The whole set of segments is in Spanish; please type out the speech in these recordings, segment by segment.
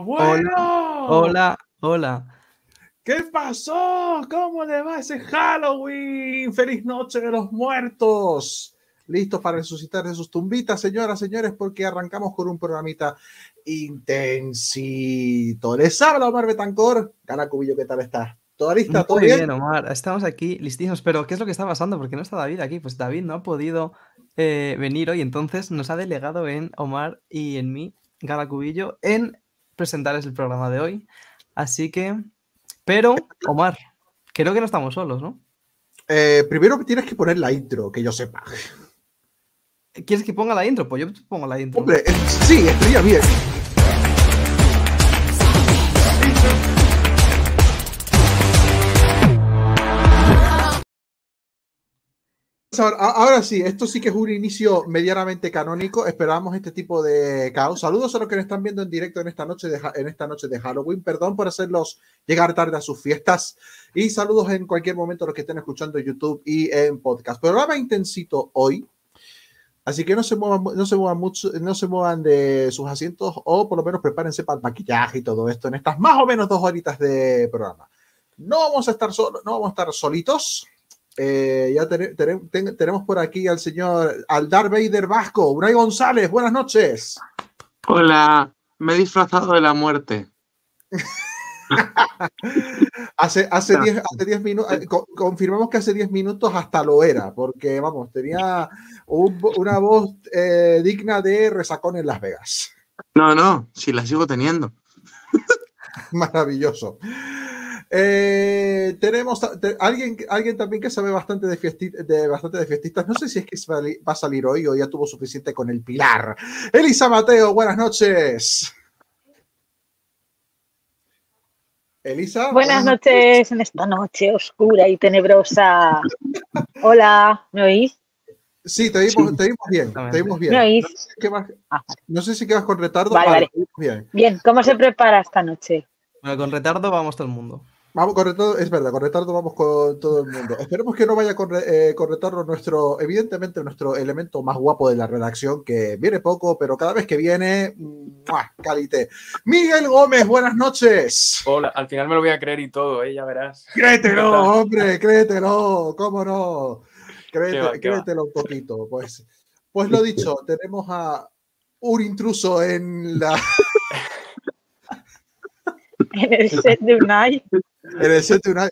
Hola, Bueno, hola. ¿qué pasó? ¿Cómo le va ese Halloween? ¡Feliz Noche de los Muertos! Listos para resucitar de sus tumbitas, señoras, señores, porque arrancamos con un programita intensito. Les habla Omar Betancor. Gana Cubillo, ¿qué tal estás? ¿Todo lista? ¿Todo Muy bien? bien, Omar. Estamos aquí listísimos. Pero, ¿qué es lo que está pasando? ¿Por qué no está David aquí? Pues David no ha podido venir hoy, entonces nos ha delegado en Omar y en mí, Gala Cubillo, en presentarles el programa de hoy. Así que, pero, Omar, creo que no estamos solos, ¿no? Primero tienes que poner la intro, que yo sepa. ¿Quieres que ponga la intro? Pues yo pongo la intro. Hombre, sí, estaría bien. Ahora sí, esto sí que es un inicio medianamente canónico. Esperamos este tipo de caos. Saludos a los que nos están viendo en directo en esta noche de Halloween. Perdón por hacerlos llegar tarde a sus fiestas. Y saludos en cualquier momento a los que estén escuchando en YouTube y en podcast. Programa intensito hoy. Así que no se muevan mucho, no se muevan de sus asientos o por lo menos prepárense para el maquillaje y todo esto en estas más o menos 2 horitas de programa. No vamos a estar solitos. Ya tenemos por aquí al señor Darth Vader Vasco, Unai González, buenas noches. Hola, me he disfrazado de la muerte. hace 10 minutos, confirmamos que hace 10 minutos hasta lo era, porque vamos, tenía una voz digna de resacón en Las Vegas. No, si la sigo teniendo. Maravilloso. Tenemos alguien también que sabe bastante de fiestistas. No sé si es que va a salir hoy o ya tuvo suficiente con el Pilar. Elisa Mateo, buenas noches. Elisa. Buenas noches en esta noche oscura y tenebrosa. Hola, ¿me oís? Sí, te oímos bien. ¿Me oís? No sé si quedas con retardo. Vale. Bien, ¿cómo se prepara esta noche? Bueno, con retardo vamos todo el mundo. Vamos con retardo, es verdad, con retardo vamos con todo el mundo. Esperemos que no vaya con retardo evidentemente nuestro elemento más guapo de la redacción, que viene poco, pero cada vez que viene, calité. Miguel Gómez, buenas noches. Hola, al final me lo voy a creer y todo, ya verás. Créetelo, hombre, créetelo, cómo no. Créetelo un poquito. Pues lo dicho, tenemos a un intruso en la... En el set de Unai. En el set de Unai.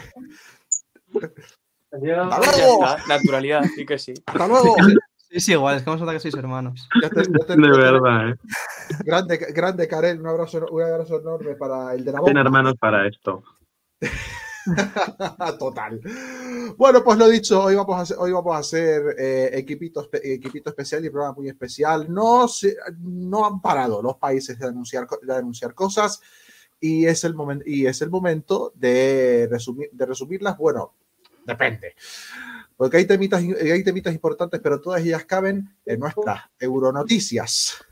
¡Hasta luego! Naturalidad, sí que sí. ¡Hasta luego! Sí, igual, es que vamos a que sois hermanos. De verdad, Grande, Karel, un abrazo enorme para el de la bomba. Tienen hermanos para esto. Total. Bueno, pues lo dicho, hoy vamos a hacer equipito especial y programa muy especial. No han parado los países de anunciar cosas y es el momento de resumirlas. Bueno, depende. Porque hay temitas importantes, pero todas ellas caben en nuestras Euronoticias.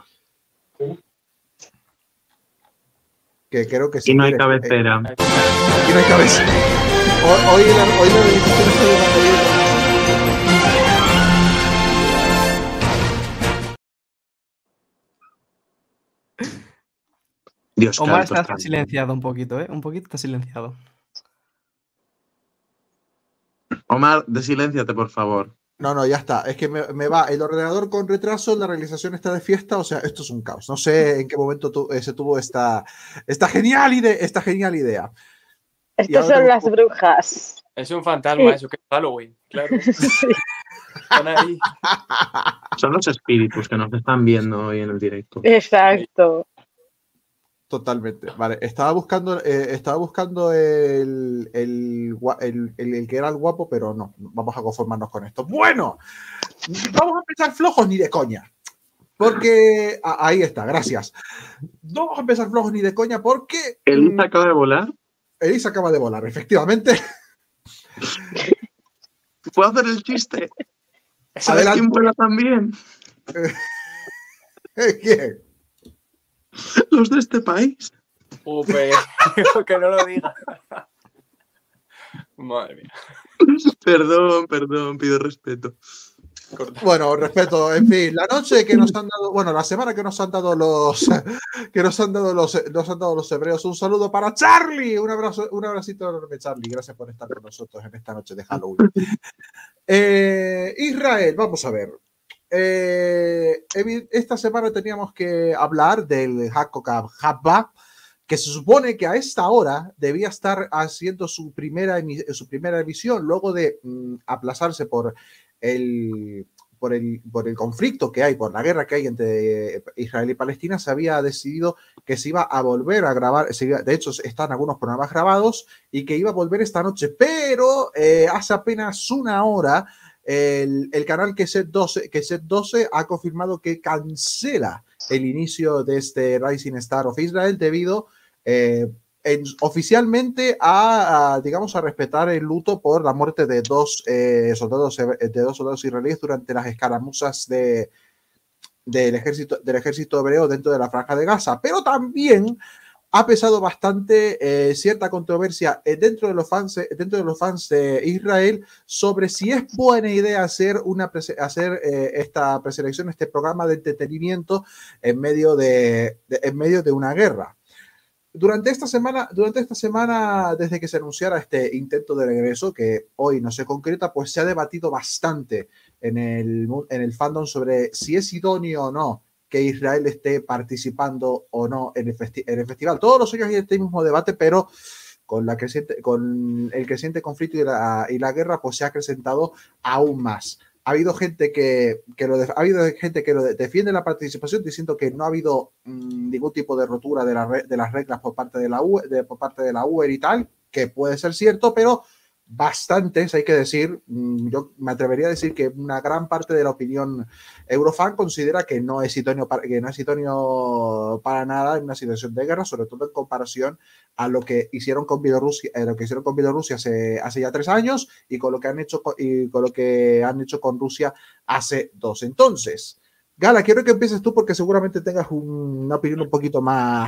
Que creo que sí. Y no hay cabecera. Y no hay cabecera. Hoy la revista está llegando. Dios, Omar está silenciado un poquito, ¿eh? Un poquito está silenciado. Omar, desilénciate, por favor. No, ya está. Es que me va el ordenador con retraso, la realización está de fiesta, o sea, esto es un caos. No sé en qué momento se tuvo esta genial idea. Estas son las brujas. Es un fantasma, eso que es Halloween, claro. Sí. Están ahí. Son los espíritus que nos están viendo hoy en el directo. Exacto. Totalmente. Vale, estaba buscando el que era el guapo, pero no, vamos a conformarnos con esto. Bueno, vamos a empezar flojos ni de coña. Porque ahí está, gracias. No vamos a empezar flojos ni de coña porque ¿Elisa acaba de volar? Elisa acaba de volar, efectivamente. ¿Puedo hacer el chiste? ¿Sabes quién vuela también? ¿Quién? Los de este país. Que no lo diga. Madre mía. Perdón, pido respeto. Bueno, respeto, en fin, la noche que nos han dado, bueno, la semana que nos han dado los los hebreos. Un saludo para Charlie, un abrazo, un abracito enorme, Charlie. Gracias por estar con nosotros en esta noche de Halloween. Israel, vamos a ver. Esta semana teníamos que hablar del Hakokat Haba, que se supone que a esta hora debía estar haciendo su primera emisión, luego de aplazarse por el conflicto que hay, por la guerra que hay entre Israel y Palestina. Se había decidido que se iba a volver a grabar, de hecho están algunos programas grabados, y que iba a volver esta noche, pero hace apenas una hora el canal Keset 12 ha confirmado que cancela el inicio de este Rising Star of Israel debido oficialmente a respetar el luto por la muerte de dos soldados israelíes durante las escaramuzas del ejército hebreo dentro de la Franja de Gaza. Pero también ha pesado bastante cierta controversia dentro de los fans de Israel sobre si es buena idea hacer esta preselección, este programa de entretenimiento en medio de una guerra. Durante esta semana, desde que se anunciara este intento de regreso, que hoy no se concreta, pues se ha debatido bastante en el fandom sobre si es idóneo o no que Israel esté participando o no en el festival. Todos los años hay este mismo debate, pero con el creciente conflicto y la guerra, pues se ha acrecentado aún más. Ha habido gente que lo defiende la participación, diciendo que no ha habido ningún tipo de rotura de las reglas por parte de la UER y tal, que puede ser cierto, pero bastantes, hay que decir, yo me atrevería a decir que una gran parte de la opinión eurofan considera que no es idóneo para nada en una situación de guerra, sobre todo en comparación a lo que hicieron con Bielorrusia, hace ya 3 años, y con lo que han hecho con Rusia hace 2. Entonces, Gala, quiero que empieces tú, porque seguramente tengas una opinión un poquito más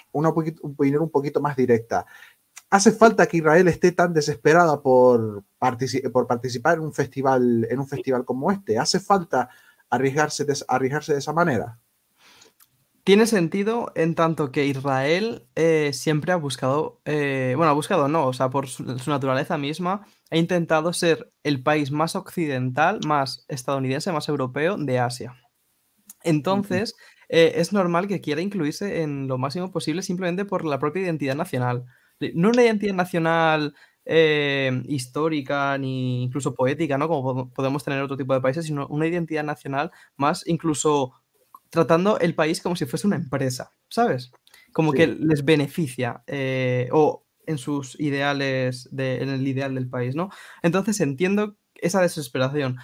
directa. ¿Hace falta que Israel esté tan desesperada por participar en un festival como este? ¿Hace falta arriesgarse de esa manera? Tiene sentido en tanto que Israel siempre ha buscado, por su naturaleza misma, ha intentado ser el país más occidental, más estadounidense, más europeo de Asia. Entonces, es normal que quiera incluirse en lo máximo posible simplemente por la propia identidad nacional. No una identidad nacional histórica ni incluso poética, ¿no? Como podemos tener en otro tipo de países, sino una identidad nacional más incluso tratando el país como si fuese una empresa, ¿sabes? Como que les beneficia o en sus ideales, en el ideal del país, ¿no? Entonces entiendo esa desesperación.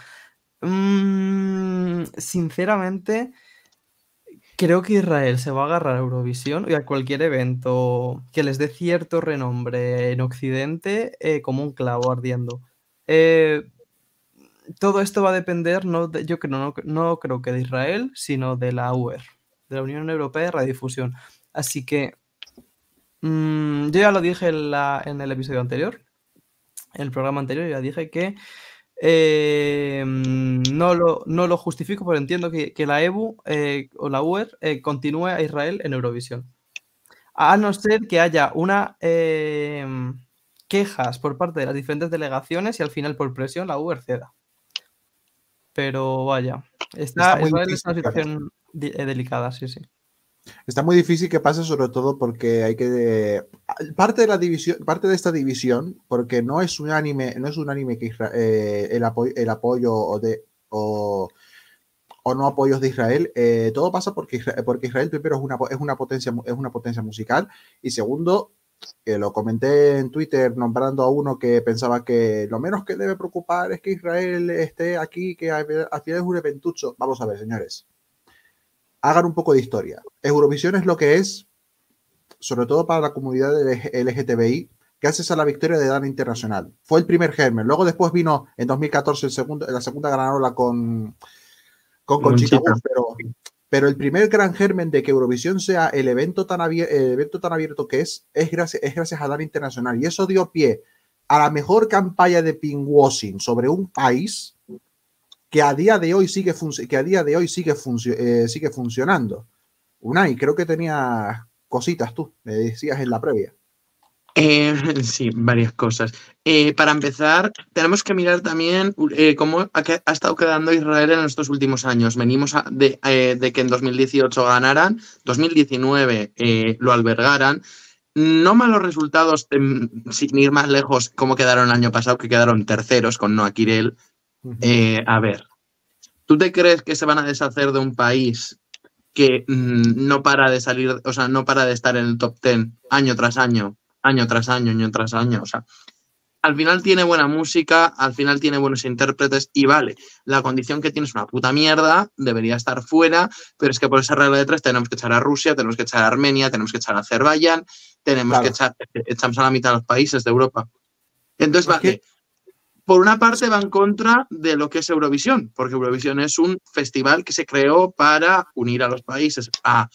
Sinceramente, creo que Israel se va a agarrar a Eurovisión y a cualquier evento que les dé cierto renombre en Occidente como un clavo ardiendo. Todo esto va a depender, no creo que de Israel, sino de la UER, de la Unión Europea de Radiodifusión. Así que yo ya lo dije en el episodio anterior, en el programa anterior, ya dije que no lo justifico, pero entiendo que la EBU o la UER continúe a Israel en Eurovisión. A no ser que haya quejas por parte de las diferentes delegaciones y al final por presión la UER ceda. Pero vaya, Israel es una situación delicada, sí. Está muy difícil que pase, sobre todo porque hay que parte de esta división, porque no es unánime que el apoyo o no apoyos de Israel. Todo pasa porque Israel primero es una potencia musical, y segundo, que lo comenté en Twitter nombrando a uno que pensaba que lo menos que debe preocupar es que Israel esté aquí, que al final es un eventucho. Vamos a ver, señores, hagan un poco de historia. Eurovisión es lo que es, sobre todo para la comunidad LGTBI, gracias a la victoria de Dana Internacional. Fue el primer germen. Luego después vino en 2014 la segunda ganadora con Conchita Wurst, pero el primer gran germen de que Eurovisión sea el evento tan abierto que es gracias a Dana Internacional. Y eso dio pie a la mejor campaña de pinkwashing sobre un país que a día de hoy sigue funcionando. Unai, creo que tenías cositas tú, me decías en la previa. Sí, varias cosas. Para empezar, tenemos que mirar también cómo ha estado quedando Israel en estos últimos años. Venimos de que en 2018 ganaran, 2019 lo albergaran. No malos resultados, sin ir más lejos, como quedaron el año pasado, que quedaron terceros con Noa Kirel. A ver, ¿tú te crees que se van a deshacer de un país que no para de salir, o sea, no para de estar en el top 10 año tras año? Año tras año, año tras año, o sea, al final tiene buena música, al final tiene buenos intérpretes y vale, la condición que tiene es una puta mierda, debería estar fuera, pero es que por esa regla de tres tenemos que echar a Rusia, tenemos que echar a Armenia, tenemos que echar a Azerbaiyán, tenemos que echamos a la mitad de los países de Europa. Entonces, vale, por una parte va en contra de lo que es Eurovisión, porque Eurovisión es un festival que se creó para unir a los países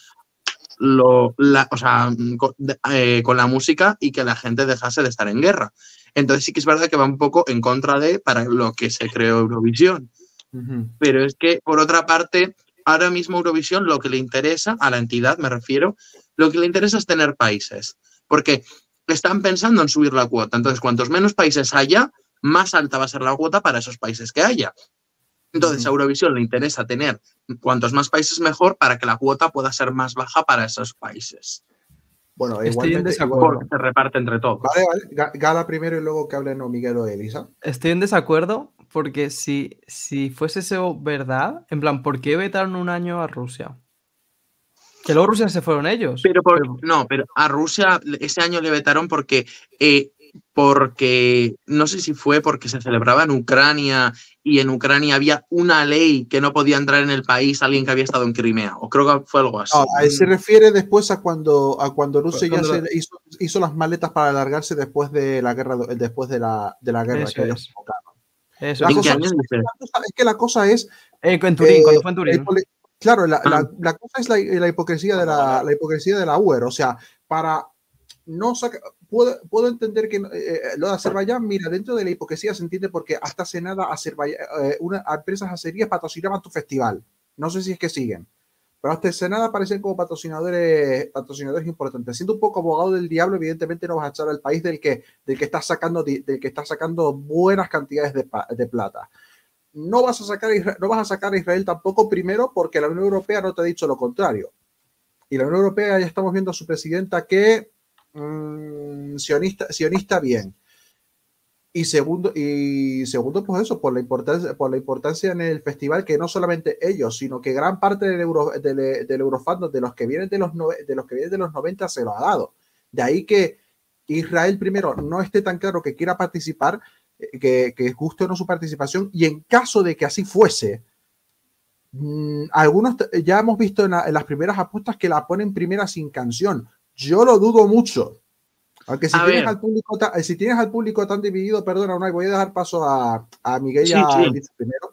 con la música y que la gente dejase de estar en guerra. Entonces sí que es verdad que va un poco en contra de para lo que se creó Eurovisión. Pero es que, por otra parte, ahora mismo Eurovisión lo que le interesa, a la entidad me refiero, lo que le interesa es tener países. Porque están pensando en subir la cuota. Entonces, cuantos menos países haya, más alta va a ser la cuota para esos países que haya. Entonces, a Eurovisión le interesa tener cuantos más países mejor para que la cuota pueda ser más baja para esos países. Bueno, estoy en igualmente desacuerdo. Se reparte entre todos. Vale. Gala primero y luego que hablen Miguel o Elisa. Estoy en desacuerdo porque si fuese eso verdad, en plan, ¿por qué vetaron un año a Rusia? Que luego Rusia se fueron ellos. Pero a Rusia ese año le vetaron porque no sé si fue porque se celebraba en Ucrania y en Ucrania había una ley que no podía entrar en el país alguien que había estado en Crimea, o creo que fue algo así. No, se refiere después a cuando Rusia ya se hizo las maletas para alargarse después de la guerra, guerra eso que ellos provocaron. Eso ¿En qué año dices? Es que la cosa es en Turín, cuando fue en Turín. Claro, la cosa es la hipocresía de la hipocresía de la UER, o sea, para no sacar, puedo entender que lo de Azerbaiyán, mira, dentro de la hipocresía se entiende porque hasta hace nada empresas azeríes patrocinaban tu festival, no sé si es que siguen, pero hasta hace nada aparecen como patrocinadores importantes. Siendo un poco abogado del diablo, evidentemente no vas a echar al país del que está sacando buenas cantidades de plata. No vas a sacar a Israel tampoco, primero porque la Unión Europea no te ha dicho lo contrario. Y la Unión Europea ya estamos viendo a su presidenta que sionista bien. Y segundo, pues eso, por la importancia en el festival, que no solamente ellos, sino que gran parte del Eurofandom de los que vienen de los 90 se lo ha dado. De ahí que Israel primero no esté tan claro que quiera participar, que guste o no su participación, y en caso de que así fuese, algunos ya hemos visto en las primeras apuestas que la ponen primera sin canción. Yo lo dudo mucho. Aunque si tienes al público tan dividido, perdona, Unai, voy a dejar paso a Miguel y a Alicia primero.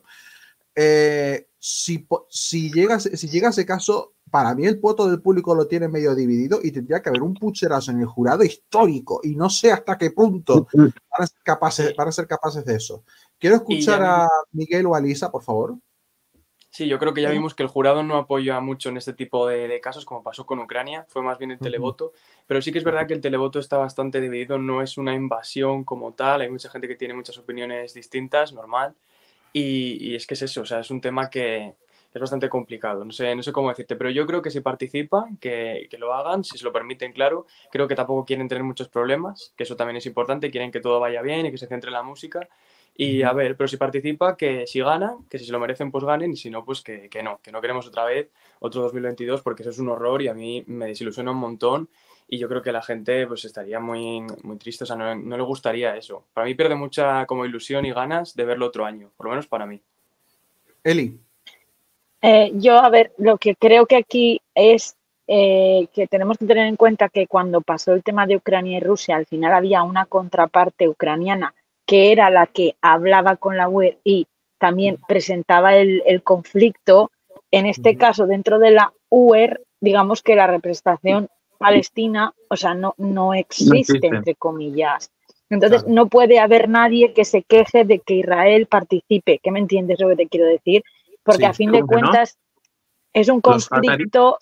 Si llega ese caso, para mí el voto del público lo tiene medio dividido y tendría que haber un pucherazo en el jurado histórico y no sé hasta qué punto van a ser capaces de eso. Quiero escuchar a Miguel o a Lisa, por favor. Sí, yo creo que ya vimos que el jurado no apoya mucho en este tipo de casos, como pasó con Ucrania, fue más bien el televoto, pero sí que es verdad que el televoto está bastante dividido, no es una invasión como tal, hay mucha gente que tiene muchas opiniones distintas, normal, y es que es eso, o sea, es un tema que es bastante complicado, no sé cómo decirte, pero yo creo que si participan, que lo hagan, si se lo permiten, claro, creo que tampoco quieren tener muchos problemas, que eso también es importante, quieren que todo vaya bien y que se centre en la música. Y a ver, pero si participa, que si ganan, que si se lo merecen, pues ganen, y si no, pues que no queremos otra vez otro 2022, porque eso es un horror y a mí me desilusiona un montón y yo creo que la gente pues estaría muy, muy triste, o sea, no le gustaría eso. Para mí pierde mucha como ilusión y ganas de verlo otro año, por lo menos para mí. Eli. Yo, a ver, lo que creo que aquí es que tenemos que tener en cuenta que cuando pasó el tema de Ucrania y Rusia, al final había una contraparte ucraniana que era la que hablaba con la UER y también presentaba el conflicto. En este caso, dentro de la UER, digamos que la representación palestina, o sea, no existe, entre comillas. Entonces, Claro. no puede haber nadie que se queje de que Israel participe. ¿Qué me entiendes lo que te quiero decir? Porque Sí. a fin de ¿Cómo que no? cuentas es un Los qatarí. conflicto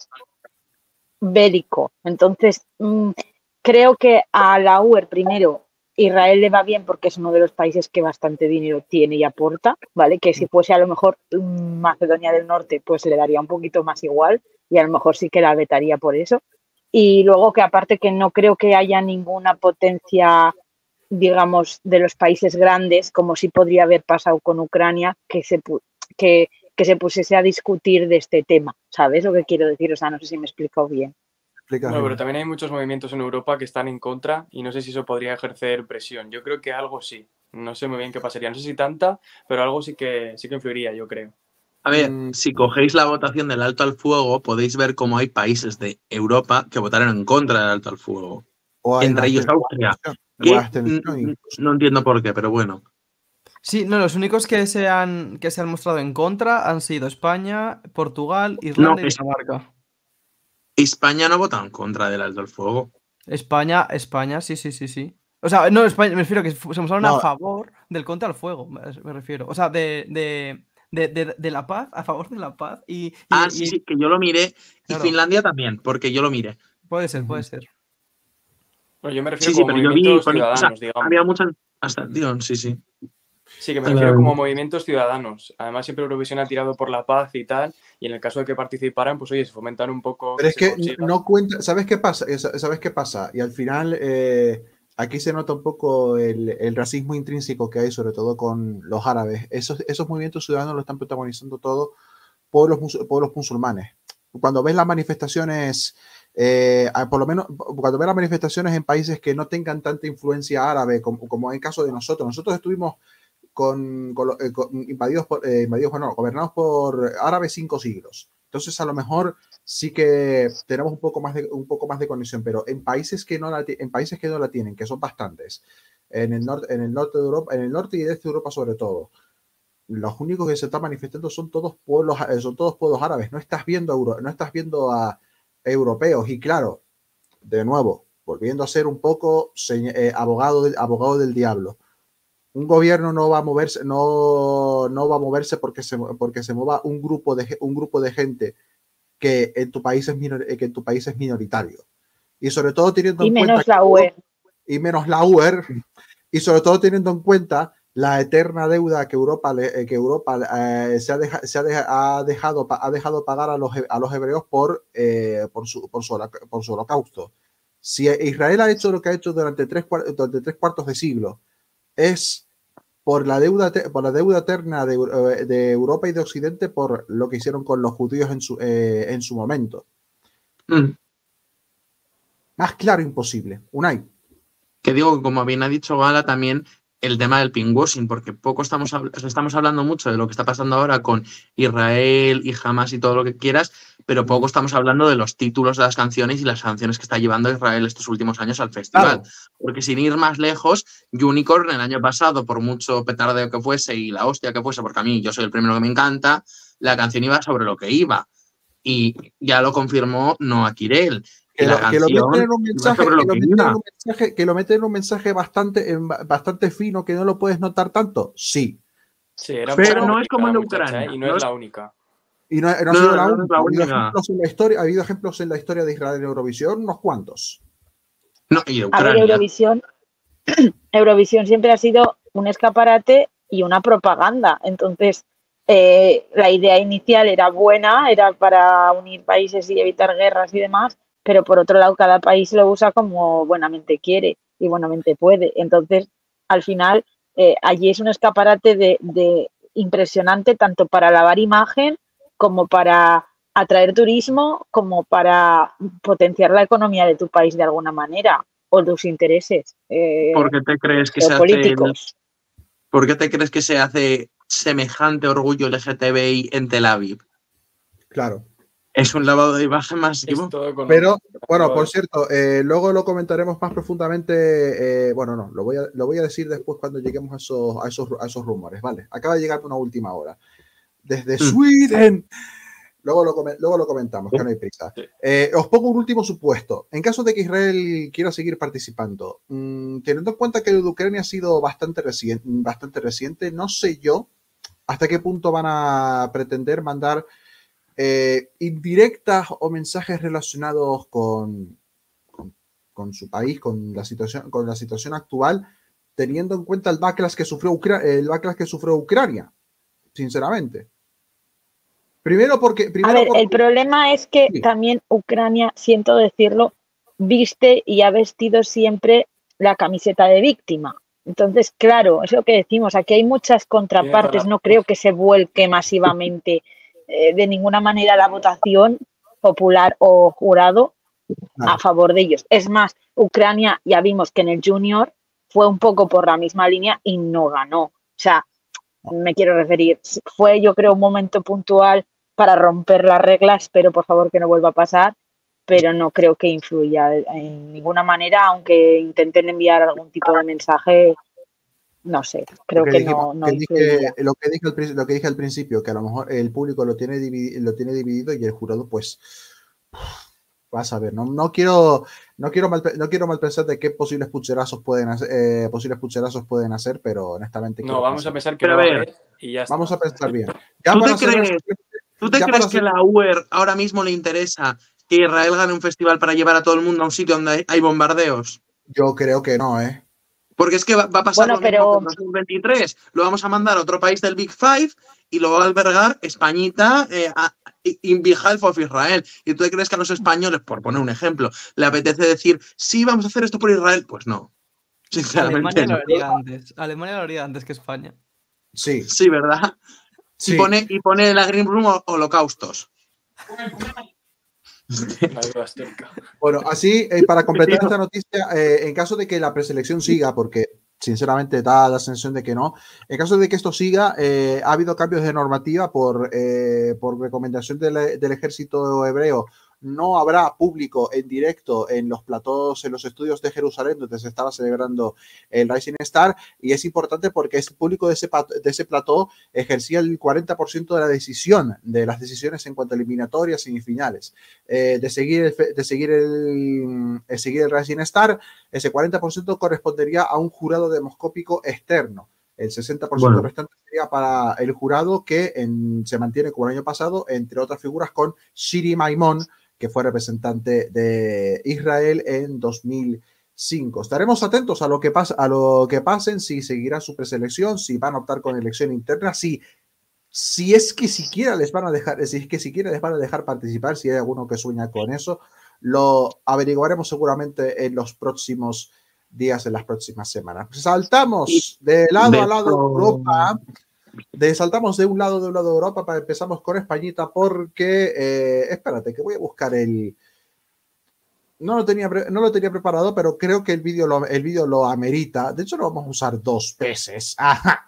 bélico. Entonces, creo que a la UER, primero, Israel le va bien porque es uno de los países que bastante dinero tiene y aporta, ¿vale? Que si fuese a lo mejor Macedonia del Norte, pues le daría un poquito más igual y a lo mejor sí que la vetaría por eso. Y luego que aparte que no creo que haya ninguna potencia, digamos, de los países grandes, como sí podría haber pasado con Ucrania, que se pusiese a discutir de este tema, ¿sabes lo que quiero decir? O sea, no sé si me he explicado bien. Explicas No, pero bien. también hay muchos movimientos en Europa que están en contra y no sé si eso podría ejercer presión. Yo creo que algo sí. No sé muy bien qué pasaría. No sé si tanta, pero algo sí que influiría, yo creo. A ver, Mm, si cogéis la votación del alto al fuego, podéis ver cómo hay países de Europa que votaron en contra del alto al fuego. o hay una Entre ellos Austria, o que abstención incluso. no entiendo por qué, pero bueno. Sí, no, los únicos que se han mostrado en contra han sido España, Portugal, No, Irlanda y Dinamarca. España no vota en contra del alto al fuego. España, sí, sí, sí, sí. O sea, no, España, me refiero que se mostraron a No, favor del contra al fuego, me refiero. O sea, de la paz, a favor de la paz. Sí, sí, que yo lo miré. Y Claro, Finlandia también, porque yo lo miré. puede ser, ujú. puede ser. Bueno, yo me refiero Sí, sí, como pero yo vi, movimientos o sea, ciudadanos, digamos. había muchas abstención, sí, sí. Sí, que me refiero como movimientos ciudadanos. Además, siempre Eurovisión ha tirado por la paz y tal, y en el caso de que participaran, pues oye, se fomentan un poco Pero que es se que consiga. no cuenta, ¿sabes qué pasa? ¿Sabes qué pasa? Y al final aquí se nota un poco el racismo intrínseco que hay, sobre todo con los árabes. Esos movimientos ciudadanos lo están protagonizando todo pueblos musulmanes. Cuando ves las manifestaciones, por lo menos cuando ves las manifestaciones en países que no tengan tanta influencia árabe, como en el caso de nosotros estuvimos bueno, gobernados por árabes 5 siglos. Entonces, a lo mejor sí que tenemos un poco más de conexión, pero en países que no la tienen, que son bastantes, en el norte de Europa, en el norte y este de Europa sobre todo, los únicos que se están manifestando son todos pueblos árabes. No estás viendo a europeos. Y claro, de nuevo, volviendo a ser un poco abogado del diablo. Un gobierno no va a moverse, no va a moverse porque se mueva un grupo de gente que en tu país es minoritario. Y sobre todo teniendo Y en cuenta menos la UE. y menos la UER, y sobre todo teniendo en cuenta la eterna deuda que Europa ha dejado pagar a los hebreos por su holocausto. Si Israel ha hecho lo que ha hecho durante tres cuartos de siglo, es por la deuda eterna de Europa y de Occidente por lo que hicieron con los judíos en su momento. Mm. Más claro imposible. Unai. Que digo que como bien ha dicho Gala también el tema del pinkwashing, porque poco estamos hablando mucho de lo que está pasando ahora con Israel y Hamas y todo lo que quieras, pero poco estamos hablando de los títulos de las canciones y las canciones que está llevando Israel estos últimos años al festival. Claro. Porque sin ir más lejos, Unicorn el año pasado, por mucho petardeo que fuese y la hostia que fuese, porque a mí yo soy el primero que me encanta, la canción iba sobre lo que iba. Y ya lo confirmó Noah Kirel. Que La lo canción meten en un iba mensaje, sobre lo que iba. que lo meten en un mensaje bastante fino que no lo puedes notar tanto. Sí. Sí, era un Pero poco no es como complicada en la muchacha, Ucrania. y no es la única. Y no ha No, sido no, la no, no es única. la Ha habido única. ejemplos en la historia, de Israel en Eurovisión, unos cuantos. No, y de A ver, Ucrania. Eurovisión siempre ha sido un escaparate y una propaganda. Entonces, la idea inicial era buena, era para unir países y evitar guerras y demás, pero por otro lado, cada país lo usa como buenamente quiere y buenamente puede. Entonces, al final, allí es un escaparate de impresionante tanto para lavar imagen como para atraer turismo, como para potenciar la economía de tu país de alguna manera o tus intereses ¿Por qué te crees que se hace geopolíticos. ¿Por qué te crees que se hace semejante orgullo LGTBI en Tel Aviv? Claro. Es un lavado de imagen masivo. Es todo económico. Pero, bueno, por cierto, luego lo comentaremos más profundamente. Bueno, no, lo voy a decir después cuando lleguemos a esos rumores, ¿vale? Acaba de llegar una última hora. Desde Sweden, Luego lo comentamos, que no hay prisa. Sí. Os pongo un último supuesto. En caso de que Israel quiera seguir participando, teniendo en cuenta que lo de Ucrania ha sido bastante reciente, no sé yo hasta qué punto van a pretender mandar indirectas o mensajes relacionados con su país, con la situación actual, teniendo en cuenta el backlash que sufrió Ucrania, sinceramente. Primero el problema es que sí. también Ucrania, siento decirlo, viste y ha vestido siempre la camiseta de víctima. Entonces, claro, es lo que decimos, aquí hay muchas contrapartes, no creo que se vuelque masivamente de ninguna manera la votación popular o jurado a favor de ellos. Es más, Ucrania ya vimos que en el Junior fue un poco por la misma línea y no ganó. O sea, me quiero referir, fue yo creo un momento puntual para romper las reglas, espero por favor que no vuelva a pasar, pero no creo que influya en ninguna manera, aunque intenten enviar algún tipo de mensaje, no sé, creo que no influiría. Lo que dije al principio, que a lo mejor el público lo tiene dividido y el jurado, pues, vas a ver, no quiero mal pensar de qué posibles pucherazos pueden hacer, pero honestamente no, vamos a pensar que pero no va a a ver, haber y ya está. vamos a pensar bien. ¿Tú te crees que la UER ahora mismo le interesa que Israel gane un festival para llevar a todo el mundo a un sitio donde hay bombardeos? Yo creo que no, Porque es que va a pasar Bueno, lo mismo que en 2023. Lo vamos a mandar a otro país del Big Five y lo va a albergar Españita in behalf of Israel. ¿Y tú crees que a los españoles, por poner un ejemplo, le apetece decir, sí, vamos a hacer esto por Israel? Pues no. Sinceramente Alemania lo haría antes que España. Sí. Sí, ¿verdad? Sí. Y pone la Green Room holocaustos. Bueno, así, para completar esta noticia, en caso de que la preselección siga, porque sinceramente da la sensación de que no, en caso de que esto siga, ha habido cambios de normativa por recomendación del ejército hebreo. No habrá público en directo en los platós, en los estudios de Jerusalén, donde se estaba celebrando el Rising Star, y es importante porque ese público de ese plató ejercía el 40% de las decisiones en cuanto a eliminatorias y semifinales. De seguir el Rising Star, ese 40% correspondería a un jurado demoscópico externo. El 60% restante sería para el jurado que se mantiene como el año pasado, entre otras figuras con Shiri Maimon, que fue representante de Israel en 2005. Estaremos atentos a lo que pasen, si seguirá su preselección, si van a optar con elección interna, si es que siquiera les van a dejar participar, si hay alguno que sueña con eso. Lo averiguaremos seguramente en los próximos días, en las próximas semanas. Saltamos de lado a lado Europa. Saltamos de un lado a Europa, empezamos con Españita, porque espérate, que voy a buscar no lo tenía preparado, pero creo que el vídeo lo amerita. De hecho, lo vamos a usar 2 veces. Ajá.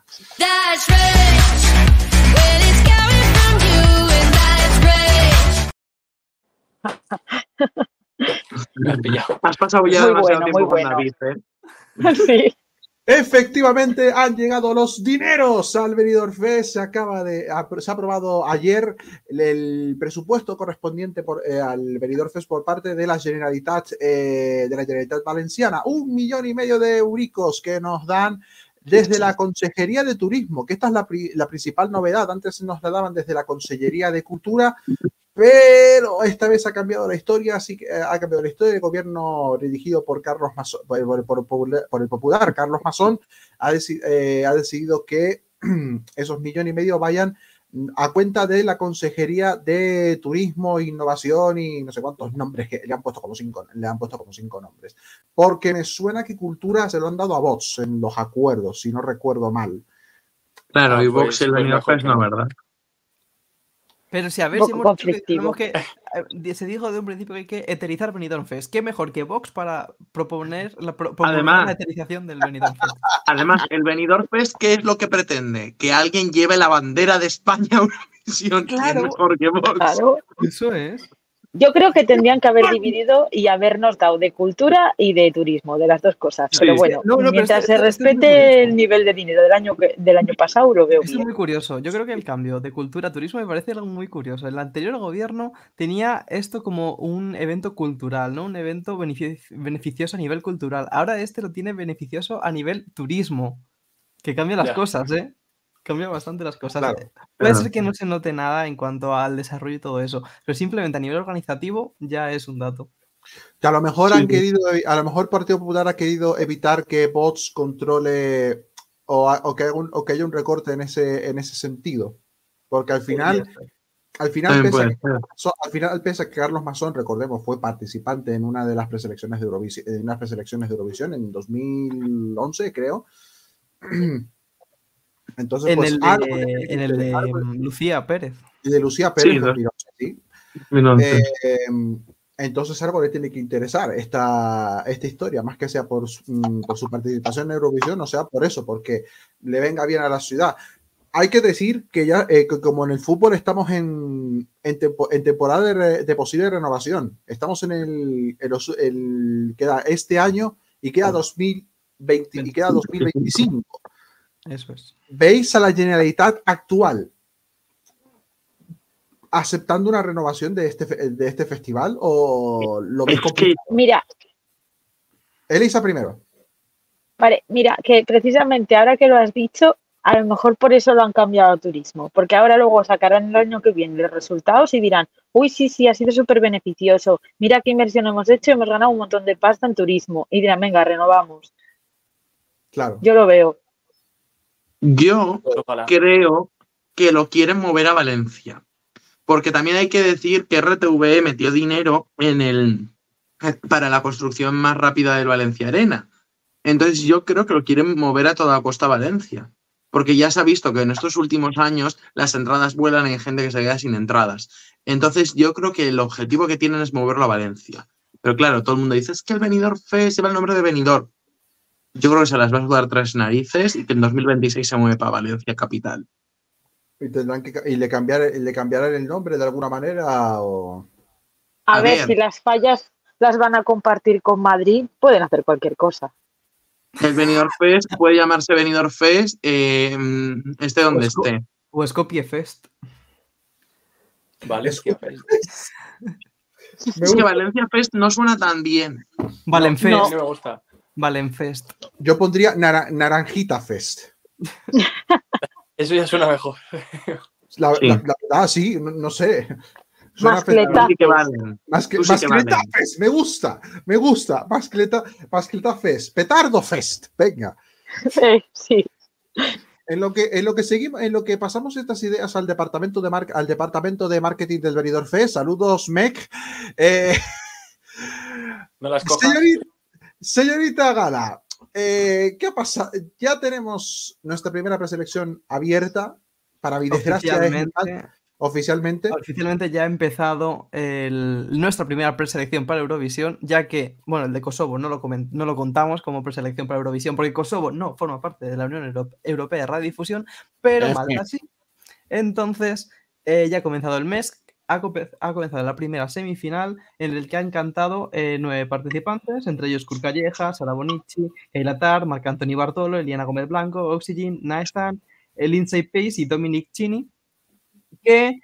Has pasado ya demasiado tiempo con David, Sí. Efectivamente, han llegado los dineros al Benidorm Fest. Se ha aprobado ayer el presupuesto correspondiente al Benidorm Fest por parte de la Generalitat Valenciana. 1,5 millones de euricos que nos dan desde la Consejería de Turismo, que esta es la principal novedad. Antes nos la daban desde la Consellería de Cultura, pero esta vez ha cambiado la historia. Así que ha cambiado la historia. El gobierno dirigido por Carlos Masón, por el popular Carlos Masón, ha decidido que esos 1,5 millones vayan a cuenta de la Consejería de Turismo, Innovación y no sé cuántos nombres, que le han puesto como 5 nombres. Porque me suena que Cultura se lo han dado a Vox en los acuerdos, si no recuerdo mal. Claro, y Vox el Benidorm Fest no, ¿verdad? Pero si a ver, si hemos dicho que tenemos que se dijo de un principio que hay que eterizar Benidorm Fest. ¿Qué mejor que Vox para proponer la eterización del Benidorm Fest? Además, el Benidorm Fest, ¿qué es lo que pretende? Que alguien lleve la bandera de España a una misión. Claro. Mejor que Vox. Claro. Eso es. Yo creo que tendrían que haber dividido y habernos dado de cultura y de turismo, de las dos cosas. Sí, Pero sí. bueno, No, pero mientras esto se es muy respete curioso. el nivel de dinero del año pasado, lo veo Esto es bien. muy curioso. Yo creo que el cambio de cultura a turismo me parece algo muy curioso. El anterior gobierno tenía esto como un evento cultural, ¿no? Un evento beneficioso a nivel cultural. Ahora este lo tiene beneficioso a nivel turismo. Que cambia las Ya. cosas, ¿eh? Cambia bastante las cosas. Claro, Puede claro. ser que no se note nada en cuanto al desarrollo y todo eso, pero simplemente a nivel organizativo ya es un dato. que a lo mejor Sí. han querido, a lo mejor Partido Popular ha querido evitar que Vox controle o que haya un recorte en ese sentido. Porque al final, También pese a puede que, ser. al final, pese a que Carlos Masson, recordemos, fue participante en una de las preselecciones de Eurovisión, en 2011, creo. Entonces, En pues el algo le tiene que en el de interesar, pues, Lucía Pérez. y de Lucía Sí, Pérez, ¿no? 2011, sí. 2011. Entonces algo le tiene que interesar esta historia, más que sea por su participación en Eurovisión, o sea por eso, porque le venga bien a la ciudad. Hay que decir que ya, que como en el fútbol estamos en temporada de posible renovación, estamos queda este año y queda 2020 y queda 2025. Eso es. ¿Veis a la Generalitat actual aceptando una renovación de este festival o lo veis Es que complicado? Mira, Elisa primero. vale, mira, que precisamente ahora que lo has dicho, a lo mejor por eso lo han cambiado a turismo, porque ahora luego sacarán el año que viene los resultados y dirán, uy, sí, ha sido súper beneficioso, mira qué inversión hemos hecho, hemos ganado un montón de pasta en turismo, y dirán, venga, renovamos. Claro. Yo lo veo. yo Ojalá. creo que lo quieren mover a Valencia. Porque también hay que decir que RTV metió dinero para la construcción más rápida del Valencia Arena. Entonces yo creo que lo quieren mover a toda costa a Valencia. Porque ya se ha visto que en estos últimos años las entradas vuelan y hay gente que se queda sin entradas. Entonces yo creo que el objetivo que tienen es moverlo a Valencia. Pero claro, todo el mundo dice, es que el Benidorm Fest lleva el nombre de Benidorm. Yo creo que se las va a sudar tres narices y que en 2026 se mueve para Valencia capital. Y tendrán que le cambiarán el nombre de alguna manera o... A A ver, ver. si las fallas las van a compartir con Madrid, pueden hacer cualquier cosa. El Benidorm Fest puede llamarse Benidorm Fest, esté donde esté. O Skopje Fest. Valencia Fest. Es que Valencia Fest no suena tan bien. Valenfest. No me gusta. Valenfest. Yo pondría Naranjita Fest. Eso ya suena mejor. La Sí. verdad, sí, no sé. Suena Mascleta. Sí que valen. Tú sí que Mascleta valen. Fest, me gusta. Mascleta Fest, Petardo Fest, venga. Sí. En lo que seguimos, en lo que pasamos estas ideas al departamento de marketing del Benidorm Fest. Saludos, Mec. No las cojas. Señorita Gala, ¿qué ha pasado? Ya tenemos nuestra primera preselección abierta para mi desgracia oficialmente. Oficialmente ya ha empezado nuestra primera preselección para Eurovisión, ya que, bueno, el de Kosovo no lo contamos como preselección para Eurovisión, porque Kosovo no forma parte de la Unión Europea de Radiodifusión, pero Malta sí. Entonces, ya ha comenzado el mes, ha comenzado la primera semifinal, en el que han cantado 9 participantes, entre ellos Kurt Calleja, Sara Bonici, Keila Tar, Marc Anthony Bartolo, Eliana Gómez Blanco, Oxygen, Naistan, Lindsay Pace y Dominic Chini, que,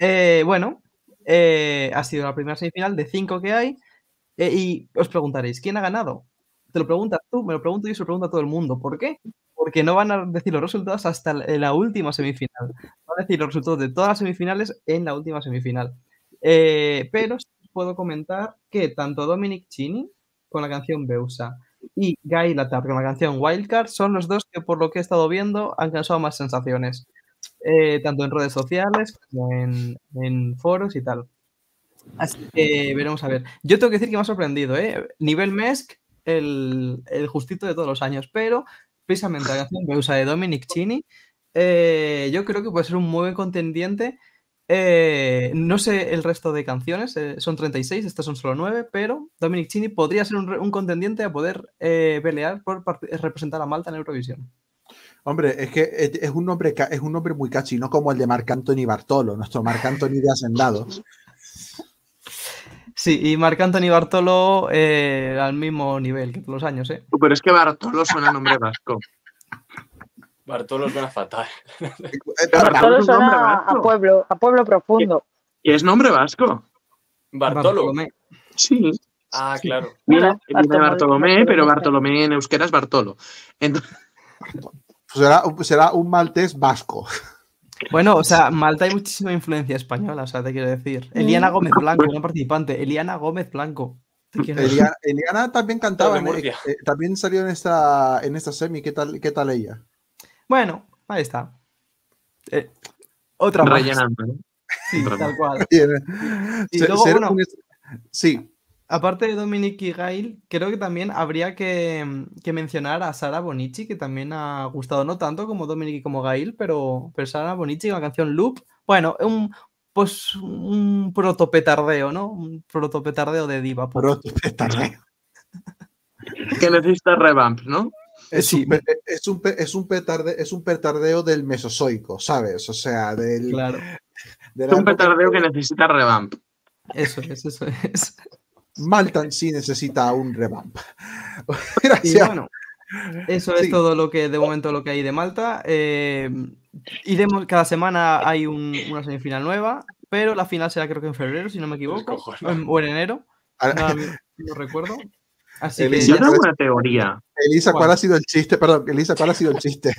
ha sido la primera semifinal de 5 que hay, y os preguntaréis, ¿quién ha ganado? Te lo preguntas tú, me lo pregunto yo y se lo pregunta a todo el mundo. ¿Por qué? Porque no van a decir los resultados hasta la última semifinal. Van a decir los resultados de todas las semifinales en la última semifinal. Pero puedo comentar que tanto Dominic Chini con la canción Beusa y Guy Latar con la canción Wildcard son los dos que, por lo que he estado viendo, han causado más sensaciones. Tanto en redes sociales como en foros y tal. Así que veremos a ver. Yo tengo que decir que me ha sorprendido, nivel MESC, el justito de todos los años, pero precisamente la canción Beusa de Dominic Chini, yo creo que puede ser un muy buen contendiente. No sé el resto de canciones, son 36, estas son solo 9, pero Dominic Chini podría ser un contendiente a poder pelear por representar a Malta en Eurovisión. Hombre, es que es un nombre muy catchy, no como el de Marc Anthony Bartolo, nuestro Marc Anthony de Hacendado. Sí, y Marc Anthony Bartolo al mismo nivel que todos los años, ¿eh? Pero es que Bartolo suena a nombre vasco. Bartolo suena fatal. Bartolo Todo es un nombre suena vasco. a pueblo profundo. ¿Y es nombre vasco? Bartolo. Bartolomé. Sí. Ah, claro. Viene de Bartolomé, Bartolomé, pero Bartolomé en euskera es Bartolo. Entonces, Será un maltés vasco. Bueno, o sea, Malta hay muchísima influencia española, o sea, te quiero decir. Eliana Gómez Blanco, una participante. Eliana Gómez Blanco. Te quiero decir. Eliana también cantaba, De Murcia. también salió en esta semi. ¿Qué tal ella? Bueno, ahí está. Otra más. rellenando, ¿no? Sí, Otra tal más. cual. Y Ser- luego, ser bueno, Sí, aparte de Dominic y Gail, creo que también habría que mencionar a Sara Bonici, que también ha gustado, no tanto como Dominic y como Gail, pero Sara Bonici con la canción Loop. Bueno, pues un protopetardeo, ¿no? Un protopetardeo de diva pop. protopetardeo. Que necesita revamp, ¿no? Sí. Es un petardeo del Mesozoico, ¿sabes? O sea, de Claro, la Es un época petardeo que necesita revamp. eso es. Malta sí necesita un revamp. Y Gracias. bueno, eso es Sí. todo lo que de momento lo que hay de Malta. Iremos, cada semana hay una semifinal nueva, pero la final será creo que en febrero, si no me equivoco, Descojonado. o en enero, Ahora- ahora mismo no recuerdo. Así que Elisa, Yo ya tengo está. una teoría. Elisa, ¿cuál ¿Cuál? ha sido el chiste? Perdón, Elisa, ¿cuál ha sido el chiste?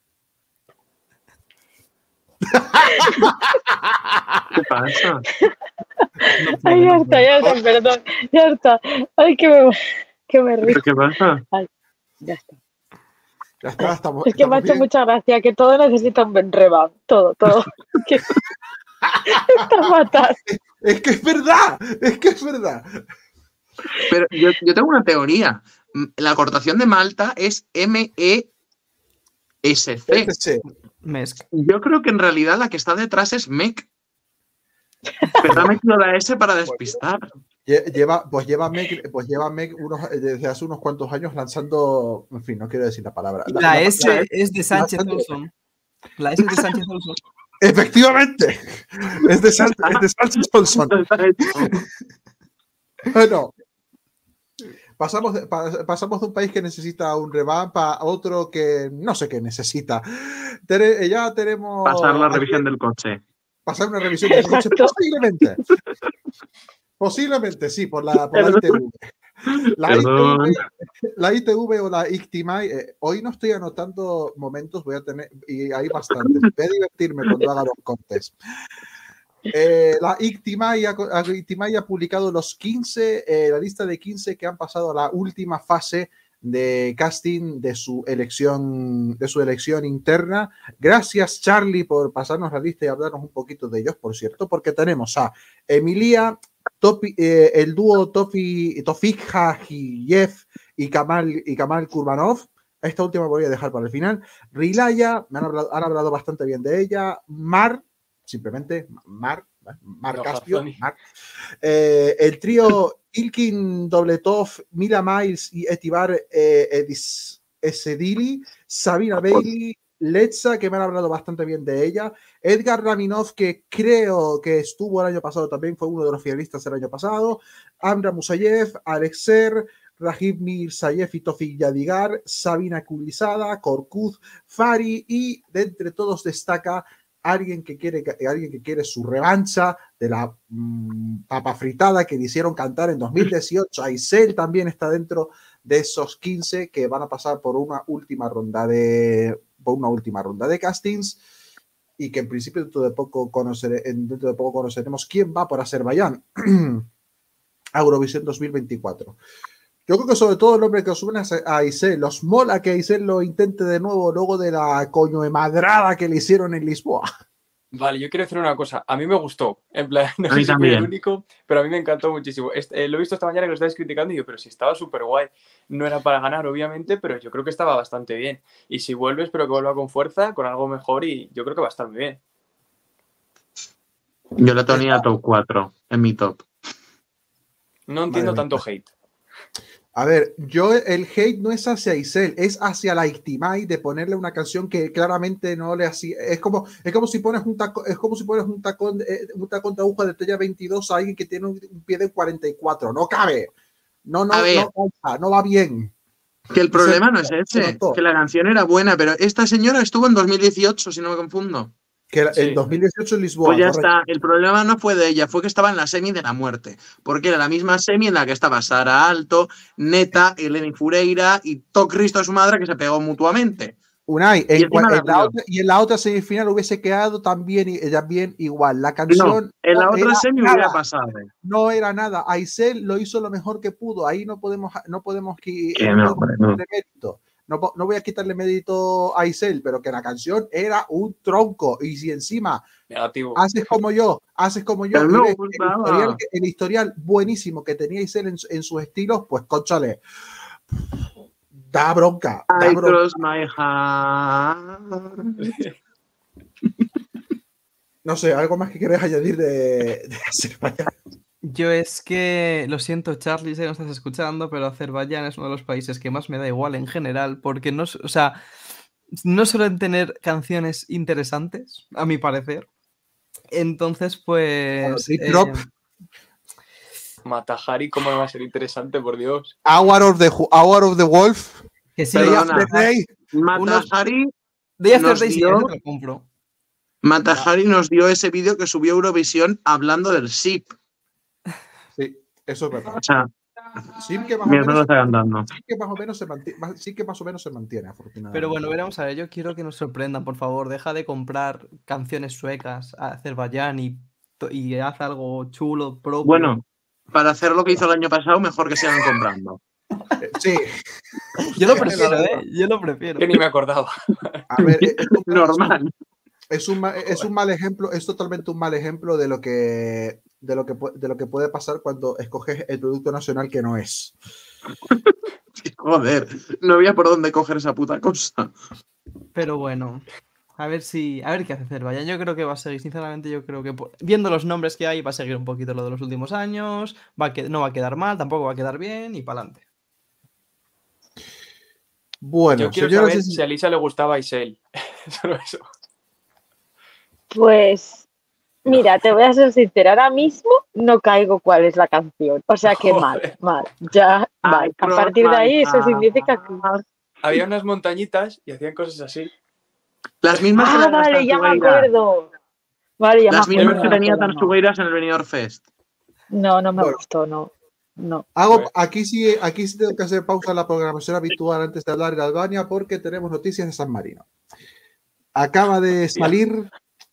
¿Qué pasa? No puedo, Ay, ya no está, puedo. ya está, perdón. Ya está. Ay, que me río. ¿Pero qué pasa? Ya está. Ya está, estamos, Es que me ha estamos hecho bien. mucha gracia que todo necesita un revamp. Todo. Que está fatal. Es que es verdad, es que es verdad. Pero yo tengo una teoría. La acortación de Malta es MESC. Sí. Mesk. Yo creo que en realidad la que está detrás es MEC. Pero ha metido la S para despistar. Lleva Meg desde hace unos cuantos años lanzando, en fin, no quiero decir la palabra. La S es de Sánchez la- Olson. La S es de Sánchez Olson. Efectivamente, es de Sánchez Olson. Bueno, pasamos de un país que necesita un revamp a otro que no sé qué necesita. Ya tenemos Pasar la revisión del coche. pasar una revisión del coche, Exacto. posiblemente sí, por la ITV. Perdón. La ITV o la ICTIMAI, hoy no estoy anotando momentos, voy a tener, y hay bastantes. Voy a divertirme cuando haga los cortes. La ICTIMAI ha publicado los 15, la lista de 15 que han pasado a la última fase de casting de su elección interna. Gracias, Charlie, por pasarnos la lista y hablarnos un poquito de ellos, por cierto, porque tenemos a Emilia, el dúo Tofik Hajiyev y Kamal Kurbanov. Esta última voy a dejar para el final. Rilaya, han hablado bastante bien de ella. Simplemente Mar Caspio. El trío Ilkin Dobletov, Mila Miles y Etibar Esedili, Sabina Bailey, Letza, que me han hablado bastante bien de ella, Edgar Raminov, que creo que estuvo el año pasado también, fue uno de los finalistas el año pasado, Amra Musayev, Alexer, Rajiv Mirzayev y Tofik Yadigar, Sabina Kulizada, Korkuz, Fari, y de entre todos destaca alguien que quiere su revancha de la papa fritada que le hicieron cantar en 2018. Aisel también está dentro de esos 15 que van a pasar por una última ronda de castings, y que en principio dentro de poco conoceremos quién va por Azerbaiyán a Eurovisión 2024. Yo creo que sobre todo el nombre que os suena a Aisel. Los mola que Aisel lo intente de nuevo luego de la coño de madrada que le hicieron en Lisboa. Vale, yo quiero decir una cosa. A mí me gustó. En plan, no A mí sé si fui también. el único, pero a mí me encantó muchísimo. Lo he visto esta mañana que lo estáis criticando y yo, pero si estaba súper guay. No era para ganar, obviamente, pero yo creo que estaba bastante bien. Y si vuelve, espero que vuelva con fuerza, con algo mejor y yo creo que va a estar muy bien. Yo la tenía top 4 en mi top. No entiendo Madre tanto mía. hate. A ver, yo el hate no es hacia Isel, es hacia la Ictimai de ponerle una canción que claramente no le hacía. Es como si pones un tacón, un tacón de aguja de talla 22 a alguien que tiene un pie de 44. No cabe. No va bien. Que el problema no es ese, que la canción era buena, pero esta señora estuvo en 2018, si no me confundo. Que en 2018 en Lisboa. Pues ya está, el problema no fue de ella, fue que estaba en la semi de la muerte, porque era la misma semi en la que estaba Sara Alto, Neta, Eleni Fureira y todo Cristo de su madre que se pegó mutuamente. Unai, y en la otra semifinal hubiese quedado también igual. La canción. No, en la otra semi hubiera pasado. No era nada. Aisel lo hizo lo mejor que pudo. Ahí no podemos mérito. No voy a quitarle mérito a Aisel, pero que la canción era un tronco. Y si encima negativo. haces como yo, el historial buenísimo que tenía Aisel en sus estilos, pues cónchale. Da bronca. I cross my heart. No sé, ¿algo más que querés añadir de Azerbaiyán? Yo es que, lo siento Charlie, sé que no estás escuchando, pero Azerbaiyán es uno de los países que más me da igual en general, porque no suelen tener canciones interesantes, a mi parecer. Entonces, pues... Matahari, ¿cómo no va a ser interesante, por Dios? Hour of the Wolf. Que sí, Matahari Matahari nos dio ese vídeo que subió Eurovisión hablando del SIP. Sí, eso es verdad. O sea, sí que más o menos se mantiene, afortunadamente. Pero bueno, veremos a ver, yo quiero que nos sorprendan, por favor. Deja de comprar canciones suecas a Azerbaiyán y haz algo chulo, propio. Bueno, para hacer lo que hizo el año pasado, mejor que sigan comprando. Sí. Yo lo prefiero, yo lo prefiero. Que ni me acordaba. A ver, normal. Es un mal ejemplo, es totalmente un mal ejemplo de lo que puede pasar cuando escoges el producto nacional que no es. Joder, no había por dónde coger esa puta cosa. Pero bueno, a ver qué hace Azerbaiyán. Yo creo que va a seguir, sinceramente, yo creo que viendo los nombres que hay, va a seguir un poquito lo de los últimos años, no va a quedar mal, tampoco va a quedar bien y para adelante. Bueno, yo quiero saber si a Lisa le gustaba Isel. Solo eso. Pues, mira, te voy a ser sincera, ahora mismo no caigo cuál es la canción. O sea que mal. Ya, vale. A partir de ahí eso significa que... Había unas montañitas y hacían cosas así. Las mismas que vale, ya me acuerdo. Vale, las mismas que tenía Tarsugueiras en el Benidorm Fest. No me gustó, no. Aquí sí tengo que hacer pausa en la programación habitual antes de hablar de Albania porque tenemos noticias de San Marino. Acaba de salir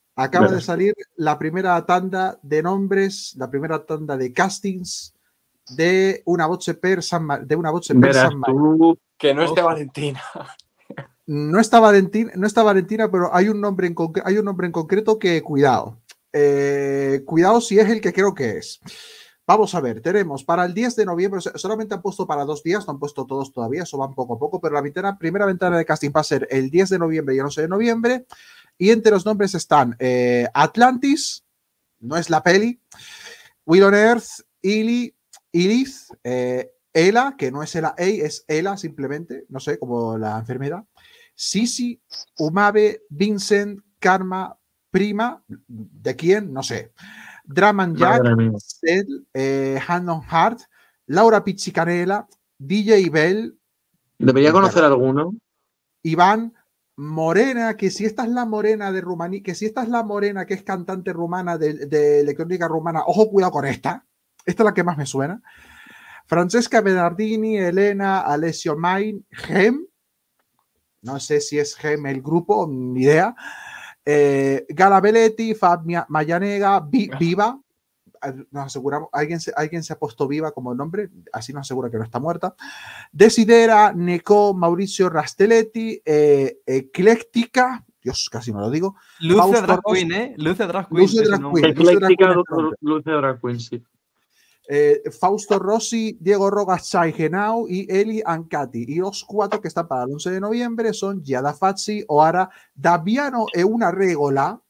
la primera tanda de nombres, la primera tanda de castings de una voce per San Marino. Que no esté Valentina. No está Valentina, pero hay un nombre en concreto que cuidado. Cuidado si es el que creo que es. Vamos a ver, tenemos para el 10 de noviembre, solamente han puesto para 2 días, no han puesto todos todavía, eso van poco a poco, pero la primera ventana de casting va a ser el 10 de noviembre y el 11 de noviembre. Y entre los nombres están Atlantis, no es la peli, Will on Earth, Elith, Ela, que no es Ela, es Ela simplemente, no sé, como la enfermedad, Sisi, Umabe, Vincent, Karma, Prima, ¿de quién? No sé. Draman Jack, Sel, Hannon Hart, Laura Pizzicanella, DJ Bell. Debería conocer alguno. Iván, Morena, que si esta es la morena de Rumanía, que si esta es la morena que es cantante rumana de electrónica rumana, ojo, cuidado con esta. Esta es la que más me suena. Francesca Bernardini, Elena, Alessio Main, Gem. No sé si es Gem el grupo, ni idea. Gala Belletti, Fab Mayanega, Viva. Nos aseguramos, alguien se ha puesto Viva como nombre, así nos asegura que no está muerta. Desidera, Neco, Mauricio Rastelletti, Ecléctica, Dios, casi no lo digo. Luce Drag Queen, Luce Drag Queen. Ecléctica, Luce Drag Queen, sí. Fausto Rossi, Diego Rogas, Chai Genau y Eli Ancati. Y los 4 que están para el 11 de noviembre son Giada Fazzi, Oara, Daviano e una regola.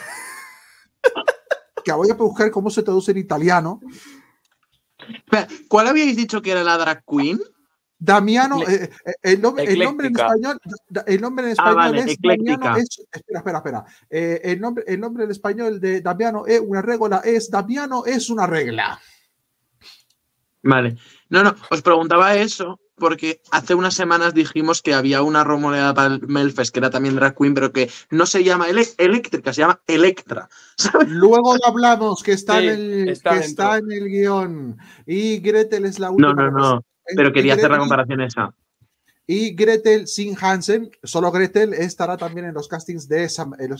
Que voy a buscar cómo se traduce en italiano. ¿Cuál habíais dicho que era la drag queen? Damiano, el nombre en Ecléctica. español, vale, es ecléctica. Damiano, espera. El nombre en español de Damiano es una regla, es Damiano es una regla. Vale. No, os preguntaba eso porque hace unas semanas dijimos que había una rumoreada para el Melfest que era también drag queen, pero que no se llama Eléctrica, se llama Electra. ¿Sabes? Luego lo hablamos, que está, Sí, está dentro. en el guión. Y Gretel es la última. No. Pero quería hacer la comparación esa. Y Gretel sin Hansen, solo Gretel estará también en los castings de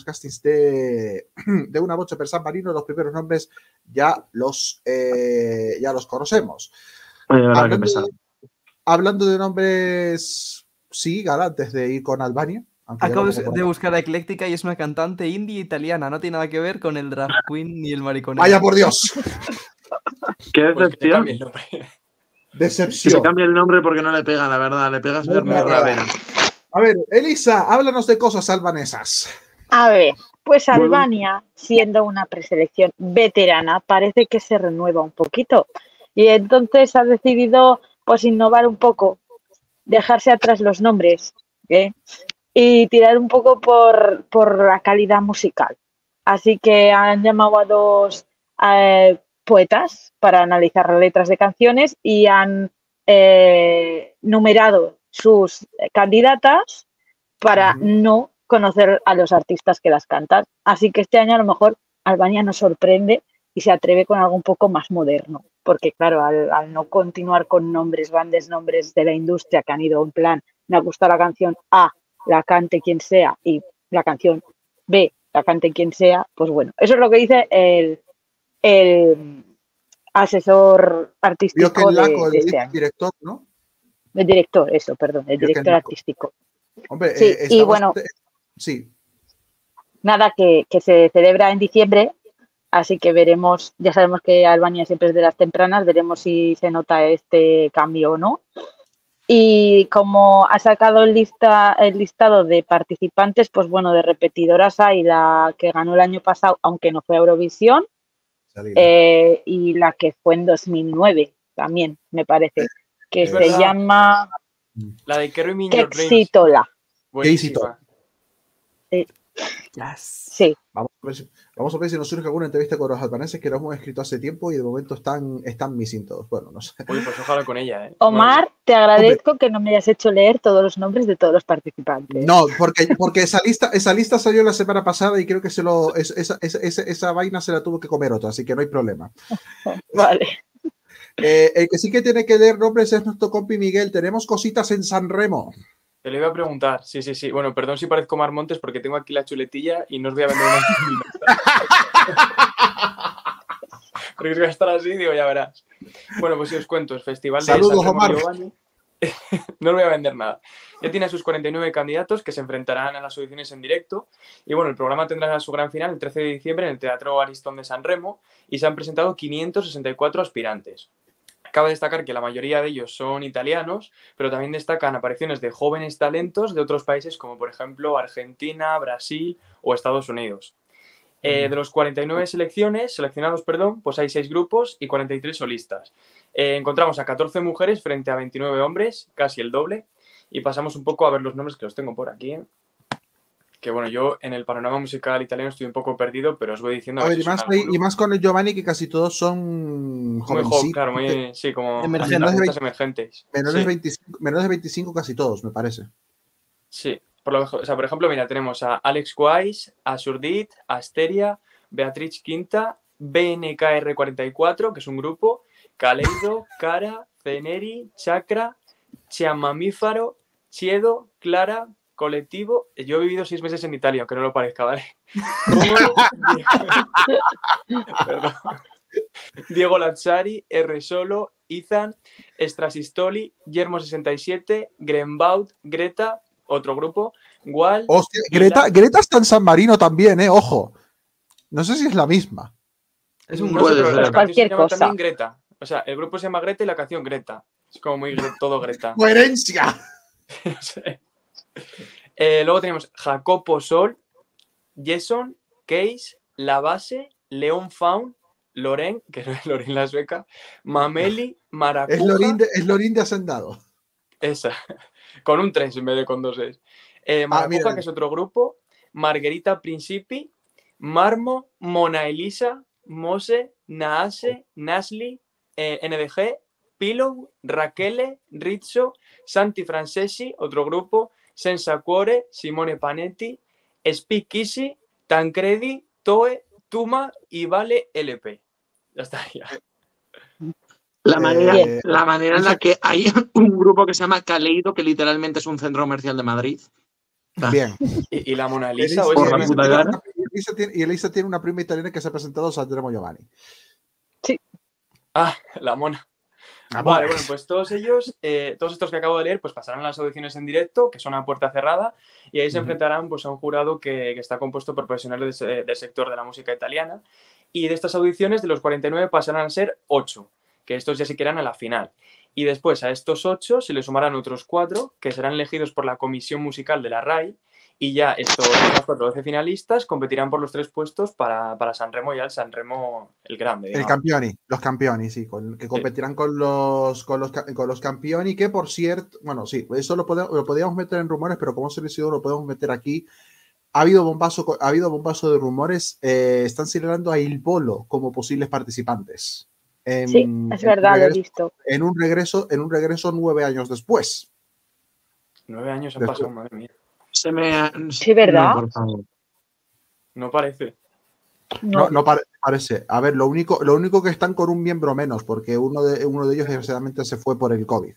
de Una Bocha per San Marino. Los primeros nombres ya los conocemos. Oye, verdad, qué pesado. Hablando de nombres, sí, Gala, antes de ir con Albania. Acabo de buscar a Ecléctica y es una cantante indie italiana. No tiene nada que ver con el drag queen ni el mariconeo. ¡Vaya por Dios! Qué Pues que te decepción. cambie el nombre. Que se Decepción. cambie el nombre porque no le pega, la verdad. Le pega ser muy rabera. A ver, Elisa, háblanos de cosas albanesas. A ver, pues Albania, siendo una preselección veterana, parece que se renueva un poquito. Y entonces ha decidido pues innovar un poco, dejarse atrás los nombres, ¿eh? Y tirar un poco por la calidad musical. Así que han llamado a dos poetas para analizar las letras de canciones y han numerado sus candidatas para no conocer a los artistas que las cantan. Así que este año a lo mejor Albania nos sorprende y se atreve con algo un poco más moderno. Porque claro, al no continuar con nombres, grandes nombres de la industria que han ido en plan, me ha gustado la canción A, la cante quien sea, y la canción B, la cante quien sea, pues bueno, eso es lo que dice el asesor artístico de este año. Director, ¿no? El director, eso, perdón, el director artístico. Hombre, sí, y bueno, sí. Nada, que se celebra en diciembre, así que veremos, ya sabemos que Albania siempre es de las tempranas, veremos si se nota este cambio o no. Y como ha sacado el listado de participantes, pues bueno, de repetidoras hay la que ganó el año pasado, aunque no fue a Eurovisión, y la que fue en 2009 también, me parece, que se llama... La de Kerry Miño Kexitola. Buenísima. Sí. Vamos a ver si nos surge alguna entrevista con los albaneses que los hemos escrito hace tiempo y de momento están missing todos. Bueno, no sé. Uy, pues ojalá con ella, ¿eh? Omar, bueno, te agradezco que no me hayas hecho leer todos los nombres de todos los participantes. No, porque esa lista salió la semana pasada y creo que esa vaina se la tuvo que comer otra, así que no hay problema. Vale. El que sí que tiene que leer nombres es nuestro compi Miguel. Tenemos cositas en San Remo. Te lo iba a preguntar, sí. Bueno, perdón si parezco Mar Montes porque tengo aquí la chuletilla y no os voy a vender una. Porque os voy a estar así, digo, ya verás. Bueno, pues si os cuento, el festival de Saludos, San Omar. Giovanni. No os voy a vender nada. Ya tiene a sus 49 candidatos que se enfrentarán a las audiciones en directo. Y bueno, el programa tendrá su gran final el 13 de diciembre en el Teatro Aristón de San Remo y se han presentado 564 aspirantes. Cabe destacar que la mayoría de ellos son italianos, pero también destacan apariciones de jóvenes talentos de otros países como por ejemplo Argentina, Brasil o Estados Unidos. De los 49 seleccionados, pues hay 6 grupos y 43 solistas. Encontramos a 14 mujeres frente a 29 hombres, casi el doble, y pasamos un poco a ver los nombres que los tengo por aquí. Que bueno, yo en el panorama musical italiano estoy un poco perdido, pero os voy diciendo... A ver, y más con el Giovanni, que casi todos son jovencitos. Claro, sí, como emergentes. Menores de 25 casi todos, me parece. Sí, por ejemplo, mira, tenemos a Alex Wise, a Surdit, a Asteria, Beatriz Quinta, BNKR44, que es un grupo, Kaleido, Cara, Ceneri, Chakra, Chiamamífaro, Chiedo, Clara, Colectivo. Yo he vivido 6 meses en Italia, aunque no lo parezca, ¿vale? Diego Lazzari, R. Solo, Ethan, Strasistoli, Yermo67, Grenbaut, Greta, otro grupo, Wal. Hostia, Greta está en San Marino también, ojo. No sé si es la misma. Es un grupo, pero la canción se llama también Greta. O sea, el grupo se llama Greta y la canción Greta. Es como muy todo Greta. ¡Coherencia! Luego tenemos Jacopo Sol, Jason, Case, La Base, León Faun, Loren, que no es Loren la sueca, Mameli, Maracuja. Es Lorín de Hacendado. Esa. Con un 3 en vez de con 2 es. Maracuja, mira. que es otro grupo. Margherita Principi. Marmo. Mona Elisa. Mose. Naase. Nasli. NDG. Pillow. Raquele. Rizzo. Santi Francesi, otro grupo. Senza Cuore. Simone Panetti. Speak Easy. Tancredi. Toe. Tuma y Vale LP. Ya estaría. La Eh, manera en la que hay un grupo que se llama Caleido, que literalmente es un centro comercial de Madrid. Bien. ¿Y la Mona Lisa? Elisa, ¿O Por ese la es puta el- cara. Elisa tiene una prima italiana que se ha presentado a Sanremo Giovanni. Ah, la Mona. Vale, bueno, pues todos ellos, todos estos que acabo de leer, pues pasarán las audiciones en directo, que son a puerta cerrada, y ahí se enfrentarán pues, a un jurado que está compuesto por profesionales del sector de la música italiana. Y de estas audiciones, de los 49 pasarán a ser 8, que estos ya se quedarán a la final. Y después a estos 8 se les sumarán otros 4, que serán elegidos por la comisión musical de la RAI, y ya estos 12 finalistas competirán por los 3 puestos para Sanremo y al Sanremo el Grande. El Digamos. los campioni, sí, que competirán con los campioni, que por cierto, bueno, sí, eso lo podíamos meter en rumores, pero como se les lo podemos meter aquí. Ha habido bombazo de rumores, están señalando a Il Bolo como posibles participantes. Sí, es verdad, lo he visto. En un regreso 9 años después. 9 años han pasado, madre mía. Sí, ¿verdad? No, por favor. No parece. No parece. A ver, lo único que están con un miembro menos, porque uno de ellos desgraciadamente se fue por el COVID.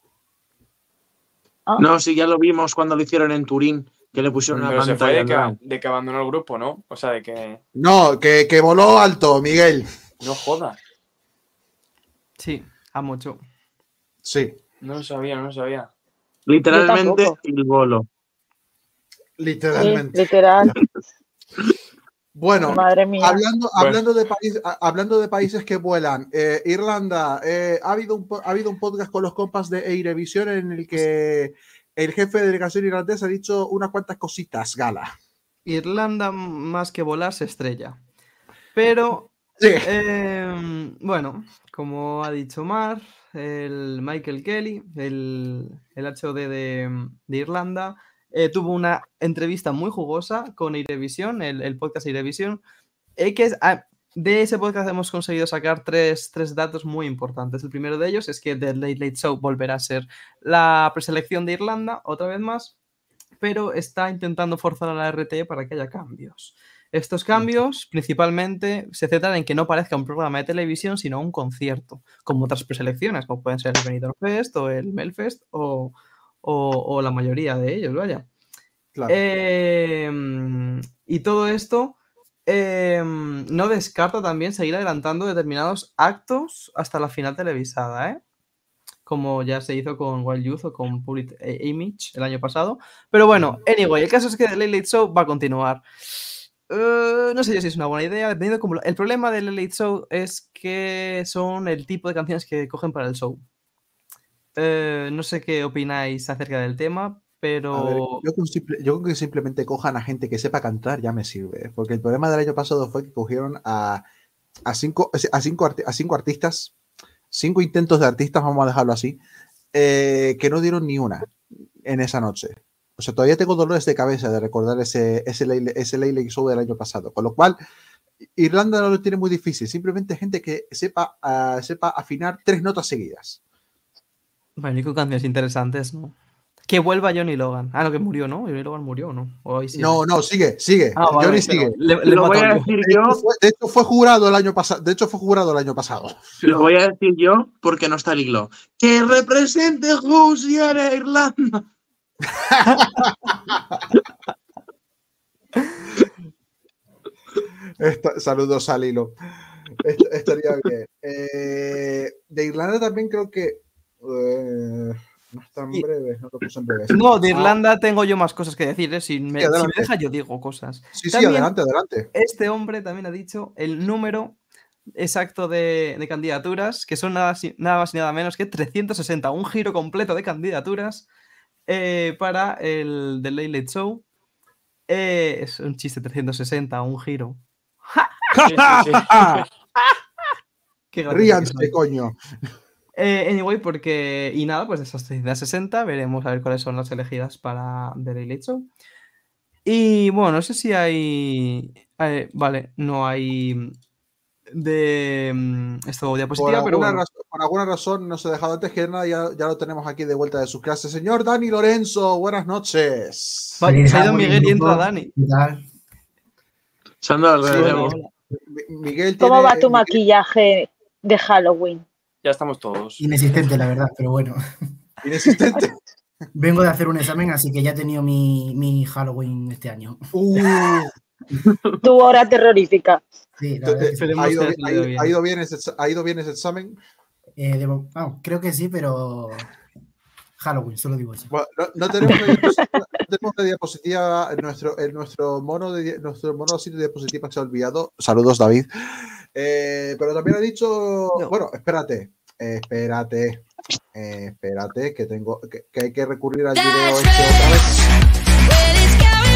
No, sí, ya lo vimos cuando lo hicieron en Turín, que le pusieron una Pero se fue pantalla al lado. de que abandonó el grupo, ¿no? O sea, de que... No, que voló alto, Miguel. No jodas. Sí, a mucho. Sí. No lo sabía. Literalmente Yo tampoco. el bolo. Literalmente. Sí, literal. Bueno, Madre mía. hablando de países que vuelan, Irlanda, ha habido un podcast con los compas de Eirevisión en el que el jefe de delegación irlandés ha dicho unas cuantas cositas, Gala. Irlanda, más que volar, se estrella. Pero, Sí. bueno, como ha dicho Mar, el Michael Kelly, el HOD de Irlanda, tuvo una entrevista muy jugosa con Eirevisión, el podcast Eirevisión, de ese podcast hemos conseguido sacar tres datos muy importantes. El primero de ellos es que The Late Late Show volverá a ser la preselección de Irlanda, otra vez más, pero está intentando forzar a la RTE para que haya cambios. Estos cambios principalmente se centran en que no parezca un programa de televisión, sino un concierto, como otras preselecciones, como pueden ser el Benidorm Fest o el Melfest o la mayoría de ellos, vaya. Claro. Y todo esto no descarta también seguir adelantando determinados actos hasta la final televisada, ¿eh? Como ya se hizo con Wild Youth o con Public Image el año pasado. Pero bueno, anyway, el caso es que The Late Late Show va a continuar. No sé yo si es una buena idea. El problema del Late Late Show es que son el tipo de canciones que cogen para el show. No sé qué opináis acerca del tema, pero... A ver, yo creo que simplemente cojan a gente que sepa cantar ya me sirve. Porque el problema del año pasado fue que cogieron a cinco artistas, 5 intentos de artistas, vamos a dejarlo así, que no dieron ni una en esa noche. O sea, todavía tengo dolores de cabeza de recordar ese Late Show del año pasado. Con lo cual, Irlanda no lo tiene muy difícil. Simplemente gente que sepa afinar 3 notas seguidas. Bueno, y con canciones interesantes, ¿no? Que vuelva Johnny Logan. Ah, no, que murió, ¿no? Johnny Logan murió, ¿no? No, sigue. Ah, vale, Johnny sigue. Lo voy a decir yo. De hecho, fue jurado el año pasado. Lo voy a decir yo porque no está Liglo. ¡Que represente Rusia en Irlanda! Saludos a Lilo. Estaría bien. De Irlanda también creo que no están breves, no lo puse en breves. No, de Irlanda tengo yo más cosas que decir, ¿eh? Si me deja, yo digo cosas. Sí, también, adelante. Este hombre también ha dicho el número exacto de candidaturas, que son nada más y nada menos que 360, un giro completo de candidaturas para el The Late Late Show. Es un chiste, 360, un giro. Sí. Qué ríanse, coño. Anyway, porque... Y nada, pues de esas 60 veremos a ver cuáles son las elegidas para The Late Late Show. Y bueno, no sé si hay... vale, no hay de esto diapositiva, pero bueno. Por alguna razón no se ha dejado antes que nada, ya lo tenemos aquí de vuelta de sus clases. Señor Dani Lorenzo, buenas noches. Vale, se ha ido Miguel y entra Dani. ¿Qué tal? Se han dado Sí, alrededor. hola, hola. Miguel ¿Cómo va tu Miguel- maquillaje de Halloween? Ya estamos todos. Inexistente, la verdad, pero bueno. Inexistente. Vengo de hacer un examen, así que ya he tenido mi Halloween este año. Tu hora terrorífica. Sí, la verdad es que sí. Esperemos que haya salido bien. ¿Ha ido bien ese examen? Creo que sí, pero Halloween, solo digo eso. Bueno, no tenemos una diapositiva. Nuestro mono de diapositiva se ha olvidado. Saludos, David. Pero también ha dicho. No. Bueno, espérate, que tengo que hay que recurrir al video este otra vez.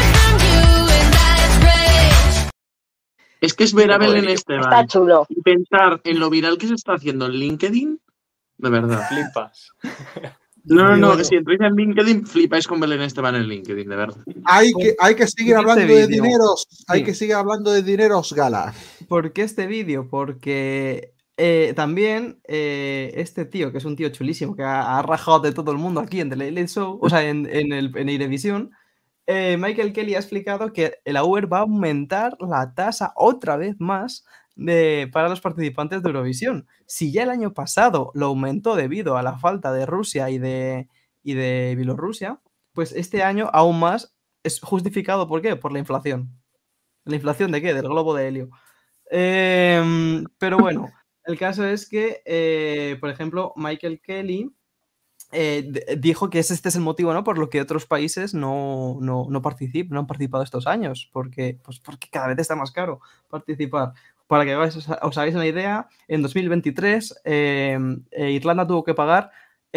Es que es ver a Belén Está Esteban chulo. y pensar en lo viral que se está haciendo en LinkedIn, de verdad. Flipas. No, si entráis en LinkedIn, flipáis con Belén Esteban en LinkedIn, de verdad. Hay que seguir ¿Por qué hablando este de vídeo? dineros. Hay Sí. que seguir hablando de dineros, Gala. ¿Por qué este vídeo? Porque también este tío, que es un tío chulísimo, que ha rajado de todo el mundo aquí en The Late Late Show, o sea, en Irevisión, Michael Kelly ha explicado que la Uber va a aumentar la tasa otra vez más para los participantes de Eurovisión. Si ya el año pasado lo aumentó debido a la falta de Rusia y de Bielorrusia, pues este año aún más es justificado. ¿Por qué? Por la inflación. ¿La inflación de qué? Del globo de helio. Pero bueno, el caso es que, por ejemplo, Michael Kelly dijo que este es el motivo, ¿no?, por lo que otros países no han participado estos años, porque cada vez está más caro participar. Para que os hagáis una idea, en 2023 Irlanda tuvo que pagar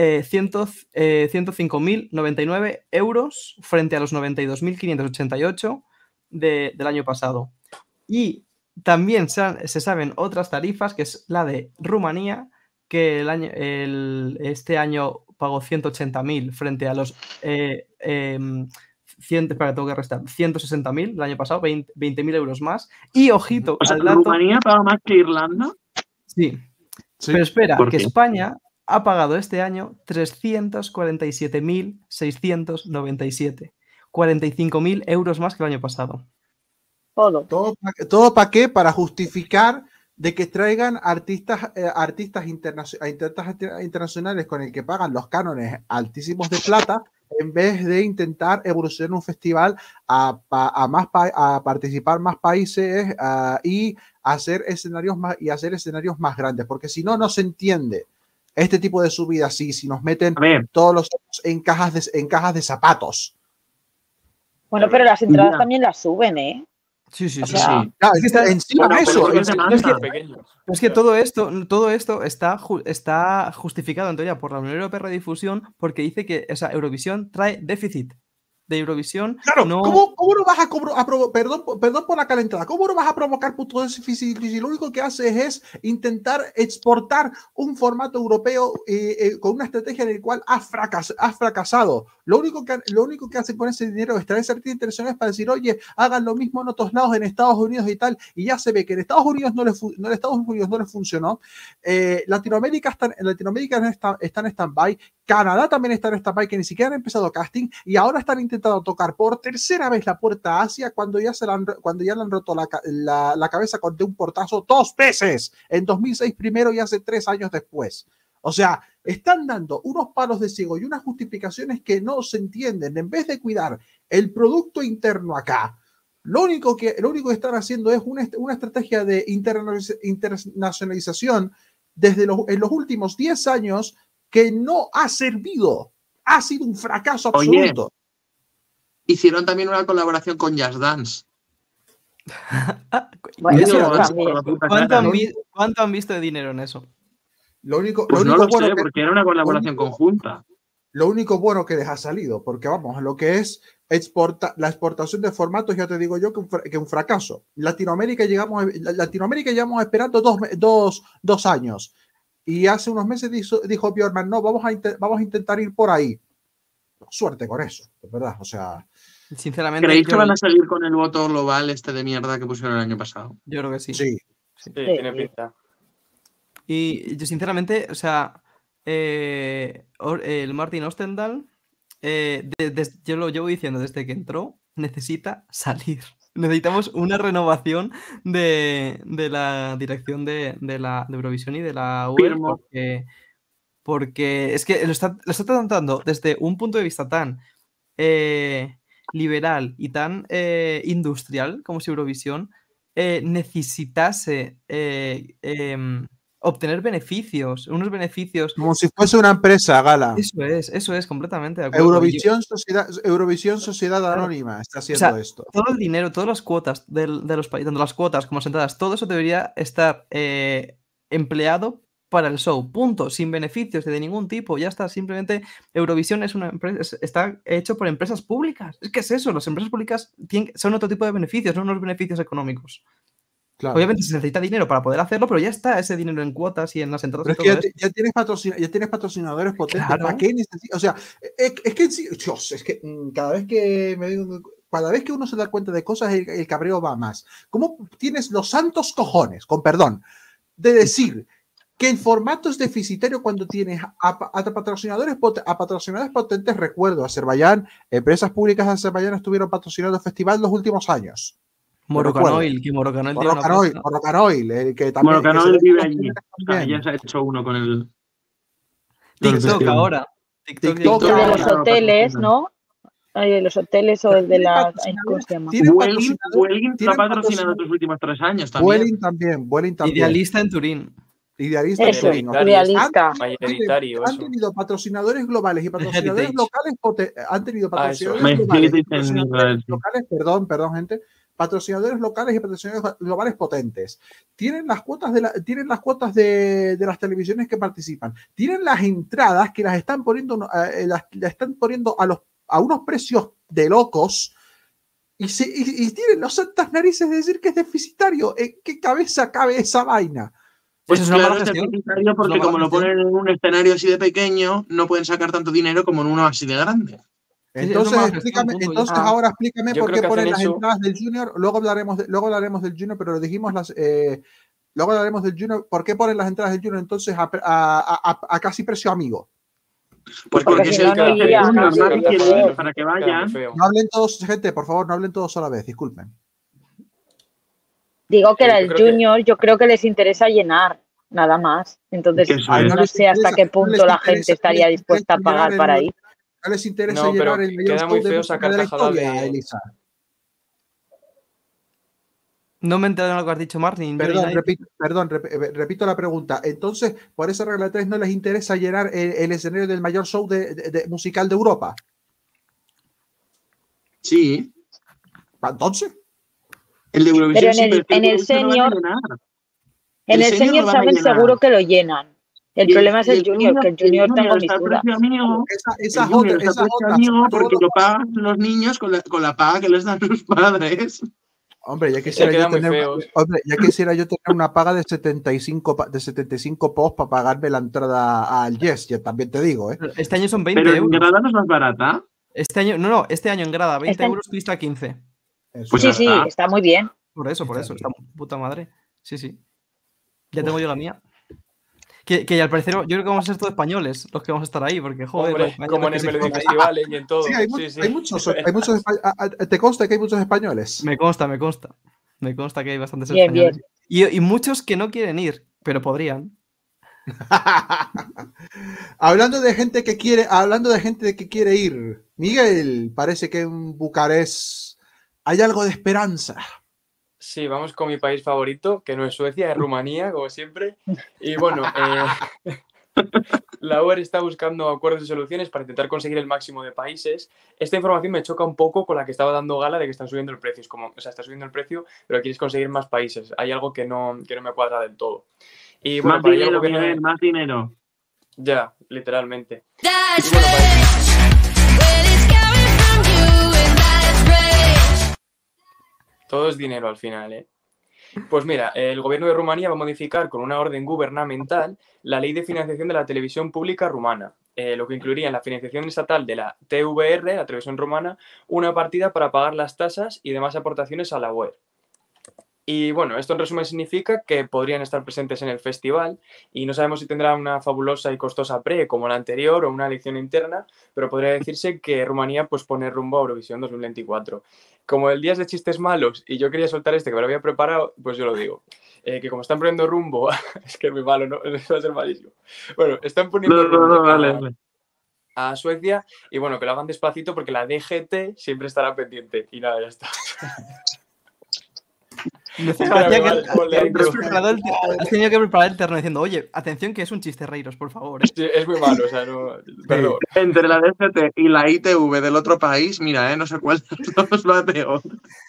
105.099 euros frente a los 92.588 del año pasado. Y también se saben otras tarifas, que es la de Rumanía, que este año pagó 180.000 frente a los 160.000 el año pasado, 20.000 euros más. Y ojito O sea, al dato. ¿Rumanía paga más que Irlanda? Sí. Sí. Pero espera, ¿Por que qué? España ha pagado este año 347.697. 45.000 euros más que el año pasado. ¿Todo para qué? Para justificar de que traigan artistas internacionales con el que pagan los cánones altísimos de plata, en vez de intentar evolucionar un festival a participar más países y hacer escenarios más grandes, porque si no se entiende este tipo de subidas. Si nos meten todos los años en cajas de zapatos. Bueno, pero las entradas también las suben, ¿eh? Sí. Sí. Claro, encima Bueno, de eso. pero es que todo esto está justificado en teoría por la Unión Europea de Radiodifusión, porque dice que Eurovisión trae déficit de Eurovisión. Claro, no... ¿cómo no vas a perdón por la calentada, ¿cómo no vas a provocar puto déficit si lo único que haces es intentar exportar un formato europeo con una estrategia en la cual has fracasado? Lo único que hacen con ese dinero es traer artistas internacionales para decir, oye, hagan lo mismo en otros lados, en Estados Unidos y tal, y ya se ve que en Estados Unidos no les funcionó. Latinoamérica está en stand-by, Canadá también está en stand-by, que ni siquiera han empezado casting, y ahora están intentando tocar por tercera vez la puerta a Asia cuando ya le han roto la cabeza de un portazo 2 veces, en 2006 primero y hace 3 años después. O sea, están dando unos palos de ciego y unas justificaciones que no se entienden. En vez de cuidar el producto interno acá, lo único que están haciendo es una estrategia de internacionalización en los últimos 10 años que no ha servido. Ha sido un fracaso absoluto. Oye, hicieron también una colaboración con Just Dance. Bueno, Eso, también. ¿Cuánto han visto de dinero en eso? Lo único Pues no lo bueno sé, porque era una colaboración conjunta. Lo único bueno que les ha salido, porque vamos, lo que es la exportación de formatos, ya te digo yo que un fracaso. Latinoamérica llevamos esperando 2 años. Y hace unos meses dijo Björkman, no, vamos a intentar ir por ahí. Suerte con eso, de verdad. O sea, Sinceramente. ¿Creéis que van a salir con el voto global de mierda que pusieron el año pasado? Yo creo que sí. Sí. Tiene pinta. Y yo, sinceramente, o sea, el Martin Ostendahl, yo lo llevo diciendo desde que entró, necesita salir. Necesitamos una renovación de la dirección de Eurovisión y de la UE, porque es que lo está tratando desde un punto de vista tan liberal y tan industrial como si Eurovisión necesitase obtener beneficios, unos beneficios. Como si fuese una empresa, Gala. Eso es, completamente de acuerdo. Eurovisión Sociedad Anónima está haciendo esto. Todo el dinero, todas las cuotas de los países, tanto las cuotas como las entradas, todo eso debería estar empleado para el show, punto, sin beneficios de ningún tipo, ya está, simplemente Eurovisión es una empresa, está hecho por empresas públicas, es que es eso, las empresas públicas son otro tipo de beneficios, no unos beneficios económicos. Claro. Obviamente se necesita dinero para poder hacerlo, pero ya está ese dinero en cuotas y en las entradas. Pero es que ya tienes patrocinadores potentes. Claro. ¿Para qué necesitas? O sea, es que Dios, es que cada vez que uno se da cuenta de cosas, el cabreo va más. ¿Cómo tienes los santos cojones, con perdón, de decir que el formato es deficitario cuando tienes a patrocinadores potentes? Recuerdo, Azerbaiyán, empresas públicas de Azerbaiyán estuvieron patrocinando el festival los últimos años. Moroccan Oil, que Moroccan Oil, que también. Moroccan Oil vive allí. Ya se ha hecho uno con el. TikTok ahora. TikTok de los hoteles, ¿no? De los hoteles o el de la. ¿Cómo se llama? Vueling lo ha patrocinado los últimos 3 años también. Vueling también. Idealista en Turín. Idealista. Eso, Idealista. Han tenido patrocinadores globales y patrocinadores locales. Han tenido patrocinadores locales. Perdón, gente. Patrocinadores locales y patrocinadores globales potentes. Tienen las cuotas de las televisiones que participan. Tienen las entradas que las están poniendo a unos precios de locos. Y tienen las santas narices de decir que es deficitario. ¿En qué cabeza cabe esa vaina? Pues es claro, es deficitario porque como lo ponen en un escenario así de pequeño, no pueden sacar tanto dinero como en uno así de grande. Entonces, ahora explícame por qué ponen las entradas del Junior. Luego hablaremos del Junior, pero lo dijimos luego hablaremos del Junior. ¿Por qué ponen las entradas del Junior entonces a casi precio amigo? Pues porque es el para que vayan. No hablen todos, gente, por favor, no hablen todos a la vez, disculpen. Digo que el Junior, yo creo que les interesa llenar, nada más. Entonces, no sé hasta qué punto la gente estaría dispuesta a pagar para ir. No les interesa llevar el mayor show de música de la historia, Elisa. No me he enterado de lo que has dicho, Martin. Repito la pregunta. Entonces, por esa regla 3, ¿no les interesa llenar el escenario del mayor show musical de Europa? Sí. ¿Entonces? El de Eurovisión, pero en el senior, saben seguro que lo llenan. El problema es el Junior, que el Junior tengo mis dudas. Esa otra. Porque lo pagan los niños con la paga que les dan sus padres. Hombre, ya quisiera yo tener una paga de 75 posts para pagarme la entrada al Yes, ya también te digo, ¿eh? Este año son 20 euros. Pero en grada no es más barata. Este año en grada, 20 euros, pista 15. Pues sí, está muy bien. Por eso, está puta madre. Sí. Ya tengo yo la mía. Que al parecer, yo creo que vamos a ser todos españoles los que vamos a estar ahí, porque joder. Hombre, como en el Melody Festival y en todo. Sí, hay muchos. ¿Te consta que hay muchos españoles? Me consta. Me consta que hay bastantes españoles. Y muchos que no quieren ir, pero podrían. Hablando de gente que quiere ir, Miguel, parece que en Bucarest hay algo de esperanza. Sí, vamos con mi país favorito, que no es Suecia, es Rumanía, como siempre. Y bueno, la UER está buscando acuerdos y soluciones para intentar conseguir el máximo de países. Esta información me choca un poco con la que estaba dando Gala de que están subiendo el precio. Es como, está subiendo el precio, pero quieres conseguir más países. Hay algo que no me cuadra del todo. Y bueno, más dinero. Ya, literalmente. Todo es dinero al final, ¿eh? Pues mira, el gobierno de Rumanía va a modificar con una orden gubernamental la ley de financiación de la televisión pública rumana, lo que incluiría en la financiación estatal de la TVR, la televisión rumana, una partida para pagar las tasas y demás aportaciones a la web. Y bueno, esto en resumen significa que podrían estar presentes en el festival y no sabemos si tendrá una fabulosa y costosa pre como la anterior o una elección interna, pero podría decirse que Rumanía pues pone rumbo a Eurovisión 2024. Como el día es de chistes malos y yo quería soltar este que me lo había preparado, pues yo lo digo. Que como están poniendo rumbo, es que es muy malo, ¿no? Va a ser malísimo. Bueno, están poniendo rumbo Vale. a Suecia y bueno, que lo hagan despacito porque la DGT siempre estará pendiente. Y nada, ya está. Me hace Espera, gracia que que vale, vale, has tenido que preparar el terno diciendo, oye, atención que es un chiste, Reiros, por favor. Sí, es muy malo, o sea, no. Perdón. Entre la DGT y la ITV del otro país, mira, no sé cuál de los dos va peor.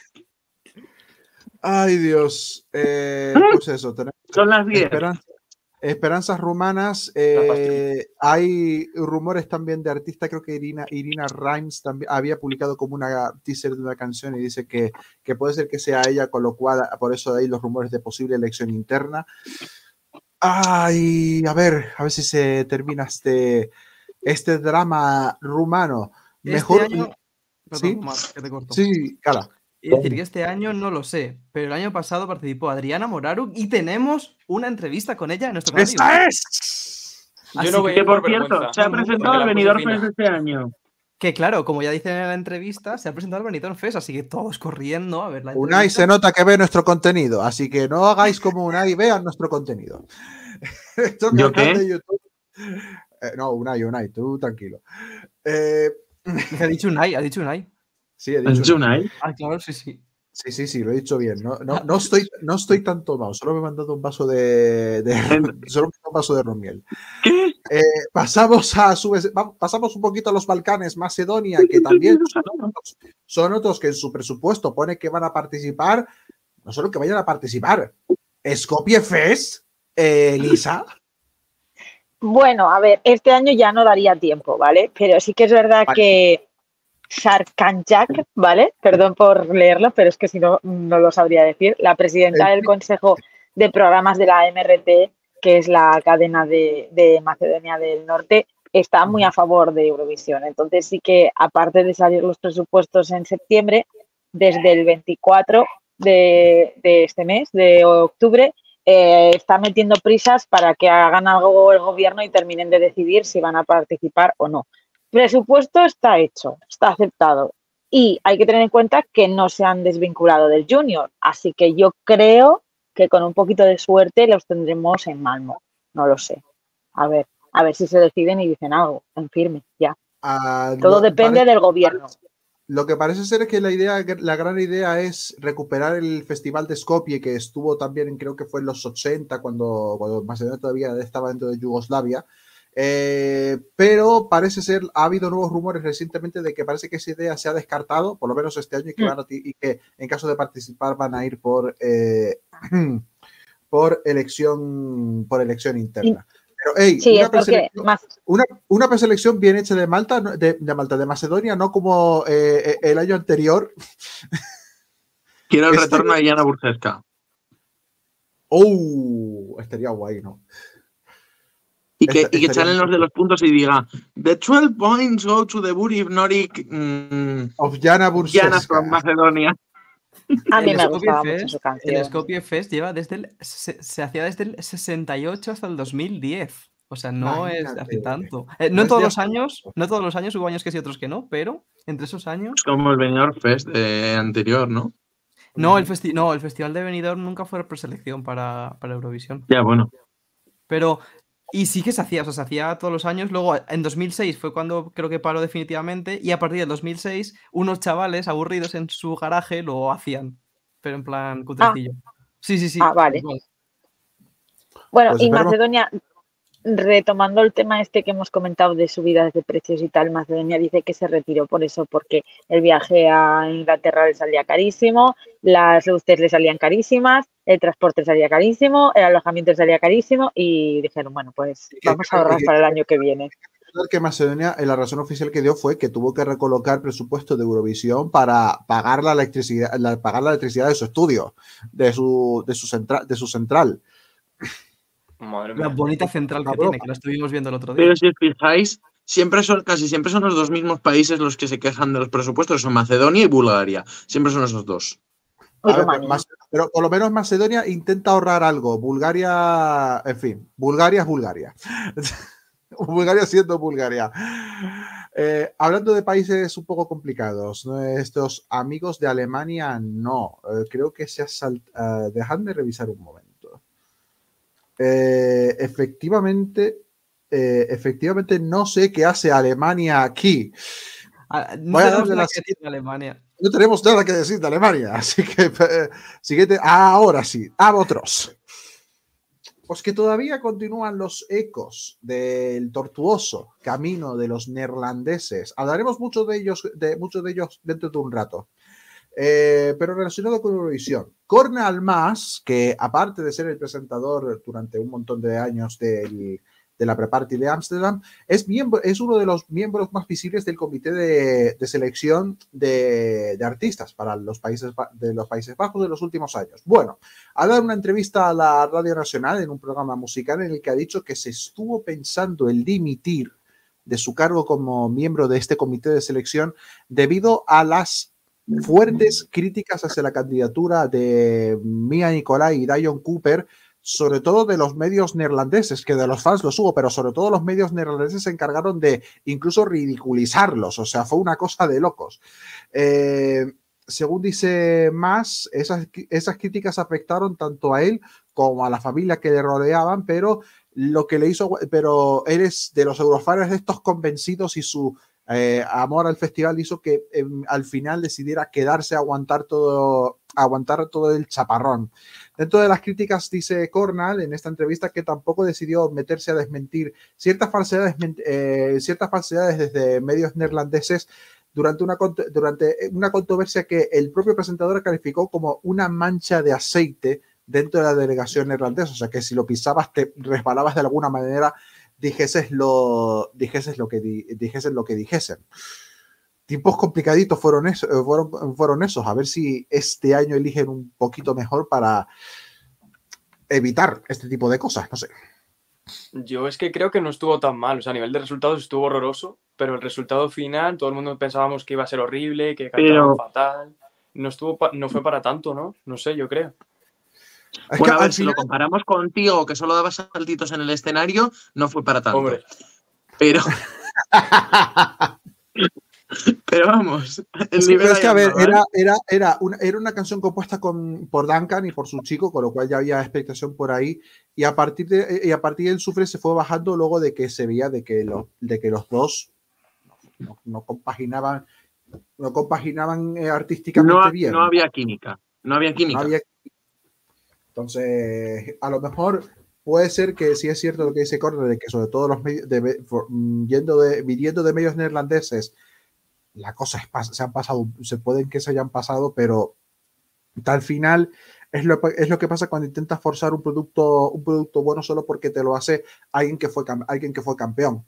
Ay, Dios. Pues eso, tenemos Son las 10. esperanzas rumanas. Hay rumores también de artista, creo que Irina Rhymes también había publicado como una teaser de una canción y dice que puede ser que sea ella, con lo cual, por eso de ahí los rumores de posible elección interna. Ay, a ver si se termina este drama rumano. Mejor. Este año... ¿Sí? Perdón, Omar, que te corto. Sí, cara. Es decir, que este año no lo sé, pero el año pasado participó Adriana Moraru y tenemos una entrevista con ella en nuestro canal. ¡Esa es! Yo no voy a Que ir por vergüenza. cierto, se ha presentado al Benidorm Fest este año. Que claro, como ya dicen en la entrevista, se ha presentado el Benidorm Fest, así que todos corriendo a ver la entrevista. Unai se nota que ve nuestro contenido, así que no hagáis como Unai, vean nuestro contenido. Esto ¿Yo qué? de YouTube. No, Unai, tú tranquilo. Ha dicho Unai, ha dicho Unai. Sí, he dicho Unai. Ah, claro, sí. Sí, lo he dicho bien. No estoy tan tomado, solo me he mandado un vaso de romiel. Pasamos un poquito a los Balcanes, Macedonia, que también son otros que en su presupuesto pone que van a participar, no solo que vayan a participar, Skopje Fest, Lisa. Bueno, a ver, este año ya no daría tiempo, ¿vale? Pero sí que es verdad que Sarkanjak, ¿vale? Perdón por leerlo, pero es que si no, no lo sabría decir. La presidenta del Consejo de Programas de la MRT, que es la cadena de Macedonia del Norte, está muy a favor de Eurovisión. Entonces sí que, aparte de salir los presupuestos en septiembre, desde el 24 de este mes, de octubre, está metiendo prisas para que hagan algo el gobierno y terminen de decidir si van a participar o no. Presupuesto está hecho, está aceptado y hay que tener en cuenta que no se han desvinculado del Junior, así que yo creo que con un poquito de suerte los tendremos en Malmö, no lo sé. A ver si se deciden y dicen algo en firme, ya. Todo depende del gobierno. Lo que parece ser es que la gran idea es recuperar el Festival de Skopje, que estuvo también, creo que fue en los 80, cuando Macedonia todavía estaba dentro de Yugoslavia. Pero parece ser, ha habido nuevos rumores recientemente de que parece que esa idea se ha descartado, por lo menos este año, y que en caso de participar van a ir por elección interna. Pero, hey, sí, una preselección bien hecha de Malta, de Macedonia, no como el año anterior. Quiero el retorno a Yana Burceska. Estaría guay, ¿no? Y que salen los de los puntos y diga the 12 points go to the Buriv Norik of Yana Burceska from Macedonia. A mí me gustaba mucho su canción. El Skopje Fest lleva se hacía desde el 68 hasta el 2010. O sea, no es hace tanto. No todos los años, hubo años que sí, otros que no, pero entre esos años. Como el Benidorm Fest anterior, ¿no? No, el Festival de Benidorm nunca fue preselección para Eurovisión. Ya, bueno. Pero, y sí que se hacía todos los años. Luego, en 2006 fue cuando creo que paró definitivamente. Y a partir del 2006, unos chavales aburridos en su garaje lo hacían. Pero en plan cutrecillo. Sí. Vale. Bueno, pues y Macedonia, retomando el tema este que hemos comentado de subidas de precios y tal, Macedonia dice que se retiró por eso, porque el viaje a Inglaterra le salía carísimo, las luces le salían carísimas, el transporte salía carísimo, el alojamiento salía carísimo y dijeron, bueno, pues vamos a ahorrar para el año que viene. que Macedonia, en la razón oficial que dio fue que tuvo que recolocar presupuesto de Eurovisión para pagar la electricidad, de su estudio, de su central. Madre La mía. bonita central que Cabrón. tiene, que la estuvimos viendo el otro día. Pero si os fijáis, casi siempre son los dos mismos países los que se quejan de los presupuestos, son Macedonia y Bulgaria. Siempre son esos dos. Y A ver, Rumanía. pero por lo menos Macedonia intenta ahorrar algo. Bulgaria, en fin, Bulgaria es Bulgaria. Bulgaria siendo Bulgaria. Hablando de países un poco complicados, nuestros amigos de Alemania no. Creo que se ha saltado. Dejadme revisar un momento. Efectivamente, no sé qué hace Alemania aquí. No Voy a tenemos darle nada las- que decir de Alemania. No tenemos nada que decir de Alemania, así que siguiente. Ahora sí, a otros. Pues que todavía continúan los ecos del tortuoso camino de los neerlandeses. Hablaremos mucho de ellos dentro de un rato. Pero relacionado con Eurovisión. Cornel Maas, que aparte de ser el presentador durante un montón de años de la Pre-Party de Ámsterdam, es uno de los miembros más visibles del comité de selección de artistas para los Países Bajos de los últimos años. Bueno, ha dado una entrevista a la Radio Nacional en un programa musical en el que ha dicho que se estuvo pensando en dimitir de su cargo como miembro de este comité de selección debido a las fuertes críticas hacia la candidatura de Mia Nicolai y Dion Cooper, sobre todo de los medios neerlandeses, que de los fans los hubo, pero sobre todo los medios neerlandeses se encargaron de incluso ridiculizarlos, o sea, fue una cosa de locos. Según dice Maas, esas críticas afectaron tanto a él como a la familia que le rodeaban, pero él es de los eurofans de estos convencidos y su amor al festival hizo que al final decidiera quedarse a aguantar todo el chaparrón. Dentro de las críticas dice Cornel en esta entrevista que tampoco decidió meterse a desmentir ciertas falsedades desde medios neerlandeses durante una controversia que el propio presentador calificó como una mancha de aceite dentro de la delegación neerlandesa, o sea que si lo pisabas te resbalabas de alguna manera, dijesen lo que dijesen. Tiempos complicaditos fueron esos. A ver si este año eligen un poquito mejor para evitar este tipo de cosas. No sé. Yo es que creo que no estuvo tan mal. O sea, a nivel de resultados estuvo horroroso, pero el resultado final, todo el mundo pensábamos que iba a ser horrible, que cantaban fatal. No fue para tanto, ¿no? No sé, yo creo. Bueno, a ver, si lo comparamos contigo, que solo dabas saltitos en el escenario, no fue para tanto. Hombre. Pero vamos. Sí, pero es que, a ver, era una canción compuesta por Duncan y por su chico, con lo cual ya había expectación por ahí. Y a partir de él sufre se fue bajando luego de que se veía de que los dos no compaginaban artísticamente bien. No había química. Entonces, a lo mejor puede ser que sí es cierto lo que dice Cornel, de que sobre todo los medios, viniendo de medios neerlandeses, la cosa pueden que se hayan pasado, pero al final es lo que pasa cuando intentas forzar un producto bueno solo porque te lo hace alguien que fue campeón.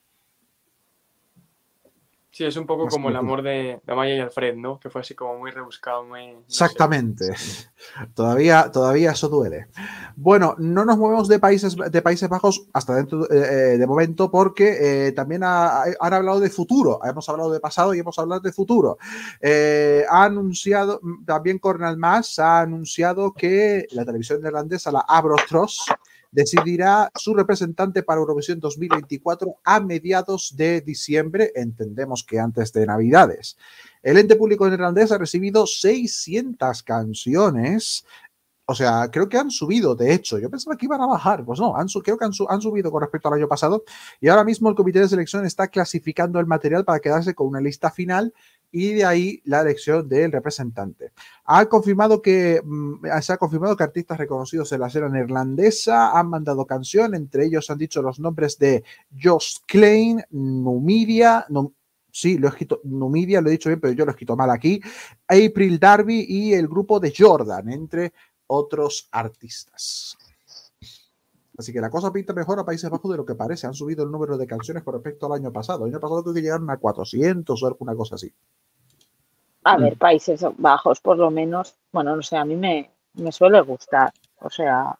Sí, es un poco como el amor de Amaya y Alfred, ¿no? Que fue así como muy rebuscado, Exactamente. Todavía eso duele. Bueno, no nos movemos de Países Bajos hasta dentro de momento porque también han hablado de futuro. Hemos hablado de pasado y hemos hablado de futuro. Ha anunciado, también Cornel Maas ha anunciado que la televisión neerlandesa, la Abrotros, decidirá su representante para Eurovisión 2024 a mediados de diciembre, entendemos que antes de Navidades. El ente público neerlandés ha recibido 600 canciones, o sea, creo que han subido, de hecho, yo pensaba que iban a bajar, pues no, creo que han subido con respecto al año pasado, y ahora mismo el comité de selección está clasificando el material para quedarse con una lista final y de ahí la elección del representante. Se ha confirmado que artistas reconocidos en la escena neerlandesa han mandado canción, entre ellos han dicho los nombres de Joost Klein, Numidia, sí, lo he escrito, Numidia, lo he dicho bien, pero yo lo he escrito mal aquí, April Darby y el grupo de Jordan, entre otros artistas. Así que la cosa pinta mejor a Países Bajos de lo que parece. Han subido el número de canciones con respecto al año pasado. El año pasado creo que llegaron a 400 o alguna cosa así. A ver, Países Bajos, por lo menos, bueno, no sé, a mí me suele gustar. O sea,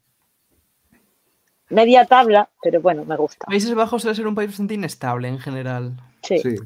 media tabla, pero bueno, me gusta. Países Bajos suele ser un país bastante inestable en general. Sí. Sí.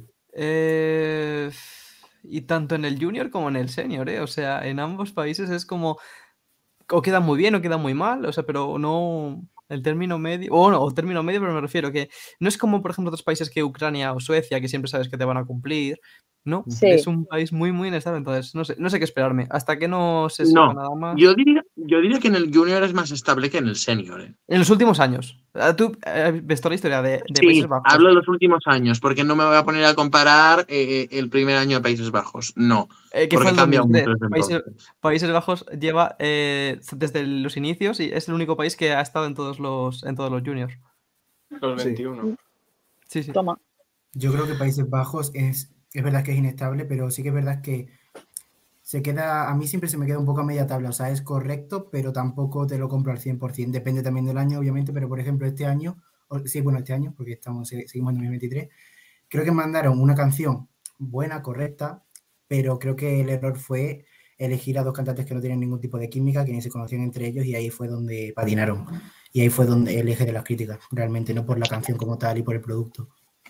Y tanto en el junior como en el senior, ¿eh? O sea, en ambos países es como o queda muy bien o queda muy mal, o sea, pero no el término medio, o no, o término medio, pero me refiero que no es como, por ejemplo, otros países que Ucrania o Suecia, que siempre sabes que te van a cumplir, ¿no? Sí. Es un país muy, muy inestable, entonces no sé qué esperarme. Hasta que no se sepa No, nada más. yo diría que en el junior es más estable que en el senior. En los últimos años. Tú ves toda la historia de Sí, Países Bajos. hablo de los últimos años, porque no me voy a poner a comparar el primer año de Países Bajos. No, Que porque fue el ha cambiado 2003. mucho desde entonces. Países Bajos lleva desde los inicios y es el único país que ha estado en todos los juniors. Los 21. Sí, sí. Toma. Yo creo que Países Bajos es verdad que es inestable, pero sí que es verdad que se queda, a mí siempre se me queda un poco a media tabla, o sea, es correcto, pero tampoco te lo compro al 100%, depende también del año, obviamente, pero por ejemplo este año, este año, porque seguimos en 2023, creo que mandaron una canción buena, correcta, pero creo que el error fue elegir a dos cantantes que no tienen ningún tipo de química, que ni se conocían entre ellos, y ahí fue donde patinaron, y ahí fue donde el eje de las críticas, realmente, no por la canción como tal y por el producto.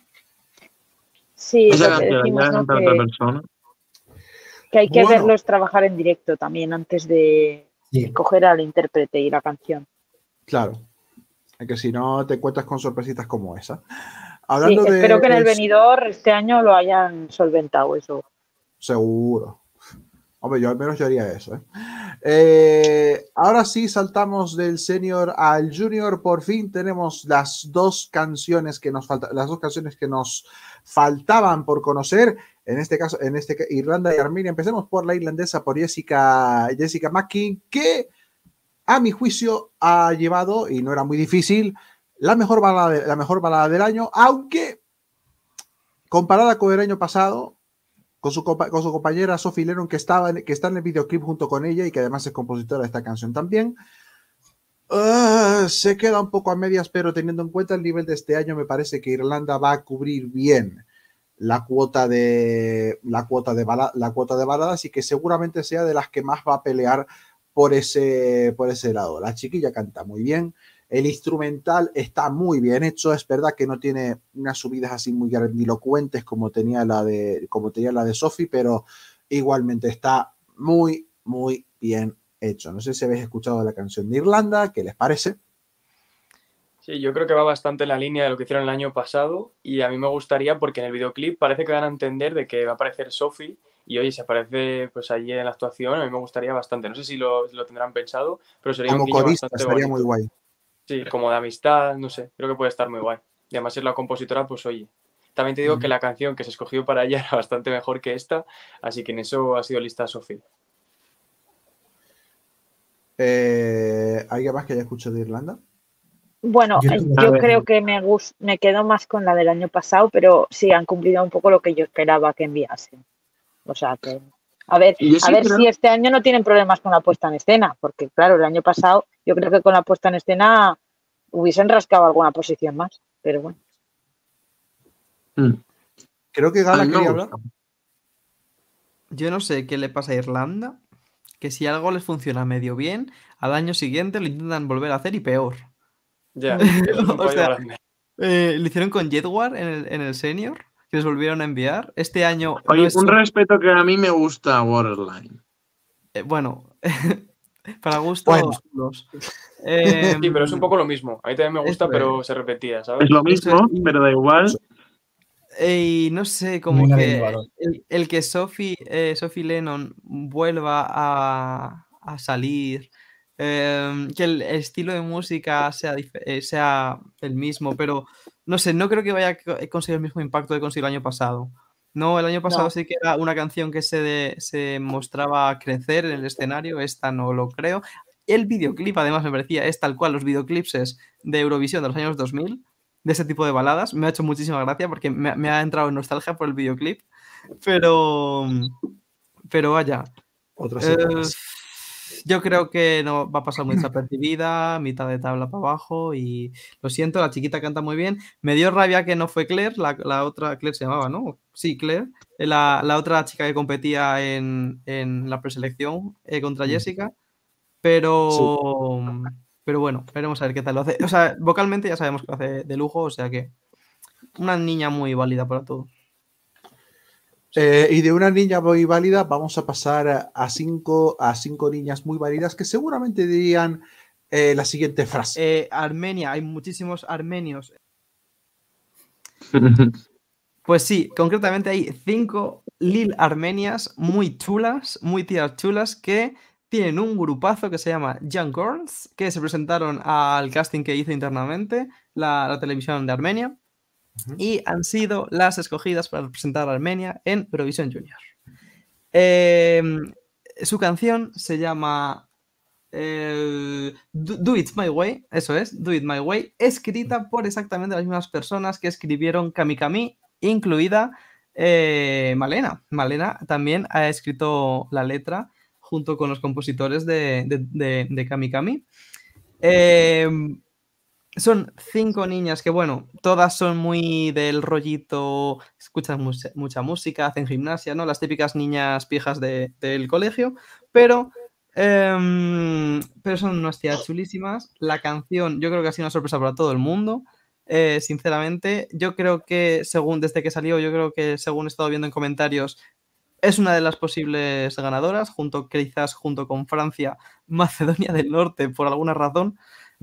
Sí, Esa lo que canción decimos, la ¿no? canta otra persona. Que hay que Bueno. verlos trabajar en directo también antes de Sí. coger al intérprete y la canción. Claro. Es que si no te encuentras con sorpresitas como esa. Sí, Hablando de... espero que en el venidor este año lo hayan solventado eso. Seguro. Hombre, yo al menos yo haría eso. Ahora sí, saltamos del senior al junior. Por fin tenemos las dos canciones que nos faltaban por conocer. En este caso, Irlanda y Armenia. Empecemos por la irlandesa, por Jessica Mackin, que a mi juicio ha llevado, y no era muy difícil, la mejor balada del año, aunque comparada con el año pasado, con su compañera Sophie Lennon, que está en el videoclip junto con ella y que además es compositora de esta canción también. Se queda un poco a medias, pero teniendo en cuenta el nivel de este año, me parece que Irlanda va a cubrir bien la cuota de baladas y que seguramente sea de las que más va a pelear por ese lado. La chiquilla canta muy bien. El instrumental está muy bien hecho. Es verdad que no tiene unas subidas así muy grandilocuentes como tenía la de Sophie, pero igualmente está muy, muy bien hecho. No sé si habéis escuchado la canción de Irlanda. ¿Qué les parece? Sí, yo creo que va bastante en la línea de lo que hicieron el año pasado y a mí me gustaría porque en el videoclip parece que van a entender de que va a aparecer Sophie y oye, si aparece pues allí en la actuación, a mí me gustaría bastante. No sé si lo tendrán pensado, pero sería Como un guiño corista bastante estaría bonito. muy guay. Sí, como de amistad, no sé, creo que puede estar muy guay. Y además es la compositora, pues oye. También te digo que la canción que se escogió para ella era bastante mejor que esta, así que en eso ha sido lista Sophie. ¿Alguien más que haya escuchado de Irlanda? Bueno, Yo yo creo que me quedo más con la del año pasado, pero sí han cumplido un poco lo que yo esperaba que enviasen. O sea que, a ver si este año no tienen problemas con la puesta en escena, porque claro, el año pasado yo creo que con la puesta en escena hubiesen rascado alguna posición más, pero bueno. Creo que Gala quería hablar. Yo no sé qué le pasa a Irlanda, que si algo les funciona medio bien, al año siguiente lo intentan volver a hacer y peor. Ya, es un O fallo sea, grande. lo hicieron con Jedward en el senior, que les volvieron a enviar. Este año Oye, no es un respeto que a mí me gusta Waterline. bueno, para gustos. Sí, pero es un poco lo mismo. A mí también me gusta, Eso pero se repetía, ¿sabes? Es lo mismo, pero da igual. Y no sé, No como hay nada que innovador. el que Sophie Lennon vuelva a salir, que el estilo de música sea el mismo, pero no sé, no creo que vaya a conseguir el mismo impacto que consiguió el año pasado. No, el año pasado No. sí que era una canción que se mostraba crecer en el escenario, esta no lo creo. El videoclip, además, me parecía, es tal cual los videoclips de Eurovisión de los años 2000, de ese tipo de baladas. Me ha hecho muchísima gracia porque me ha entrado en nostalgia por el videoclip. Pero vaya. Otras épocas. Yo creo que no va a pasar muy desapercibida, mitad de tabla para abajo y lo siento, la chiquita canta muy bien. Me dio rabia que no fue Claire, la otra, Claire se llamaba, ¿no? Sí, Claire, la otra chica que competía en la preselección contra Jessica, pero bueno, veremos a ver qué tal lo hace. O sea, vocalmente ya sabemos que lo hace de lujo, o sea que una niña muy válida para todo. Y de una niña muy válida vamos a pasar a cinco niñas muy válidas que seguramente dirían la siguiente frase. Armenia, hay muchísimos armenios. Pues sí, concretamente hay 5 Lil Armenias muy chulas, muy tías chulas, que tienen un grupazo que se llama Young Girls, que se presentaron al casting que hizo internamente la televisión de Armenia. Y han sido las escogidas para representar a Armenia en Eurovisión Junior. Su canción se llama Do It My Way, eso es, Do It My Way, escrita por exactamente las mismas personas que escribieron Kami Kami, incluida Malena. Malena también ha escrito la letra junto con los compositores de Kami Kami. Son 5 niñas que, bueno, todas son muy del rollito, escuchan mucha música, hacen gimnasia, ¿no? Las típicas niñas pijas del colegio, pero son unas tías chulísimas. La canción yo creo que ha sido una sorpresa para todo el mundo, sinceramente. Yo creo que, desde que salió, yo creo que, según he estado viendo en comentarios, es una de las posibles ganadoras, quizás junto con Francia, Macedonia del Norte, por alguna razón.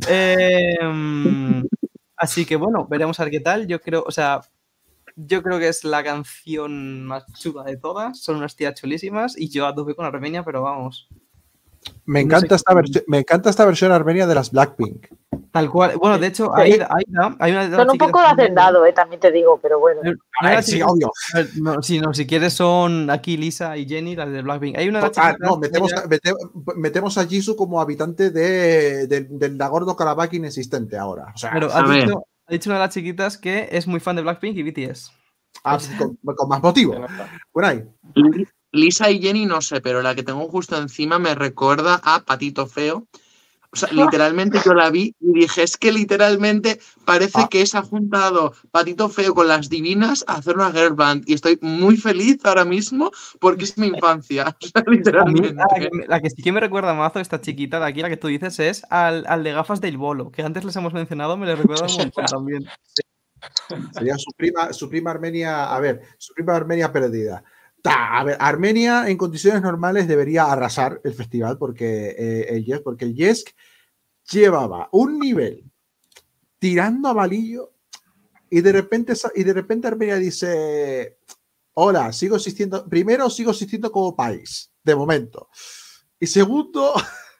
Así que bueno, veremos a ver qué tal. Yo creo que es la canción más chula de todas. Son unas tías chulísimas y yo a tope con Armenia, pero vamos. Me encanta esta versión armenia de las Blackpink. Tal cual. Bueno, de hecho, hay una de las son un poco de hacendado, también te digo, pero bueno. Sí, obvio. Si quieres son aquí Lisa y Jenny, las de Blackpink. Hay una de las metemos a Jisoo como habitante del Nagorno-Karabaj inexistente ahora. O sea, pero ha dicho una de las chiquitas que es muy fan de Blackpink y BTS. Con más motivo. Bueno, ahí. Lisa y Jenny no sé, pero la que tengo justo encima me recuerda a Patito Feo. O sea, literalmente yo la vi y dije, es que literalmente parece que se ha juntado Patito Feo con las divinas a hacer una girl band y estoy muy feliz ahora mismo porque es mi infancia. O sea, literalmente. La que sí que me recuerda mazo, esta chiquita de aquí, la que tú dices, es al de gafas del bolo, que antes les hemos mencionado, me le recuerda un montón también. Sería su prima Armenia, su prima Armenia perdida. A ver, Armenia en condiciones normales debería arrasar el festival porque el Yesk llevaba un nivel tirando a malillo y de repente Armenia dice: hola, primero sigo existiendo como país, de momento. Y segundo,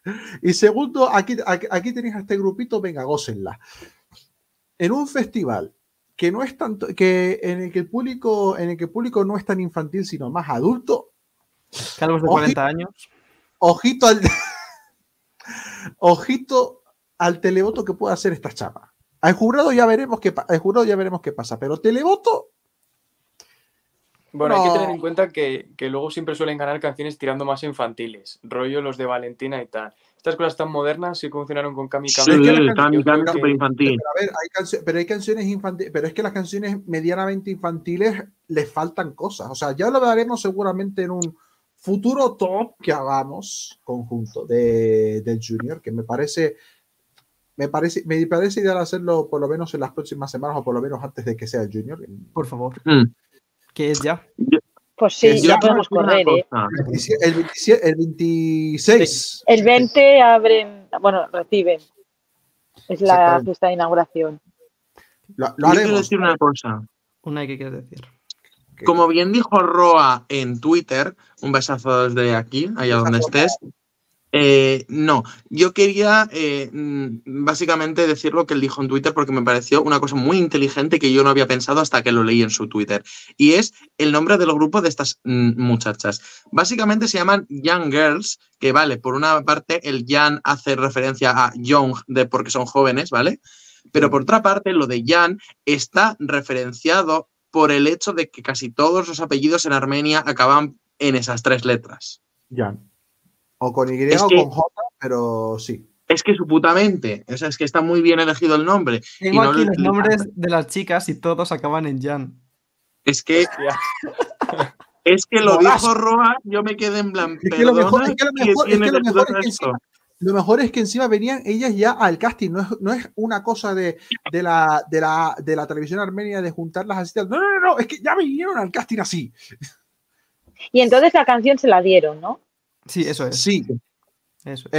aquí tenéis a este grupito, venga, gócenla. En un festival que no es tanto, en el que el público no es tan infantil, sino más adulto. Calvos de 40 años. Ojito al televoto que pueda hacer esta chapa. Al jurado ya veremos qué pasa, pero televoto. Bueno, hay que tener en cuenta que luego siempre suelen ganar canciones tirando más infantiles, rollo los de Valentina y tal. Estas cosas tan modernas sí funcionaron con Kami Kami. Sí, Kami Kami súper infantil. Pero hay canciones infantiles, pero es que las canciones medianamente infantiles les faltan cosas. O sea, ya lo veremos seguramente en un futuro top que hagamos conjunto del Junior, que me parece ideal hacerlo por lo menos en las próximas semanas o por lo menos antes de que sea el Junior. Por favor. ¿Qué es ya? Pues sí, ya podemos correr, El 26. El 20 reciben. Es la fiesta de inauguración. Lo haremos. Quiero decir una cosa. ¿Qué quieres decir? Como bien dijo Roa en Twitter, un besazo desde aquí, allá donde estés. No, yo quería básicamente decir lo que él dijo en Twitter porque me pareció una cosa muy inteligente que yo no había pensado hasta que lo leí en su Twitter, y es el nombre del grupo de estas muchachas. Básicamente se llaman Young Girls, que vale, por una parte el Young hace referencia a Young porque son jóvenes, ¿vale? Pero por otra parte lo de Young está referenciado por el hecho de que casi todos los apellidos en Armenia acaban en esas 3 letras. Young. O con Y Es o que- con J, pero sí. Es que su puta mente. O sea, es que está muy bien elegido el nombre. Tengo Y no aquí los le- nombres de las chicas y todos acaban en Jan. Es que, Hostia. es que lo Golazo. dijo Roa, yo me quedé en plan, Es que lo mejor, perdona, es que lo ¿qué mejor, es tiene que lo de mejor todo es que esto? encima, lo mejor es que encima venían ellas ya al casting. No es una cosa de la televisión armenia de juntarlas así. No, es que ya vinieron al casting así. Y entonces la canción se la dieron, ¿no? Sí, eso es. Sí. Eso es.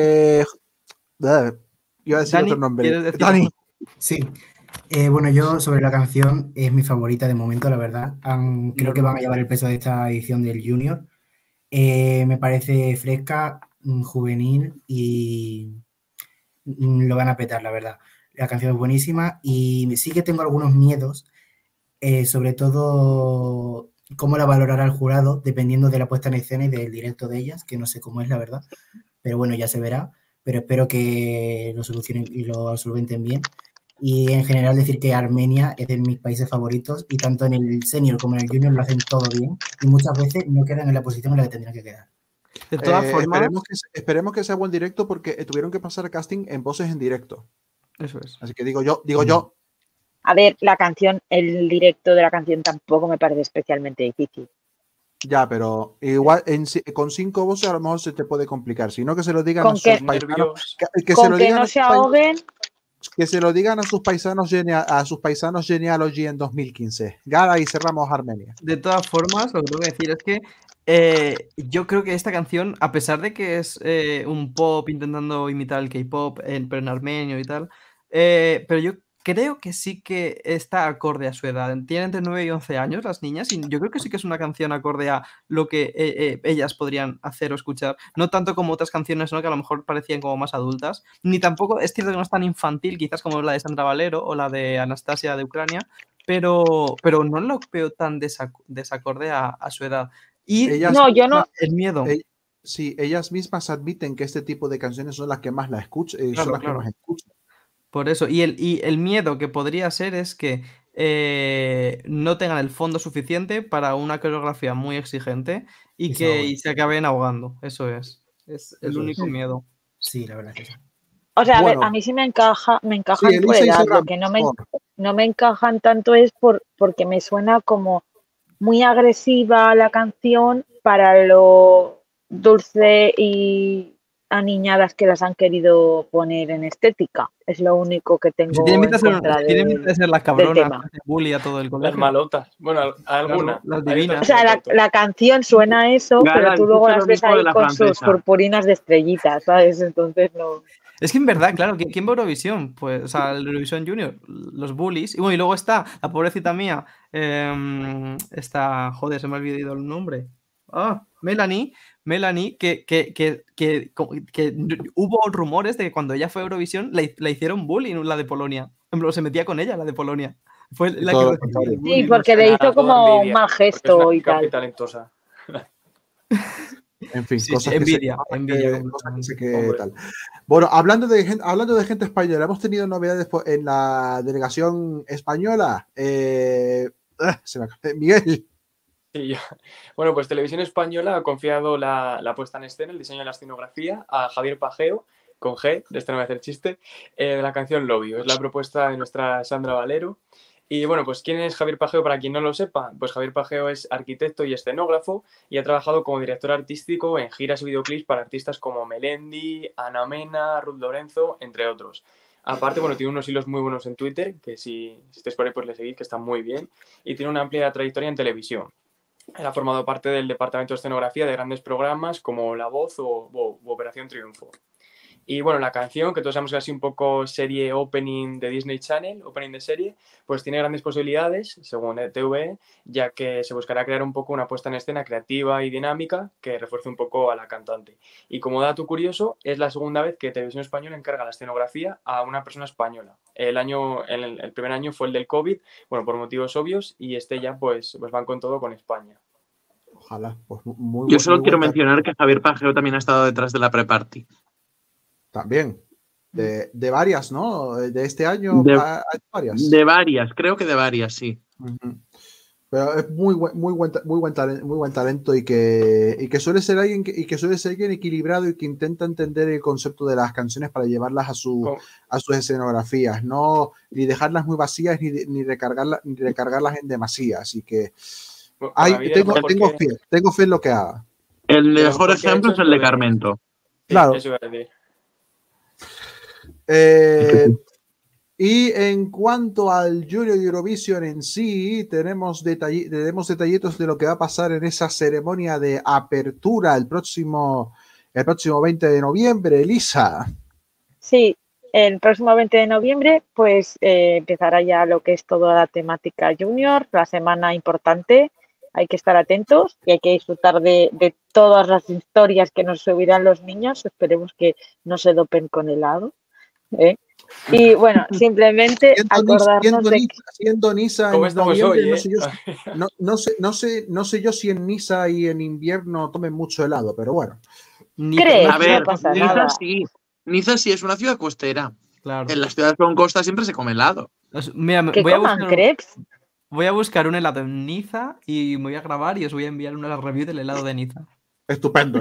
Iba a decir Dani, otro nombre. ¿quieres decir Dani. algo? Sí. Bueno, yo sobre la canción es mi favorita de momento, la verdad. Creo que van a llevar el peso de esta edición del Junior. Me parece fresca, juvenil y lo van a petar, la verdad. La canción es buenísima y sí que tengo algunos miedos, sobre todo cómo la valorará el jurado, dependiendo de la puesta en escena y del directo de ellas, que no sé cómo es, la verdad. Pero bueno, ya se verá. Pero espero que lo solucionen y lo solventen bien. Y en general decir que Armenia es de mis países favoritos y tanto en el senior como en el junior lo hacen todo bien y muchas veces no quedan en la posición en la que tendrían que quedar. De todas formas, Esperemos que sea buen directo porque tuvieron que pasar casting en voces en directo. eso es. Así que digo yo. A ver, la canción, el directo de la canción tampoco me parece especialmente difícil. Ya, pero igual con 5 voces a lo mejor se te puede complicar. Sino que se lo digan Con a sus que- paisanos. Nervios. Que se Con lo que digan no a se sus paisanos. ahoguen, Que se lo digan a sus paisanos Genealogy en 2015. Gala y cerramos Armenia. De todas formas, lo que tengo que decir es que yo creo que esta canción, a pesar de que es un pop intentando imitar el K-pop, pero en armenio y tal, pero yo creo que sí que está acorde a su edad. Tienen entre 9 y 11 años las niñas y yo creo que sí que es una canción acorde a lo que ellas podrían hacer o escuchar. No tanto como otras canciones, ¿no? Que a lo mejor parecían como más adultas. Ni tampoco, es cierto que no es tan infantil, quizás como la de Sandra Valero o la de Anastasia de Ucrania, pero no lo veo tan desacorde a su edad. Y Ellas yo no. el miedo. Sí, ellas mismas admiten que este tipo de canciones son las que más la escuchan, Claro, son las claro. que más escuchan. Por eso. Y el miedo que podría ser es que no tengan el fondo suficiente para una coreografía muy exigente y que se acaben ahogando. Eso es. Es el Eso es. único miedo. Sí, la verdad que sí. O sea, a ver, Bueno. a mí sí me encajan Sí, por Elisa y edad. Serra, Lo que mejor. no me encajan tanto es porque me suena como muy agresiva la canción para lo dulce y aniñadas que las han querido poner en estética. Es lo único que tengo Si tiene pinta en contra de ser las del cabronas tema. que hacen bully a todo el Las colegio. malotas. Bueno, alguna. Claro, las Hay divinas. otras O sea, que no tanto. la canción suena a eso, Gala, pero tú luego dijiste las lo ves mismo de ahí la con sus francesa. purpurinas de estrellitas, ¿sabes? Entonces no. Es que en verdad, claro, ¿quién va a Eurovisión? Pues, o sea, el Eurovisión Junior, los bullies. Y bueno, y luego está la pobrecita mía, joder, se me ha olvidado el nombre. Melanie, que hubo rumores de que cuando ella fue a Eurovisión la hicieron bullying, la de Polonia. En plan, se metía con ella, la de Polonia. Fue Y la todo que lo recibió el contrario. bullying. Sí, porque le Nada, hizo todo como un envidia, mal porque es una gesto y chica muy tal. talentosa. En fin, Sí, cosas envidia, cosas envidia que completamente. sé que Hombre. tal. Bueno, hablando de gente española, hemos tenido novedades en la delegación española. Se me acaba- Miguel. Sí, bueno, pues Televisión Española ha confiado la puesta en escena, el diseño de la escenografía a Javier Pajeo, con G, de este no voy a hacer chiste, de la canción Lobby. Es la propuesta de nuestra Sandra Valero. Y bueno, pues ¿quién es Javier Pajeo para quien no lo sepa? Pues Javier Pajeo es arquitecto y escenógrafo y ha trabajado como director artístico en giras y videoclips para artistas como Melendi, Ana Mena, Ruth Lorenzo, entre otros. Aparte, bueno, tiene unos hilos muy buenos en Twitter, que si estáis por ahí pues le seguís, que están muy bien. Y tiene una amplia trayectoria en televisión. Él ha formado parte del departamento de escenografía de grandes programas como La Voz o Operación Triunfo. Y bueno, la canción, que todos sabemos que es así un poco serie opening de Disney Channel, opening de serie, pues tiene grandes posibilidades, según el TVE, ya que se buscará crear un poco una puesta en escena creativa y dinámica que refuerce un poco a la cantante. Y como dato curioso, es la segunda vez que Televisión Española encarga la escenografía a una persona española. El primer año fue el del COVID, bueno, por motivos obvios, y este ya pues van con todo con España. Ojalá. Pues muy Yo solo muy quiero buen mencionar que Javier Pajeo también ha estado detrás de la pre-party. También. De varias, ¿no? De este año hay varias. De varias, creo que de varias, sí. Ujú. Pero es muy buen talento y que suele ser alguien equilibrado y que intenta entender el concepto de las canciones para llevarlas a sus escenografías, no ni dejarlas muy vacías ni recargarlas en demasía. Así que tengo fe en lo que haga. El mejor ejemplo es el de Carmento. Claro. Eso iba a decir. Y en cuanto al Junior Eurovision en sí, tenemos detallitos de lo que va a pasar en esa ceremonia de apertura el próximo 20 de noviembre, Elisa. Sí, el próximo 20 de noviembre pues empezará ya lo que es toda la temática Junior, la semana importante. Hay que estar atentos y hay que disfrutar de todas las historias que nos subirán los niños. Esperemos que no se dopen con helado. Y bueno, simplemente acordarnos de que... Siendo Niza ¿Cómo en estamos noviembre, hoy, no sé yo si en Niza y en invierno tomen mucho helado, pero bueno. ¿Crees? A ver, No pasa Niza nada. sí. Niza sí es una ciudad costera. Claro. En las ciudades con costa siempre se come helado. Mira, Que coman crepes. Voy a buscar un helado en Niza y me voy a grabar y os voy a enviar una review del helado de Niza. Estupendo.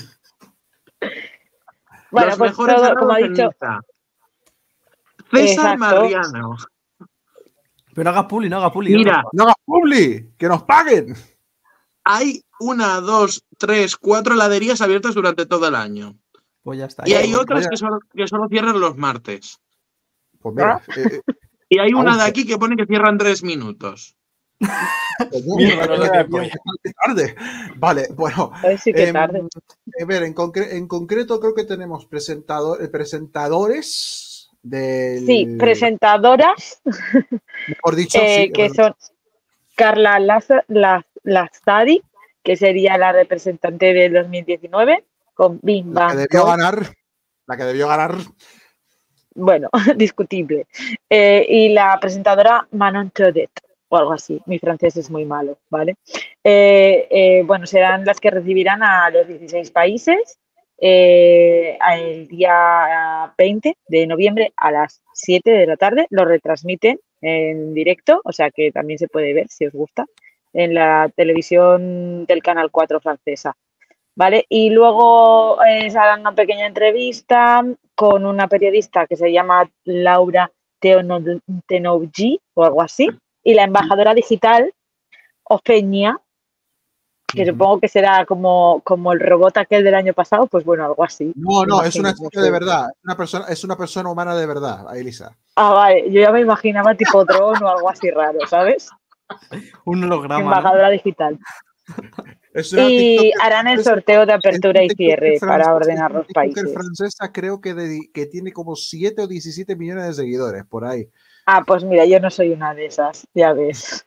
Bueno, los pues mejores todo, como ha helados en dicho... Niza. César Exacto. Mariano. Pero no hagas publi, Mira, ¡No hagas publi! ¡Que nos paguen! hay 1, 2, 3, 4 heladerías abiertas durante todo el año. Pues ya está. Y hay otras que solo cierran los martes. Pues mira, Y hay una Aún de sí. aquí que pone que cierran 3 minutos. tarde. Vale, bueno. Hoy sí que tarde. A ver, en concreto creo que tenemos presentadores del... Sí, presentadoras, Mejor dicho, sí, que son Carla Lazzari, que sería la representante del 2019, con Bim la Bam que debió Boom. ganar. Bueno, discutible. Y la presentadora Manon Todet, o algo así. Mi francés es muy malo, ¿vale? Bueno, serán las que recibirán a los 16 países el día 20 de noviembre a las 7 de la tarde. Lo retransmiten en directo, o sea que también se puede ver, si os gusta, en la televisión del Canal 4 francesa. ¿Vale? Y luego se hará una pequeña entrevista con una periodista que se llama Laura Tenouji o algo así, y la embajadora digital Ofeña, que supongo que será como el robot aquel del año pasado, pues bueno, algo así. No, es una chica de verdad, es una persona humana de verdad, Elisa. Ah, vale, yo ya me imaginaba tipo dron o algo así raro, ¿sabes? Un holograma. Embajadora digital. Y harán el sorteo de apertura y cierre para ordenar los países. Francesa creo que tiene como 7 o 17 millones de seguidores por ahí. Ah, pues mira, yo no soy una de esas, ya ves.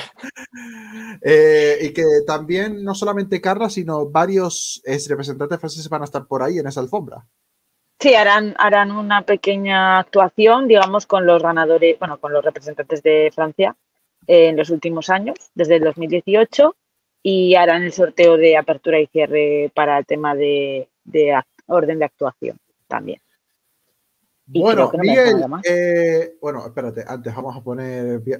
Y que también no solamente Carla, sino varios representantes franceses van a estar por ahí en esa alfombra. Sí, harán una pequeña actuación, digamos, con los ganadores, bueno, con los representantes de Francia en los últimos años, desde el 2018. Y harán el sorteo de apertura y cierre para el tema de orden de actuación también. Y bueno, no Miguel, bueno, espérate, antes vamos a poner bien.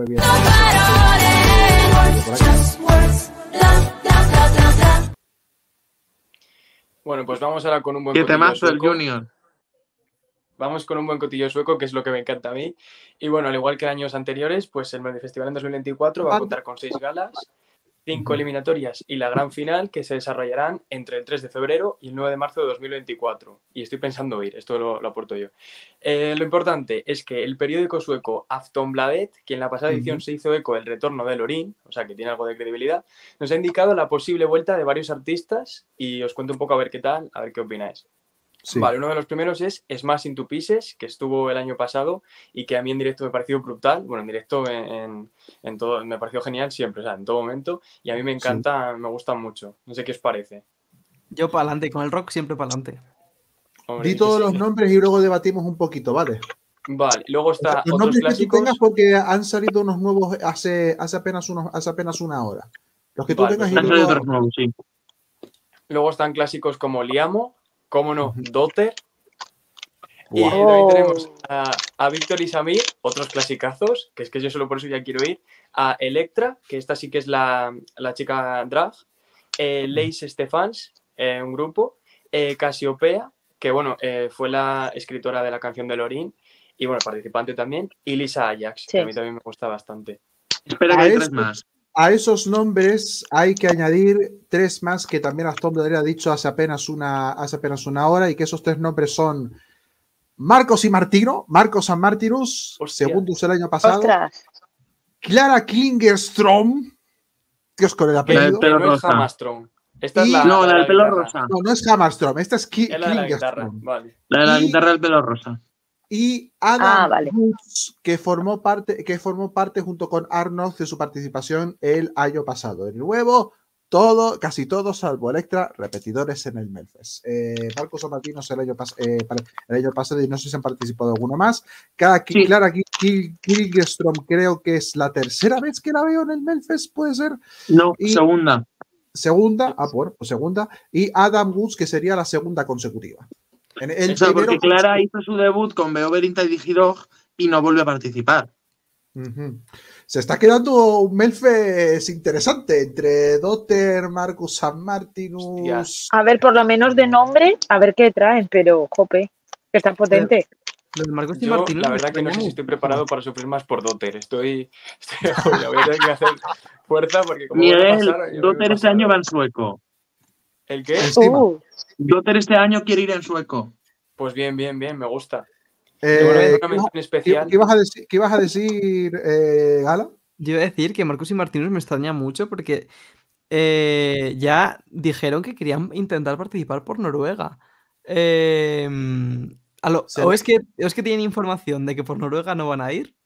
Bueno, pues vamos ahora con un buen ¿Qué cotillo temazo del sueco. Junior? Vamos con un buen cotillo sueco, que es lo que me encanta a mí. Y bueno, al igual que años anteriores, pues el Melodifestival en 2024 va a contar con 6 galas, 5 eliminatorias y la gran final, que se desarrollarán entre el 3 de febrero y el 9 de marzo de 2024. Y estoy pensando ir, esto lo aporto yo. Lo importante es que el periódico sueco Aftonbladet, que en la pasada edición se hizo eco del retorno de Loreen, o sea que tiene algo de credibilidad, nos ha indicado la posible vuelta de varios artistas y os cuento un poco a ver qué tal, a ver qué opináis. Sí. Vale, uno de los primeros es Smash Into Pieces, que estuvo el año pasado y que a mí en directo me pareció brutal. Bueno, en directo en todo me pareció genial siempre, o sea, en todo momento. Y a mí me encanta, me gustan mucho. No sé qué os parece. Yo para adelante, con el rock siempre para adelante. Di todos los nombres y luego debatimos un poquito, ¿vale? Vale, luego está los otros nombres clásicos. Que tú tengas porque han salido unos nuevos hace apenas una hora. Los que tú tengas y luego... otros nuevos, sí. Luego están clásicos como Liamo, cómo no, Dotter. Y Guau. también tenemos a Víctor y Samir, otros clasicazos, que es que yo solo por eso ya quiero ir. A Electra, que esta sí que es la chica drag. Lace Stephans, un grupo. Casiopea, que bueno, fue la escritora de la canción de Lorin. Y bueno, participante también. Y Lisa Ajax, que a mí también me gusta bastante. Espera que hay 3 más. A esos nombres hay que añadir 3 más que también Aston ha dicho hace apenas una hora, y que esos 3 nombres son Marcos y Martino, Marcos and Martinus, Hostia. segundos el año pasado. Ostras. Clara Klingerstrom, Dios con el apellido. Pero No es rosa. Hammerstrom. Esta es Y- la No, la del pelo guitarra. rosa. No, no es Hammerstrom, esta es Es la de la guitarra, Klingerstrom. vale. La de la Y- guitarra del pelo rosa. Y Adam Vale. Woods, que formó parte junto con Arnold de su participación el año pasado. De nuevo, casi todos, salvo Electra, repetidores en el Melfest. Marcos o Martinos el año pasado, y no sé si han participado alguno más. Sí. Clara Klingerstrom creo que es la tercera vez que la veo en el Melfest, puede ser. No, Y- segunda. Segunda, pues segunda. Y Adam Woods, que sería la segunda consecutiva. El Eso, porque primero- Clara hizo su debut con Beoverint y Digidog y no volvió a participar. Ujú. Se está quedando un Melfest interesante entre Dotter, Marcus San Martinus. Hostias. A ver, por lo menos de nombre, a ver qué traen, pero jope, que está potente. Lo de Marcos y Yo, Martínez la me verdad que no sé extraña si estoy mucho. preparado para sufrir más por Dotter. Estoy jodido. Voy a tener que hacer fuerza porque como vuelva a Miguel, pasar, yo Dotter me este año va en sueco. ¿El qué? Encima. Dotter este año quiere ir en sueco. Pues bien, me gusta. Eh, Y bueno, ¿qué, una mención especial. qué ibas a decir, Gala? Yo iba a decir que Marcos y Martínez me extraña mucho porque ya dijeron que querían intentar participar por Noruega. O es que tienen información de que por Noruega no van a ir,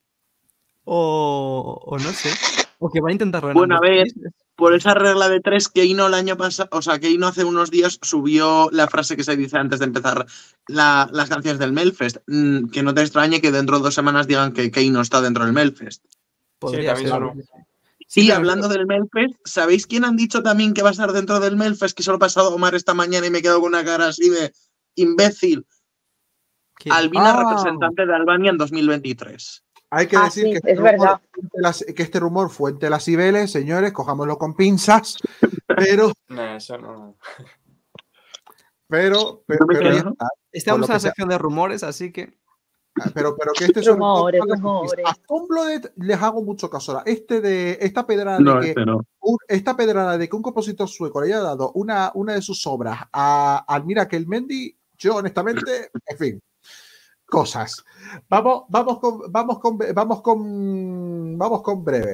o no sé, o que van a intentarlo en Bueno, a ambos ver. países. Por esa regla de 3, Keino el año pasado, o sea, Keino hace unos días subió la frase que se dice antes de empezar las canciones del Melfest. Que no te extrañe que dentro de 2 semanas digan que Keino está dentro del Melfest. Podría también ser. sonó. Sí, Y pero- hablando del Melfest, ¿sabéis quién han dicho también que va a estar dentro del Melfest? Que solo ha pasado Omar esta mañana y me he quedado con una cara así de imbécil. ¿quién? Albina, Ah. representante de Albania en 2023. Hay que Ah, decir sí, que, es verdad. que este rumor fue entre las Cibeles, señores, cojámoslo con pinzas, pero No, eso no. ¿No me pero creo? ya está. Estamos lo en que la sea. sección de rumores, así que Pero que este sobre todo Rumores, vale rumores. porque a Tumblr les hago mucho caso ahora. Esta pedrada No, de que este no. esta pedrada de que un compositor sueco le haya dado una de sus obras a Miracle Mendy, yo honestamente, en fin, cosas. Vamos con breves.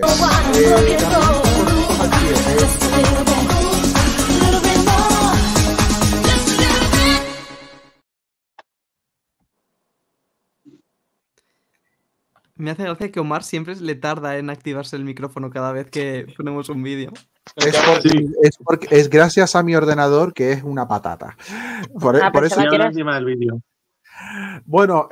me hace gracia que Omar siempre le tarda en activarse el micrófono cada vez que ponemos un vídeo. Es gracias a mi ordenador, que es una patata. Por eso pensaba Y que habla era- encima del vídeo. Bueno,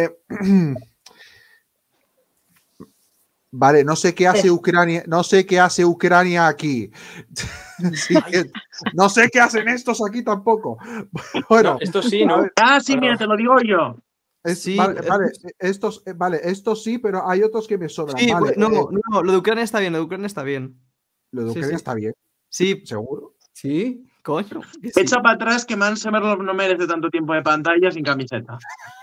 vale, no sé qué hace Ucrania aquí. Así que no sé qué hacen estos aquí tampoco. Bueno, No, esto sí, ¿no? Ah, sí, mira, te lo digo yo. Sí, estos sí, pero hay otros que me sobran. Sí, Vale, no, lo de Ucrania está bien, lo de Ucrania está bien. lo de sí, Ucrania sí. está bien, Sí, seguro. sí, coño. que sí. Echa para atrás que Man Semerlov no merece tanto tiempo de pantalla sin camiseta.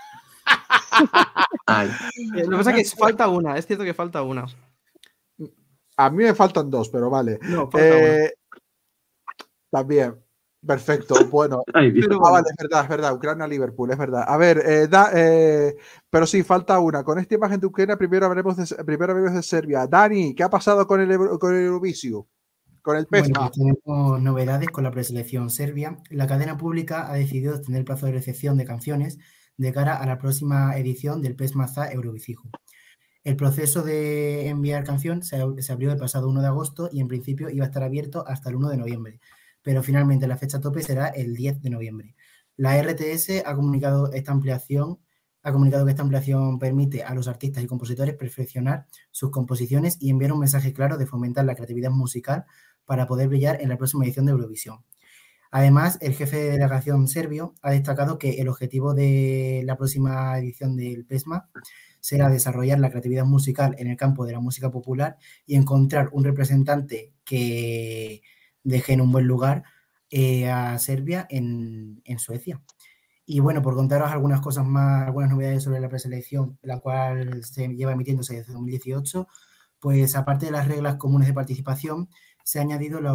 Ay. Lo que pasa es que falta una, es cierto que falta una. A mí me faltan 2, pero vale. No, falta una. También. Perfecto. Bueno. Ay, Dios. Pero bueno, Vale, es verdad. Ucrania-Liverpool, es verdad. A ver, pero sí, falta una. Con esta imagen de Ucrania, primero veremos de Serbia. Dani, ¿qué ha pasado con el Eurovisio? Con el Bueno, PESMA. pues tenemos novedades con la preselección serbia. La cadena pública ha decidido extender el plazo de recepción de canciones de cara a la próxima edición del PESMA Eurovisijo. El proceso de enviar canción se abrió el pasado 1 de agosto y en principio iba a estar abierto hasta el 1 de noviembre, pero finalmente la fecha tope será el 10 de noviembre. La RTS ha comunicado que esta ampliación permite a los artistas y compositores perfeccionar sus composiciones y enviar un mensaje claro de fomentar la creatividad musical para poder brillar en la próxima edición de Eurovisión. Además, el jefe de delegación serbio ha destacado que el objetivo de la próxima edición del PESMA será desarrollar la creatividad musical en el campo de la música popular y encontrar un representante que deje en un buen lugar a Serbia en Suecia. Y bueno, por contaros algunas cosas más, algunas novedades sobre la preselección, la cual se lleva emitiéndose desde 2018, pues aparte de las reglas comunes de participación, se ha añadido la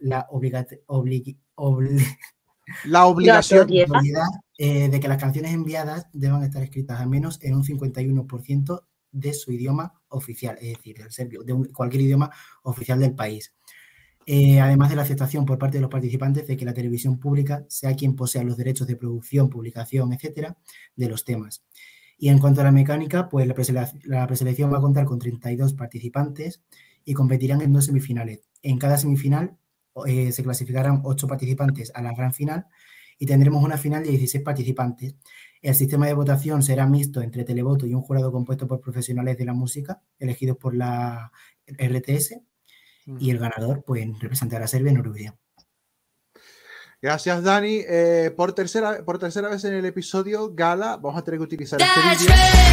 obligación de que las canciones enviadas deban estar escritas al menos en un 51% de su idioma oficial, es decir, del serbio, de cualquier idioma oficial del país. Además de la aceptación por parte de los participantes de que la televisión pública sea quien posea los derechos de producción, publicación, etcétera, de los temas. Y en cuanto a la mecánica, pues la preselección va a contar con 32 participantes y competirán en 2 semifinales. En cada semifinal se clasificarán 8 participantes a la gran final y tendremos una final de 16 participantes. El sistema de votación será mixto entre televoto y un jurado compuesto por profesionales de la música elegidos por la RTS. Y el ganador, pues, representará a Serbia en Eurovisión. Gracias, Dani. Por tercera vez en el episodio Gala, vamos a tener que utilizar este vídeo.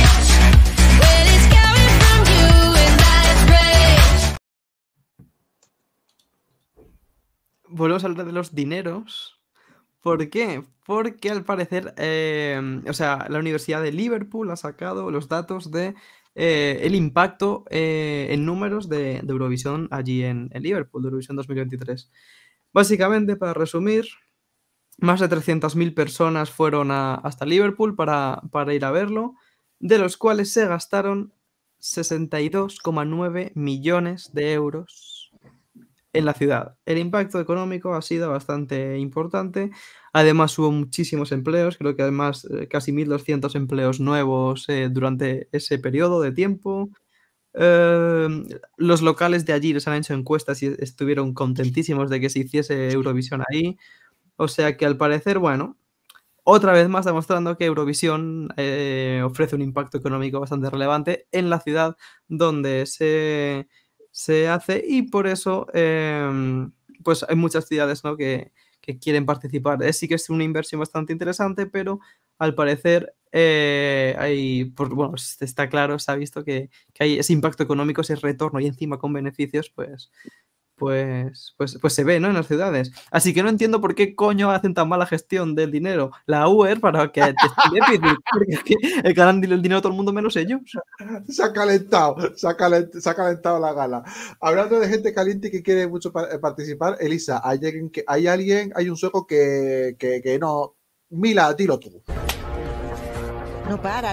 Volvemos a hablar de los dineros. ¿Por qué? Porque al parecer, la Universidad de Liverpool ha sacado los datos de el impacto en números de Eurovisión allí en Liverpool, de Eurovisión 2023. Básicamente, para resumir, más de 300.000 personas fueron hasta Liverpool para ir a verlo, de los cuales se gastaron 62,9 millones de euros en la ciudad. El impacto económico ha sido bastante importante. Además, hubo muchísimos empleos, creo que además casi 1.200 empleos nuevos durante ese periodo de tiempo. Los locales de allí les han hecho encuestas y estuvieron contentísimos de que se hiciese Eurovisión ahí. O sea que al parecer, bueno, otra vez más demostrando que Eurovisión ofrece un impacto económico bastante relevante en la ciudad donde se hace, y por eso pues hay muchas ciudades, ¿no?, que quieren participar. Sí que es una inversión bastante interesante, pero al parecer está claro, se ha visto que hay ese impacto económico, ese retorno, y encima con beneficios, pues se ve, ¿no?, en las ciudades. Así que no entiendo por qué coño hacen tan mala gestión del dinero la UER para que esté déficit, porque es que ganan el dinero todo el mundo menos ellos. Se ha calentado la Gala. Hablando de gente caliente que quiere mucho participar, Elisa, hay un sueco que no. Mila, dilo tú. No para.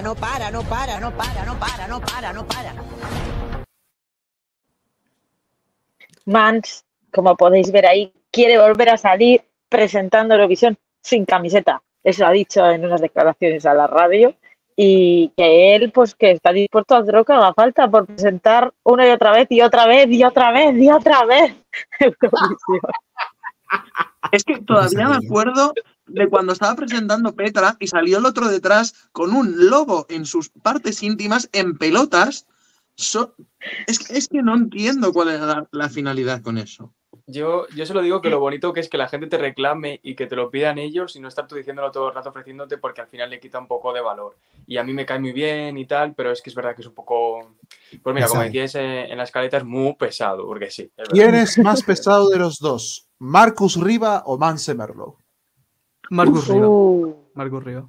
Mans, como podéis ver ahí, quiere volver a salir presentando Eurovisión sin camiseta. Eso ha dicho en unas declaraciones a la radio, y que él, pues, que está dispuesto a hacer lo que haga falta por presentar una y otra vez Eurovisión. Es que todavía me acuerdo de cuando estaba presentando Petra y salió el otro detrás con un logo en sus partes íntimas en pelotas. Es que no entiendo cuál era la finalidad con eso. Yo se lo digo, que lo bonito que es que la gente te reclame y que te lo pidan ellos y no estar tú diciéndolo todo el rato ofreciéndote, porque al final le quita un poco de valor. Y a mí me cae muy bien y tal, pero es que es verdad que es un poco... Pues mira, como decías en la escaleta, es muy pesado, porque sí. Es ¿Quién es más pesado de los dos? ¿Marcus Riva o Mance Merlo? Marcus Riva.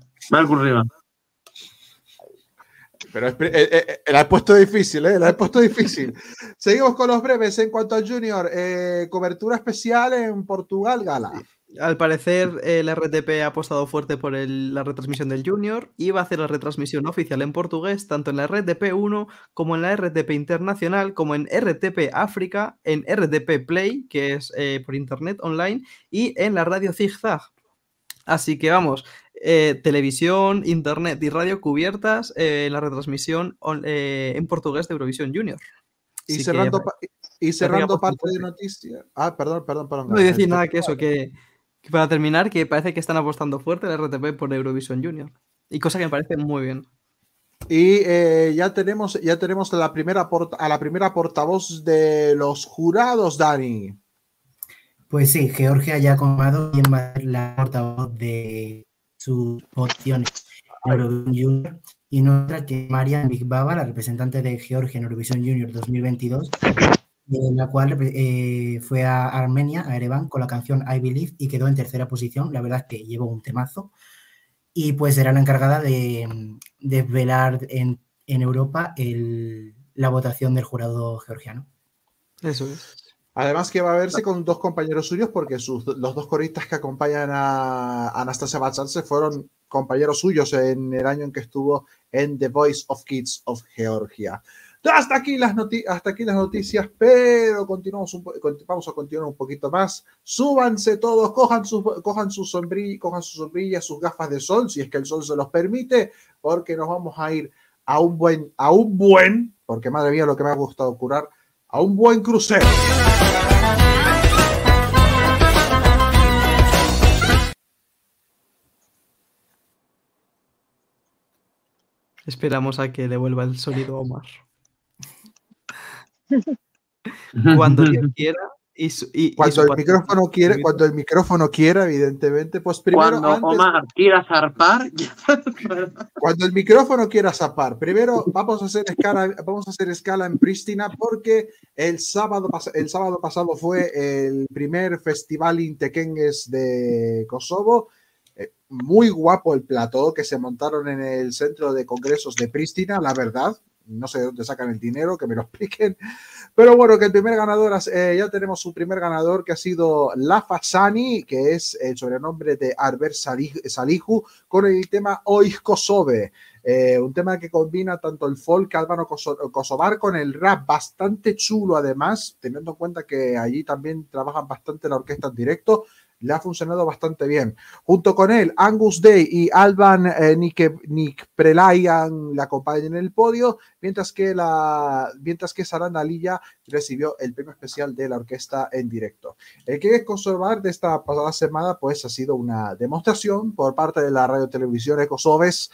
Pero la he puesto difícil, La he puesto difícil. Seguimos con los breves. En cuanto al Junior, cobertura especial en Portugal, Gala. Al parecer, la RTP ha apostado fuerte por la retransmisión del Junior y va a hacer la retransmisión oficial en portugués, tanto en la RTP1 como en la RTP Internacional, como en RTP África, en RTP Play, que es por internet online, y en la radio Zigzag. Así que vamos, televisión, internet y radio cubiertas en la retransmisión en portugués de Eurovisión Junior. Y cerrando parte de noticias. Perdón. No voy a decir nada que eso, que para terminar, que parece que están apostando fuerte la RTP por Eurovisión Junior. Y cosa que me parece muy bien. Y ya tenemos a la primera portavoz de los jurados, Dani. Pues sí, Georgia ya ha confirmado quién va a ser la portavoz de sus opciones en Eurovisión Junior y no otra que Marian Big-Baba, la representante de Georgia en Eurovisión Junior 2022, en la cual fue a Armenia, a Ereván, con la canción I Believe y quedó en tercera posición. La verdad es que llevó un temazo y pues será la encargada de velar en Europa la votación del jurado georgiano. Eso es. Además que va a verse con dos compañeros suyos porque los dos coristas que acompañan a Anastasia Bachadze fueron compañeros suyos en el año en que estuvo en The Voice of Kids of Georgia. Hasta aquí las noticias, pero vamos a continuar un poquito más. Súbanse todos, cojan sus sombrillas, sus gafas de sol, si es que el sol se los permite, porque nos vamos a ir a un buen, porque madre mía lo que me ha gustado curar, a un buen crucero. Esperamos a que devuelva el sonido a Omar. Cuando Dios quiera cuando el micrófono quiera, evidentemente, pues primero cuando Omar quiera zarpar, cuando el micrófono quiera zarpar, primero vamos a hacer escala en Pristina porque el sábado pasado fue el primer festival Intekenges de Kosovo. Muy guapo el plató que se montaron en el centro de congresos de Pristina, la verdad. No sé de dónde sacan el dinero, que me lo expliquen. Pero bueno, que el primer ganador, ya tenemos su primer ganador, que ha sido Lafa Sani, que es el sobrenombre de Arber Salihu, con el tema Oij Kosove. Un tema que combina tanto el folk albano kosovar con el rap, bastante chulo además, teniendo en cuenta que allí también trabajan bastante la orquesta en directo. Le ha funcionado bastante bien. Junto con él, Angus Day y Alban Nikprelayan le acompañan en el podio, mientras que Saranda Lilla recibió el premio especial de la orquesta en directo. El que es Kosovar de esta pasada semana, pues ha sido una demostración por parte de la radio televisión de Kosoves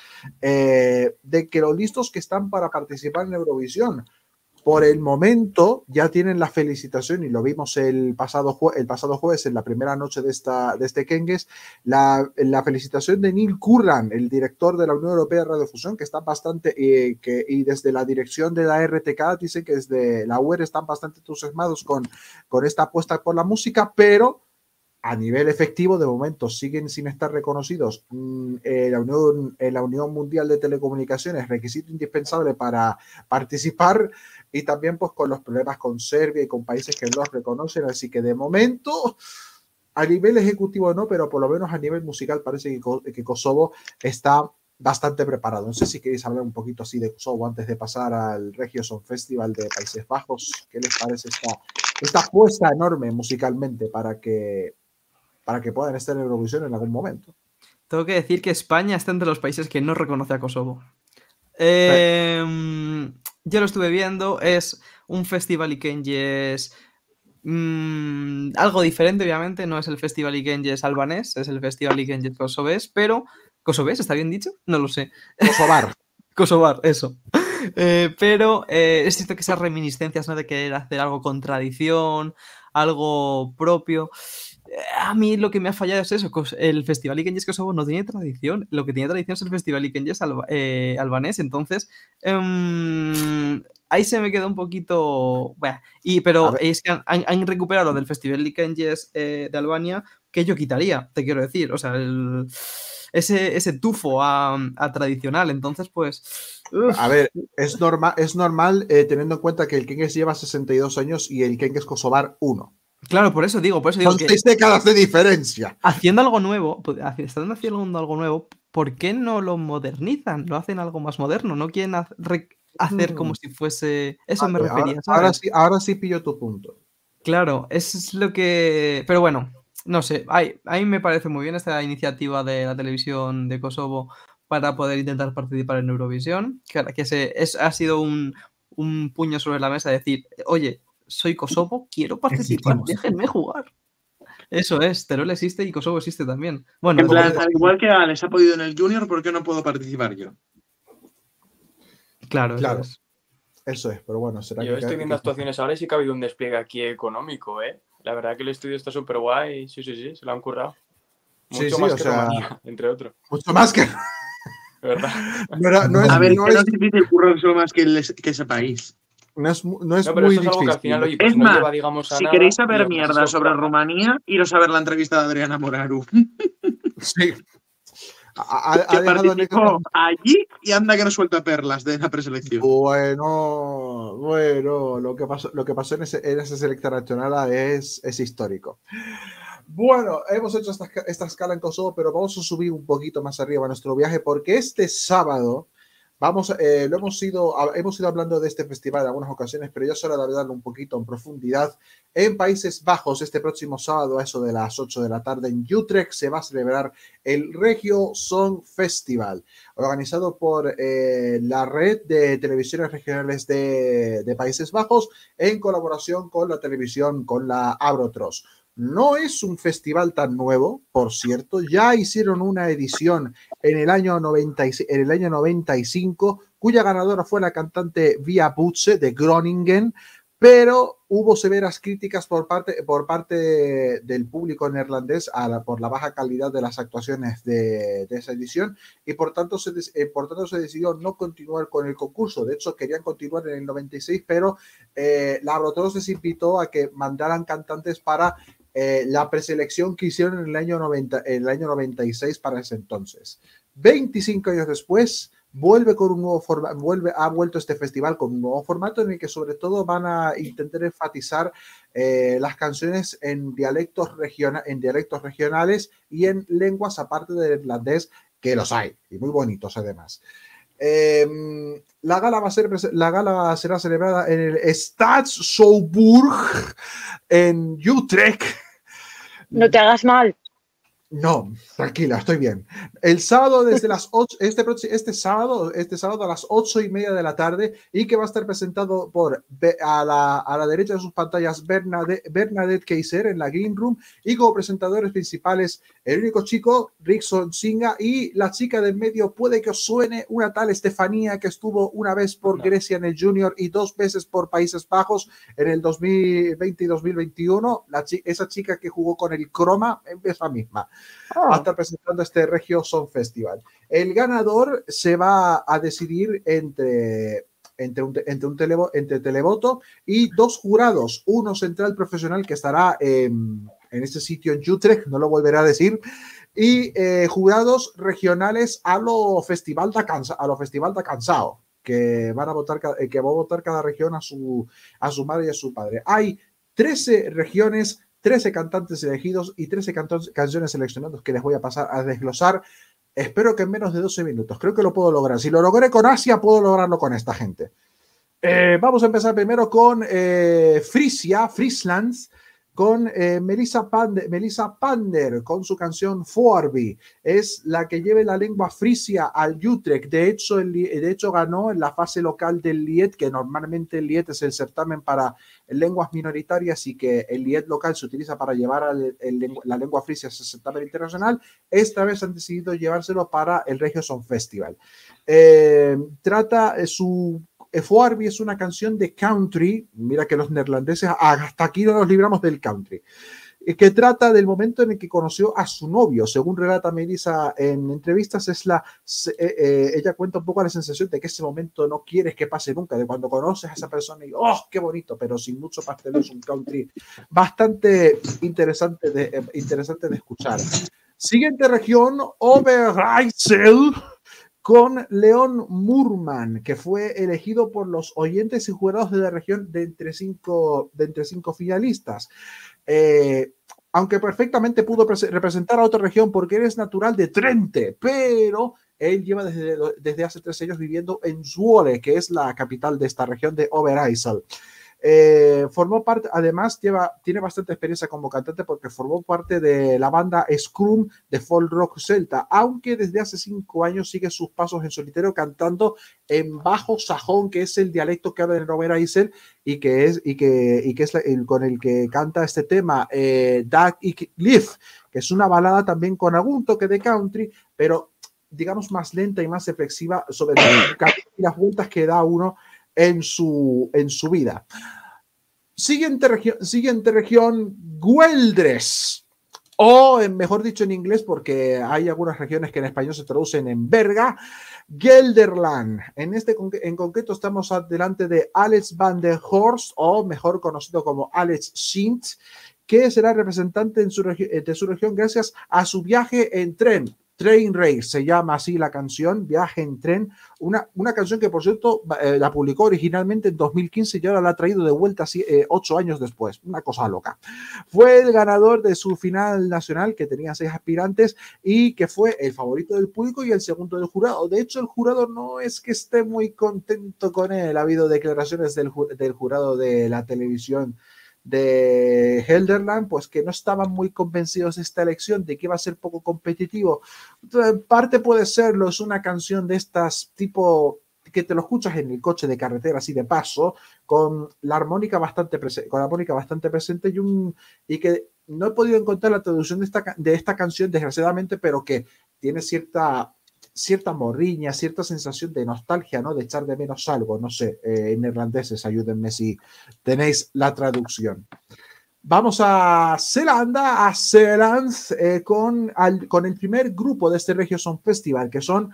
de que los listos que están para participar en Eurovisión, por el momento ya tienen la felicitación y lo vimos el pasado jueves en la primera noche de este Kenges, la felicitación de Neil Curran, el director de la Unión Europea de Radiofusión, que está bastante y desde la dirección de la RTK dicen que desde la UER están bastante entusiasmados con esta apuesta por la música, pero a nivel efectivo, de momento, siguen sin estar reconocidos en la Unión Mundial de Telecomunicaciones, requisito indispensable para participar, y también pues con los problemas con Serbia y con países que los reconocen. Así que de momento, a nivel ejecutivo no, pero por lo menos a nivel musical parece que Kosovo está bastante preparado. No sé si queréis hablar un poquito así de Kosovo antes de pasar al Regio Song Festival de Países Bajos. ¿Qué les parece esta apuesta enorme musicalmente para que puedan estar en Eurovisión en algún momento? Tengo que decir que España está entre los países que no reconoce a Kosovo. Yo lo estuve viendo, es un festival Ikenges algo diferente, obviamente, no es el festival Ikenges albanés, es el festival Ikenges kosovés, pero ¿kosovés está bien dicho? No lo sé. Kosovar, eso. Pero es cierto que esas reminiscencias, ¿no?, de querer hacer algo con tradición, algo propio. A mí lo que me ha fallado es eso, el Festival Ikenges Kosovo no tiene tradición, lo que tiene tradición es el Festival Ikenges albanés, entonces ahí se me quedó un poquito... Bueno, pero es que han recuperado del Festival Ikenges de Albania, que yo quitaría, te quiero decir, o sea, ese tufo a tradicional, entonces pues... A ver, es normal teniendo en cuenta que el Kenges lleva 62 años y el Kenges Kosovar 1. Claro, por eso digo son que 6 décadas de diferencia. Haciendo algo nuevo, estando haciendo algo nuevo, ¿por qué no lo modernizan? Lo hacen algo más moderno, no quieren hacer como si fuese... Eso me refería, ¿sabes? Ahora sí pillo tu punto. Claro, eso es lo que... Pero bueno, no sé, a mí me parece muy bien esta iniciativa de la televisión de Kosovo para poder intentar participar en Eurovisión, que ha sido un puño sobre la mesa de decir, oye, soy Kosovo, quiero participar, déjenme jugar. Eso es, Teruel existe y Kosovo existe también. Bueno, en plan, al igual que Alex ha podido en el Junior, ¿por qué no puedo participar yo? Claro. Eso es, pero bueno, será yo estoy viendo actuaciones ahora y sí que ha habido un despliegue aquí económico, ¿eh? La verdad que el estudio está súper guay. Sí, se lo han currado. Sí, Mucho sí, más o que sea, Rumanía, entre otros. mucho más que... De verdad. A ver, no que no es, es difícil currarse más que ese país. no es No, pero muy eso es algo que al final, difícil. oye, pues Es no más, lleva, digamos, a si nada. queréis Y saber aún así mierda sobre sorprende. Rumanía, iros a ver la entrevista de Adriana Moraru, Sí. que Ha dejado anécdotas. participó allí y anda que no suelta perlas de la preselección. Bueno, lo que pasó en esa selección nacional es histórico. Bueno, hemos hecho esta escala en Kosovo, pero vamos a subir un poquito más arriba a nuestro viaje porque este sábado hemos ido hablando de este festival en algunas ocasiones, pero yo solo de hablarlo un poquito en profundidad. En Países Bajos, este próximo sábado, a eso de las 8 de la tarde en Utrecht, se va a celebrar el Regio Song Festival, organizado por la red de televisiones regionales de Países Bajos en colaboración con la televisión, con la Abrotros. No es un festival tan nuevo, por cierto. Ya hicieron una edición en el año 95, cuya ganadora fue la cantante Via Butze de Groningen, pero hubo severas críticas por parte del público neerlandés por la baja calidad de las actuaciones de esa edición y por tanto se decidió no continuar con el concurso. De hecho, querían continuar en el 96, pero la Abrotros les invitó a que mandaran cantantes para la preselección que hicieron en el año 96 para ese entonces. 25 años después, ha vuelto este festival con un nuevo formato en el que sobre todo van a intentar enfatizar las canciones en dialectos regionales y en lenguas aparte del irlandés, que los hay, y muy bonitos además. La gala será celebrada en el Stadsschouwburg en Utrecht. No te hagas mal. No, tranquila, estoy bien. El sábado desde las 8, este sábado a las 8:30 de la tarde, y que va a estar presentado por a la derecha de sus pantallas Bernadette Keiser en la Green Room, y como presentadores principales el único chico, Rickson Singa, y la chica del medio puede que os suene, una tal Estefanía, que estuvo una vez por Grecia en el Junior y 2 veces por Países Bajos en el 2020 y 2021. Esa chica que jugó con el Croma es la misma. Va a estar presentando este Regio Song Festival. El ganador se va a decidir entre televoto y 2 jurados, uno central profesional que estará en este sitio en Utrecht, no lo volveré a decir, y jurados regionales a lo Festival da Cansao, que va a votar cada región a su madre y a su padre. Hay 13 regiones, 13 cantantes elegidos y 13 canciones seleccionadas que les voy a pasar a desglosar. Espero que en menos de 12 minutos. Creo que lo puedo lograr. Si lo logré con Asia, puedo lograrlo con esta gente. Vamos a empezar primero con Friesland, con Melissa Pander, con su canción Forby. Es la que lleva la lengua frisia al Utrecht. De hecho, ganó en la fase local del Lied, que normalmente el Lied es el certamen para lenguas minoritarias y que el Lied local se utiliza para llevar la lengua frisia a ese certamen internacional. Esta vez han decidido llevárselo para el Regio Song Festival. Forby es una canción de country. Mira que los neerlandeses hasta aquí no nos libramos del country, que trata del momento en el que conoció a su novio. Según relata Melissa en entrevistas, ella cuenta un poco la sensación de que ese momento no quieres que pase nunca, de cuando conoces a esa persona y ¡oh, qué bonito! Pero sin mucho pastel, es un country bastante interesante de escuchar. Siguiente región, Overijssel, con Leon Moorman, que fue elegido por los oyentes y jurados de la región de entre cinco finalistas. Aunque perfectamente pudo representar a otra región porque él es natural de Trente, pero él lleva desde hace 3 años viviendo en Zwolle, que es la capital de esta región de Overijssel. Formó parte, además tiene bastante experiencia como cantante porque formó parte de la banda Scrum de folk rock celta, aunque desde hace 5 años sigue sus pasos en solitario cantando en bajo sajón, que es el dialecto que habla en Overijssel y que es con el que canta este tema, Dag ik Lief, que es una balada también con algún toque de country, pero digamos más lenta y más reflexiva sobre las vueltas que da uno en su vida. Siguiente región, Güeldres. O, mejor dicho en inglés, porque hay algunas regiones que en español se traducen en verga, Gelderland. En concreto estamos delante de Alex van der Horst, o mejor conocido como Alex Schint, que será representante de su región gracias a su viaje en tren. Train Race se llama así la canción, Viaje en Tren, una canción que por cierto la publicó originalmente en 2015 y ahora la ha traído de vuelta 8 años después, una cosa loca. Fue el ganador de su final nacional, que tenía 6 aspirantes y que fue el favorito del público y el segundo del jurado. De hecho, el jurado no es que esté muy contento con él, ha habido declaraciones del jurado de la televisión de Gelderland, pues que no estaban muy convencidos de esta elección, de que iba a ser poco competitivo. En parte puede serlo, es una canción de estas tipo que te lo escuchas en el coche de carretera así de paso, con la armónica bastante presente y que no he podido encontrar la traducción de esta canción, desgraciadamente, pero que tiene cierta morriña, cierta sensación de nostalgia, ¿no? De echar de menos algo, no sé, neerlandeses, ayúdenme si tenéis la traducción. Vamos a Zeeland, con el primer grupo de este Regio Song Festival, que son,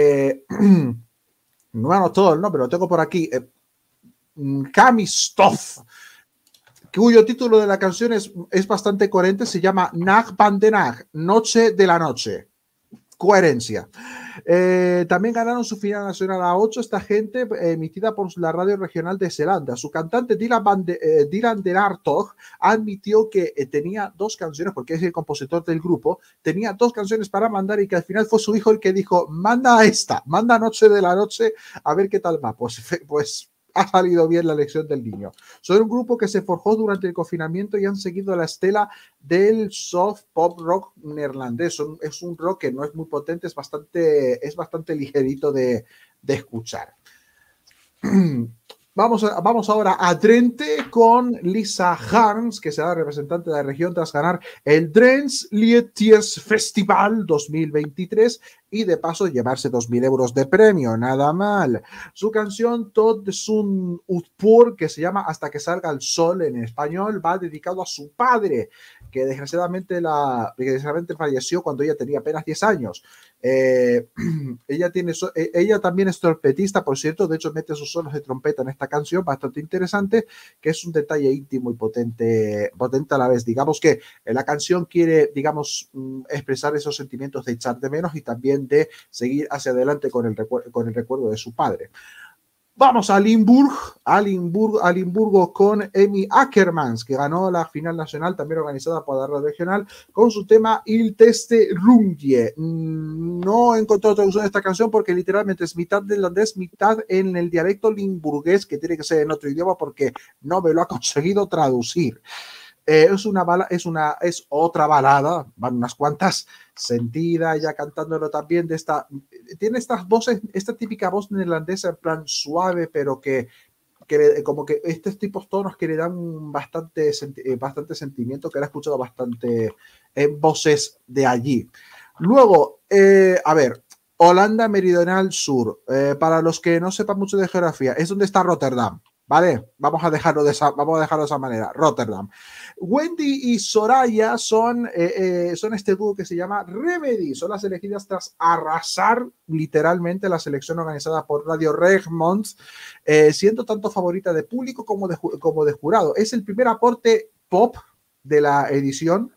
no anoto el nombre, lo tengo por aquí, Kamistof, cuyo título de la canción es bastante coherente, se llama Nacht van de Nacht, Noche de la Noche. Coherencia. También ganaron su final nacional a 8 esta gente, emitida por la radio regional de Zelanda. Su cantante Dylan der Hartog admitió que tenía 2 canciones, porque es el compositor del grupo, tenía 2 canciones para mandar y que al final fue su hijo el que dijo, manda Noche de la Noche, a ver qué tal va. Pues ha salido bien la elección del niño. Son un grupo que se forjó durante el confinamiento y han seguido la estela del soft pop rock neerlandés. Es un rock que no es muy potente, es bastante ligerito de escuchar. Vamos ahora a Drenthe con Lisa Harms, que será representante de la región tras ganar el Drents Liedjes Festival 2023 y de paso llevarse 2.000 euros de premio, nada mal. Su canción Tot Sun Utpur, que se llama Hasta que salga el sol en español, va dedicado a su padre, que desgraciadamente falleció cuando ella tenía apenas 10 años. Ella también es trompetista, por cierto, de hecho mete sus solos de trompeta en esta canción, bastante interesante, que es un detalle íntimo y potente a la vez. Digamos que la canción quiere, expresar esos sentimientos de echar de menos y también de seguir hacia adelante con el recuerdo de su padre. Vamos a Limburgo con Emmy Ackermans, que ganó la final nacional, también organizada por la radio regional, con su tema Il Teste Rungie. No he encontrado traducción de esta canción porque literalmente es mitad neerlandés, mitad en el dialecto limburgués, que tiene que ser en otro idioma porque no me lo ha conseguido traducir. Es otra balada, van unas cuantas, sentida, ya cantándolo también tiene estas voces, esta típica voz neerlandesa en plan suave, pero que como que estos tipos tonos que le dan bastante sentimiento, que la he escuchado bastante en voces de allí. Luego, Holanda Meridional Sur, para los que no sepan mucho de geografía, es donde está Rotterdam. ¿Vale? Vamos a dejarlo de esa manera. Rotterdam. Wendy y Soraya son este dúo que se llama Remedy. Son las elegidas tras arrasar literalmente la selección organizada por Radio Rijnmond, siendo tanto favorita de público como de jurado. Es el primer aporte pop de la edición.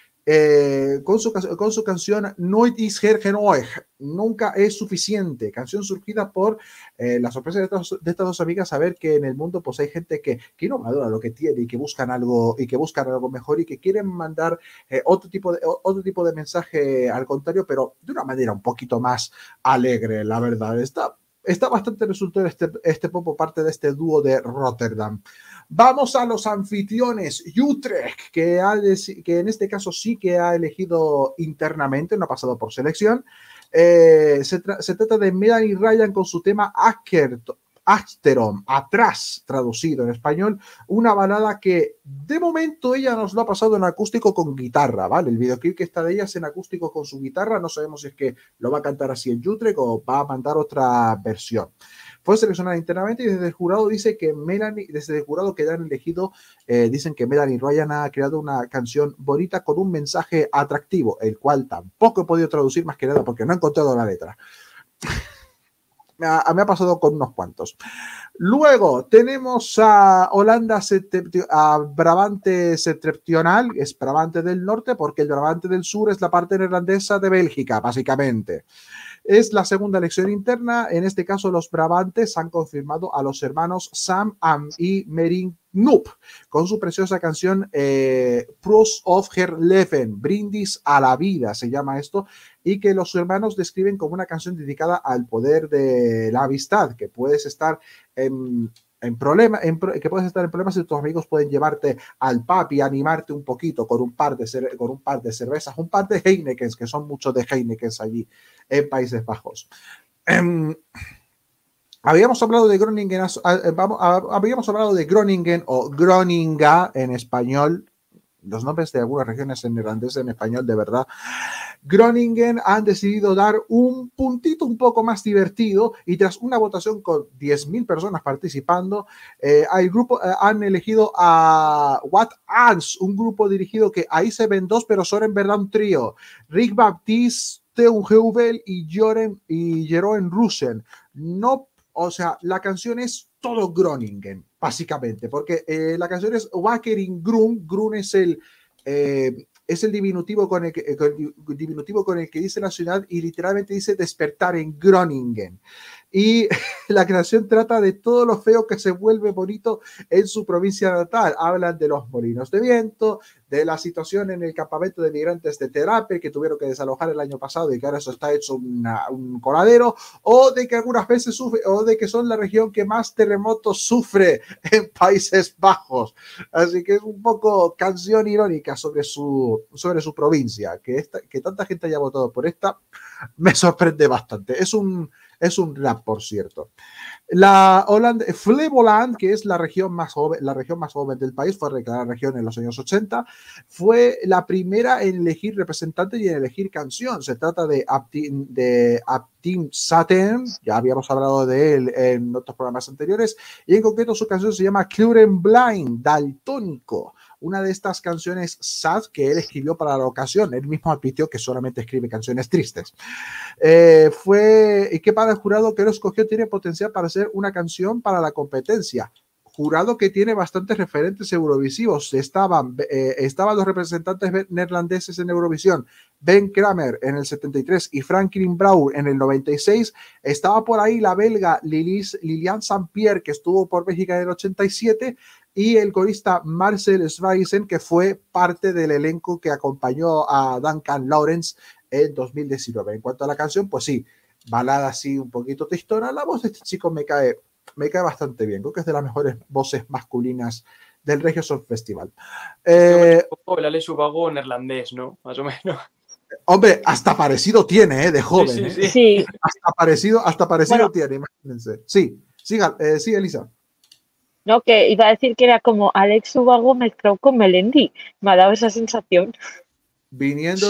Con su canción Nooit is her genoeg, nunca es suficiente, canción surgida por la sorpresa de estas 2 amigas, saber que en el mundo pues hay gente que no valora lo que tiene y que buscan algo mejor y que quieren mandar otro tipo de mensaje al contrario, pero de una manera un poquito más alegre, la verdad. Está bastante resultado este pop por parte de este dúo de Rotterdam. Vamos a los anfitriones, Utrecht, que en este caso sí que ha elegido internamente, no ha pasado por selección. Se trata de Melanie Ryan con su tema Achterom, atrás, traducido en español, una balada que de momento ella nos lo ha pasado en acústico con guitarra, ¿vale? El videoclip que está de ella es en acústico con su guitarra, no sabemos si es que lo va a cantar así en Utrecht o va a mandar otra versión. Fue seleccionada internamente y desde el jurado dice que desde el jurado que han elegido, dicen que Melanie Ryan ha creado una canción bonita con un mensaje atractivo, el cual tampoco he podido traducir más que nada porque no he encontrado la letra. Me ha pasado con unos cuantos. Luego tenemos a Holanda, a Brabante Septentrional, es Brabante del Norte, porque el Brabante del Sur es la parte neerlandesa de Bélgica, básicamente. Es la segunda elección interna. En este caso, los Brabantes han confirmado a los hermanos Sam y Merin Knoop con su preciosa canción Proofs of Her Leven, Brindis a la vida, se llama esto, y que los hermanos describen como una canción dedicada al poder de la amistad, que puedes estar en problemas y tus amigos pueden llevarte al pub y animarte un poquito con un par de cervezas, un par de Heinekens, que son muchos de Heinekens allí en Países Bajos. Habíamos hablado de Groningen, habíamos hablado de Groningen o Groninga en español. Los nombres de algunas regiones en neerlandés en español, de verdad. Groningen han decidido dar un puntito un poco más divertido y tras una votación con 10.000 personas participando, el grupo han elegido a What Ants, un grupo dirigido que ahí se ven dos, pero son en verdad un trío. Rick Baptiste, Teun Heuvel y Jeroen Russen. No, o sea, la canción es todo Groningen, básicamente, porque la canción es Wakker in Grun. Grun es el diminutivo con el que dice la ciudad y literalmente dice despertar en Groningen. Y la canción trata de todo lo feo que se vuelve bonito en su provincia natal. Hablan de los molinos de viento, de la situación en el campamento de migrantes de Terape que tuvieron que desalojar el año pasado y que ahora eso está hecho un coladero, o de que algunas veces sufre, o de que son la región que más terremotos sufre en Países Bajos. Así que es un poco canción irónica sobre su provincia. Que tanta gente haya votado por esta me sorprende bastante. Es un rap, por cierto. La Flevoland, que es la región más joven del país, fue declarada región en los años 80, fue la primera en elegir representante y en elegir canción. Se trata de Abdim Satem, ya habíamos hablado de él en otros programas anteriores, y en concreto su canción se llama Kleuren Blind, daltónico. Una de estas canciones sad que él escribió para la ocasión. Él mismo admitió que solamente escribe canciones tristes. Y que para el jurado que lo escogió tiene potencial para ser una canción para la competencia. Jurado que tiene bastantes referentes eurovisivos. Estaban los representantes neerlandeses en Eurovisión, Ben Kramer en el 73 y Franklin Braun en el 96. Estaba por ahí la belga Lilian Saint-Pierre, que estuvo por Bélgica en el 87, y el corista Marcel Schweisen, que fue parte del elenco que acompañó a Duncan Lawrence en 2019. En cuanto a la canción, pues sí, balada así un poquito tristona. La voz de este chico me cae bastante bien. Creo que es de las mejores voces masculinas del Regio Soul Festival. El Alex Ubago neerlandés, ¿no? Más o menos. Hombre, hasta parecido tiene, de joven. Sí. Hasta parecido Bueno, tiene, imagínense. Sí, Elisa. No, que iba a decir que era como Alex Ubago mezclado con Melendi. Me ha dado esa sensación. Viniendo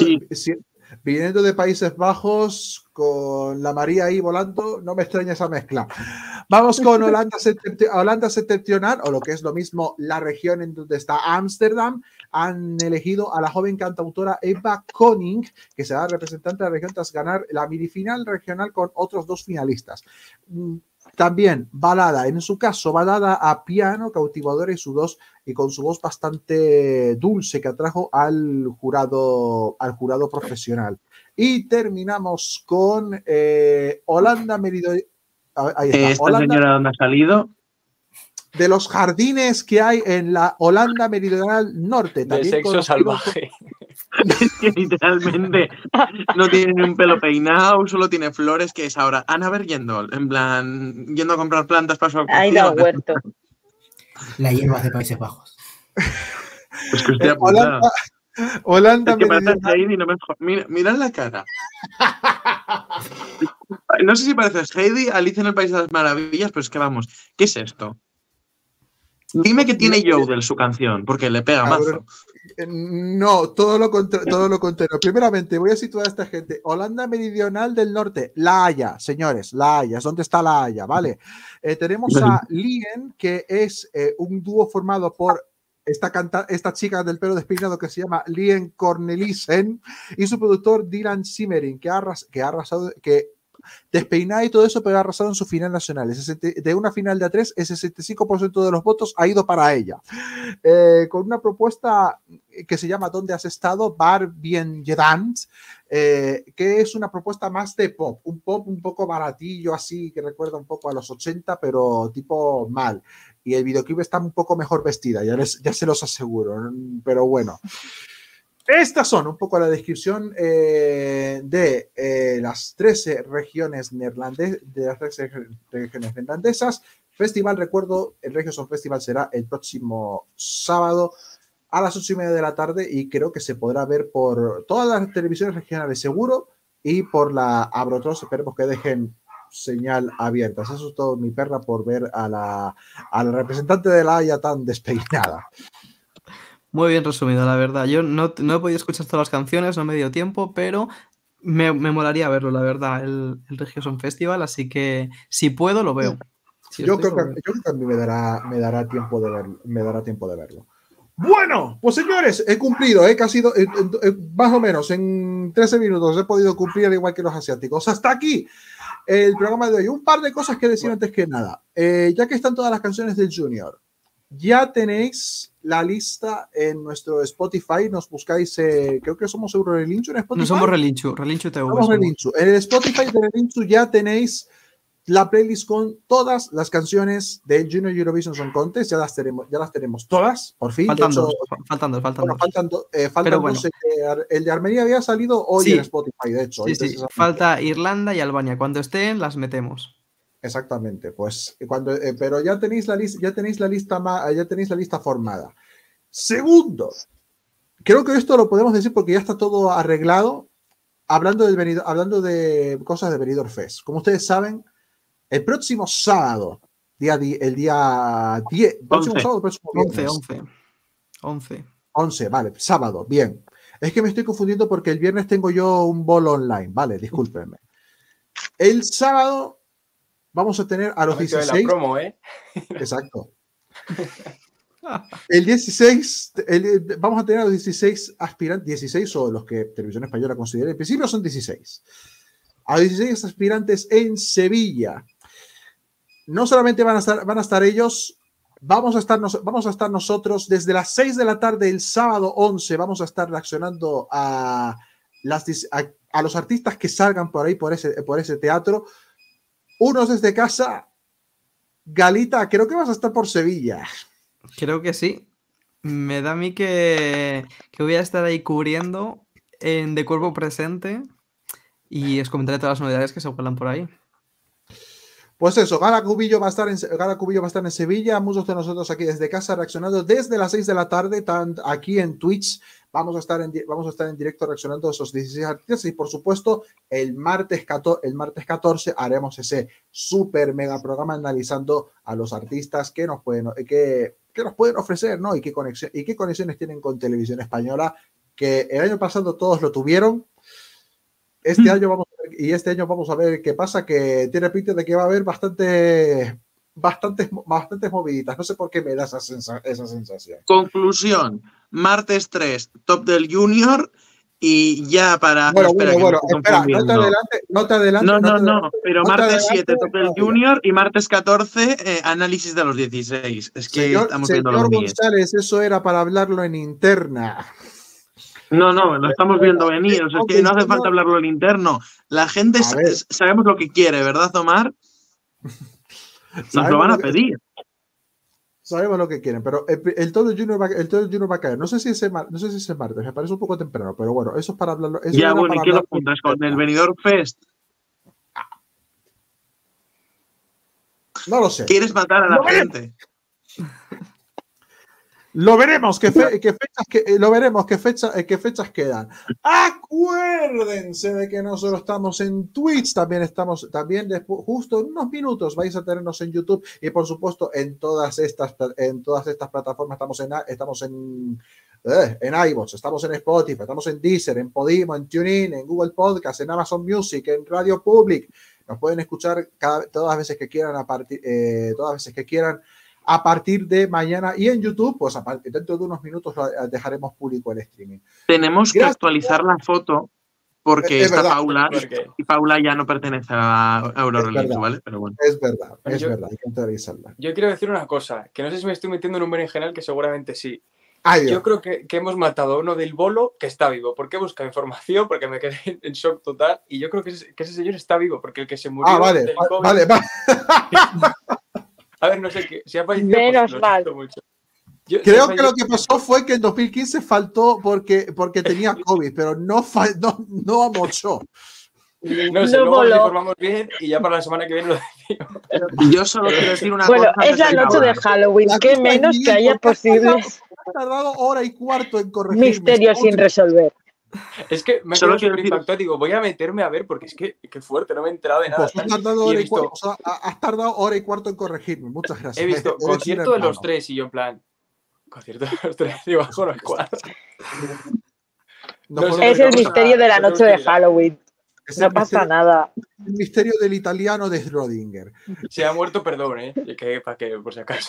de Países Bajos, con la María ahí volando, no me extraña esa mezcla. Vamos con Holanda Septentrional, o lo que es lo mismo, la región en donde está Ámsterdam. Han elegido a la joven cantautora Eva Koning, que será representante de la región tras ganar la minifinal regional con otros dos finalistas. También balada, en su caso balada a piano, cautivadora y con su voz bastante dulce que atrajo al jurado profesional. Y terminamos con Holanda Meridional. Ahí está. ¿Esta señora dónde ha salido? De los jardines que hay en la Holanda Meridional Norte. De sexo salvaje. Es que literalmente no tiene ni un pelo peinado, solo tiene flores, que es ahora Ana Bergendol, en plan, yendo a comprar plantas para su actuación. Ahí da huerto. La hierba de Países Bajos. Pues que usted apunta. Holanda Es que parece Meridional. Heidi, no me... Mirad la cara. No sé si parece Heidi, Alicia en el País de las Maravillas, pero es que vamos, ¿qué es esto? Dime que tiene Yodel su canción, porque le pega mazo. No, todo lo contrario. Primeramente, voy a situar a esta gente. Holanda Meridional del Norte, La Haya, señores, La Haya. ¿Dónde está La Haya? Vale. Tenemos a Lien, que es un dúo formado por esta chica del pelo despeinado que se llama Lien Cornelissen y su productor Dylan Simmering, que ha arrasado, despeinada y todo eso, pero ha arrasado en su final nacional. De una final de A3, el 65% de los votos ha ido para ella. Con una propuesta que se llama ¿Dónde has estado? Bar Bien Jedant, que es una propuesta más de pop. Un pop un poco baratillo, así, que recuerda un poco a los 80, pero tipo mal. Y el videoclip está un poco mejor vestida, ya se los aseguro. Pero bueno. Estas son un poco la descripción de las 13 regiones neerlandesas. Festival, recuerdo, el Reggaeton Festival será el próximo sábado a las 8:30 de la tarde y creo que se podrá ver por todas las televisiones regionales seguro y por la Abrotros. Esperemos que dejen señal abierta. Eso es todo, mi perra, por ver a la representante de La Haya tan despeinada. Muy bien resumido, la verdad. Yo no he podido escuchar todas las canciones, no me dio tiempo, pero me molaría verlo, la verdad, el Reggaeton Festival, así que si puedo, lo veo. Yo creo que a mí me dará tiempo de verlo. Bueno, pues señores, he cumplido, que ha sido más o menos en 13 minutos he podido cumplir al igual que los asiáticos. Hasta aquí el programa de hoy. Un par de cosas que decir antes que nada. Ya que están todas las canciones del Junior, ya tenéis la lista en nuestro Spotify. Nos buscáis, creo que somos Eurorelinchu en Spotify. No somos Relinchu TV. Somos Relinchu. En el Spotify de Relinchu ya tenéis la playlist con todas las canciones del Junior Eurovision Song Contest. Ya las tenemos todas, por fin. Faltan dos. Faltan bueno. El de Armenia había salido hoy en Spotify, de hecho. Sí. Falta Irlanda y Albania. Cuando estén, las metemos. Exactamente, pues pero ya tenéis la lista formada. Segundo, creo que esto lo podemos decir porque ya está todo arreglado. Hablando de cosas de Benidorm Fest. Como ustedes saben, el próximo sábado, el día 10, próximo sábado, próximo viernes. 11, vale, sábado, bien. Es que me estoy confundiendo porque el viernes tengo yo un bolo online, vale, discúlpenme. El sábado vamos a tener a los 16. La promo, Exacto. El 16, vamos a tener a los 16 aspirantes, 16 o los que Televisión Española considera, en principio son 16. A 16 aspirantes en Sevilla. No solamente van a estar ellos, vamos a estar nosotros desde las 6 de la tarde el sábado 11, vamos a estar reaccionando a los artistas que salgan por ahí, por ese teatro. Unos desde casa. Galita, creo que vas a estar por Sevilla. Creo que sí. Me da a mí que voy a estar ahí cubriendo de cuerpo presente y os comentaré todas las novedades que se cuelan por ahí. Pues eso, Gala Cubillo va a estar en Sevilla, muchos de nosotros aquí desde casa reaccionando desde las 6 de la tarde, aquí en Twitch. Vamos a estar en directo reaccionando a esos 16 artistas y por supuesto el martes 14 haremos ese super mega programa analizando a los artistas que nos pueden ofrecer, ¿no? Y qué conexiones tienen con Televisión Española, que el año pasado todos lo tuvieron. Este año vamos a ver qué pasa, que tiene pinta de que va a haber bastantes moviditas. No sé por qué me da esa sensación. Conclusión, martes 3, top del Junior y ya para... Bueno, espera, no te adelante. No, pero martes 7, top del Junior y martes 14, análisis de los 16. Es que estamos viendo los días. González, eso era para hablarlo en interna. No, lo estamos viendo venir. O sea, es que no hace falta hablarlo en interno. La gente sabemos lo que quiere, ¿verdad, Omar? Nos lo van a pedir. Sabemos lo que quieren, pero el todo Junior va a caer. No sé si ese martes, me parece un poco temprano, pero bueno, eso es para hablarlo. Ya, bueno, ¿y qué lo juntas con el Benidorm Fest? No lo sé. ¿Quieres matar a la gente? Lo veremos, qué fechas quedan. Acuérdense de que no solo estamos en Twitch, también después, justo en unos minutos vais a tenernos en YouTube y por supuesto en todas estas plataformas. Estamos en iVoox, estamos en Spotify, estamos en Deezer, en Podimo, en TuneIn, en Google Podcast, en Amazon Music, en Radio Public. Nos pueden escuchar todas las veces que quieran a partir de mañana, y en YouTube, pues dentro de unos minutos dejaremos público el streaming. Tenemos que actualizar la foto porque está Paula y Paula ya no pertenece a Eurorelief, ¿vale? Pero bueno. Es verdad, hay que actualizarla. Yo quiero decir una cosa, que no sé si me estoy metiendo en un berenjenal, que seguramente sí. Ay, yo creo que hemos matado a uno del bolo que está vivo. ¿Por qué busca información? Porque me quedé en shock total. Y yo creo que ese señor está vivo, porque el que se murió del COVID... Vale. A ver, no sé, si ha fallecido, menos pues, mal. Mucho. Creo que lo que pasó fue que en 2015 faltó porque tenía COVID, pero no amochó. No sé, luego nos informamos bien y ya para la semana que viene lo decimos. Yo solo quiero decir una cosa. Bueno, es la noche de Halloween, qué menos que haya posibles. Ha tardado hora y cuarto en corregir. Misterios sin resolver. Es que me quedo súper impactado. Digo, voy a meterme a ver porque es que qué fuerte, no me he enterado de nada. Pues has tardado hora y cuarto en corregirme. Muchas gracias. He visto concierto de los tres y yo en plan. Concierto de los tres, digo, bajo los cuatro. Es el misterio de la noche de Halloween. No pasa nada. El misterio del italiano de Schrödinger. Se ha muerto, perdón, para que, por si acaso.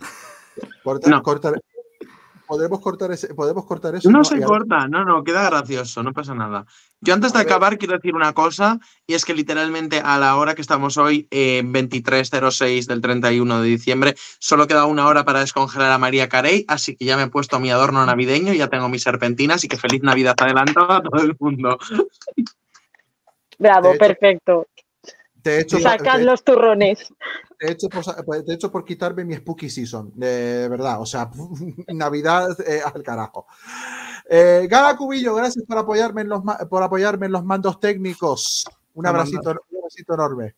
¿Podemos cortar eso? No se corta, no, queda gracioso, no pasa nada. Yo antes de acabar quiero decir una cosa, y es que literalmente a la hora que estamos hoy, 23:06 del 31 de diciembre, solo queda una hora para descongelar a María Carey, así que ya me he puesto mi adorno navideño, ya tengo mis serpentinas, y que feliz Navidad adelantado a todo el mundo. Bravo, perfecto. Sacad los turrones. De hecho, por quitarme mi Spooky Season, de verdad, o sea, Navidad al carajo. Gala Cubillo, gracias por apoyarme en los mandos técnicos. Un abracito enorme.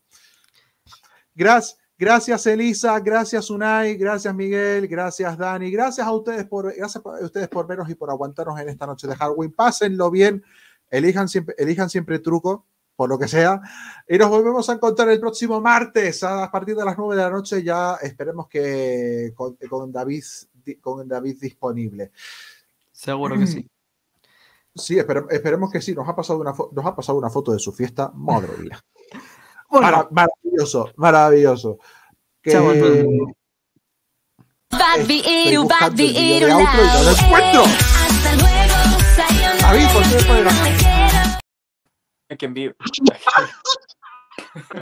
Gracias Elisa, gracias Unai, gracias Miguel, gracias Dani, gracias a ustedes por vernos y por aguantarnos en esta noche de Halloween. Pásenlo bien, elijan siempre truco, por lo que sea, y nos volvemos a encontrar el próximo martes a partir de las 9 de la noche, ya esperemos que con David disponible. Seguro que sí. Sí, esperemos que sí. Nos ha pasado una foto de su fiesta, madre mía. Bueno. Maravilloso. Chao, todo el mundo. Estoy buscando el vídeo de outro y no lo encuentro. David, ¿por qué me pones la... I can be.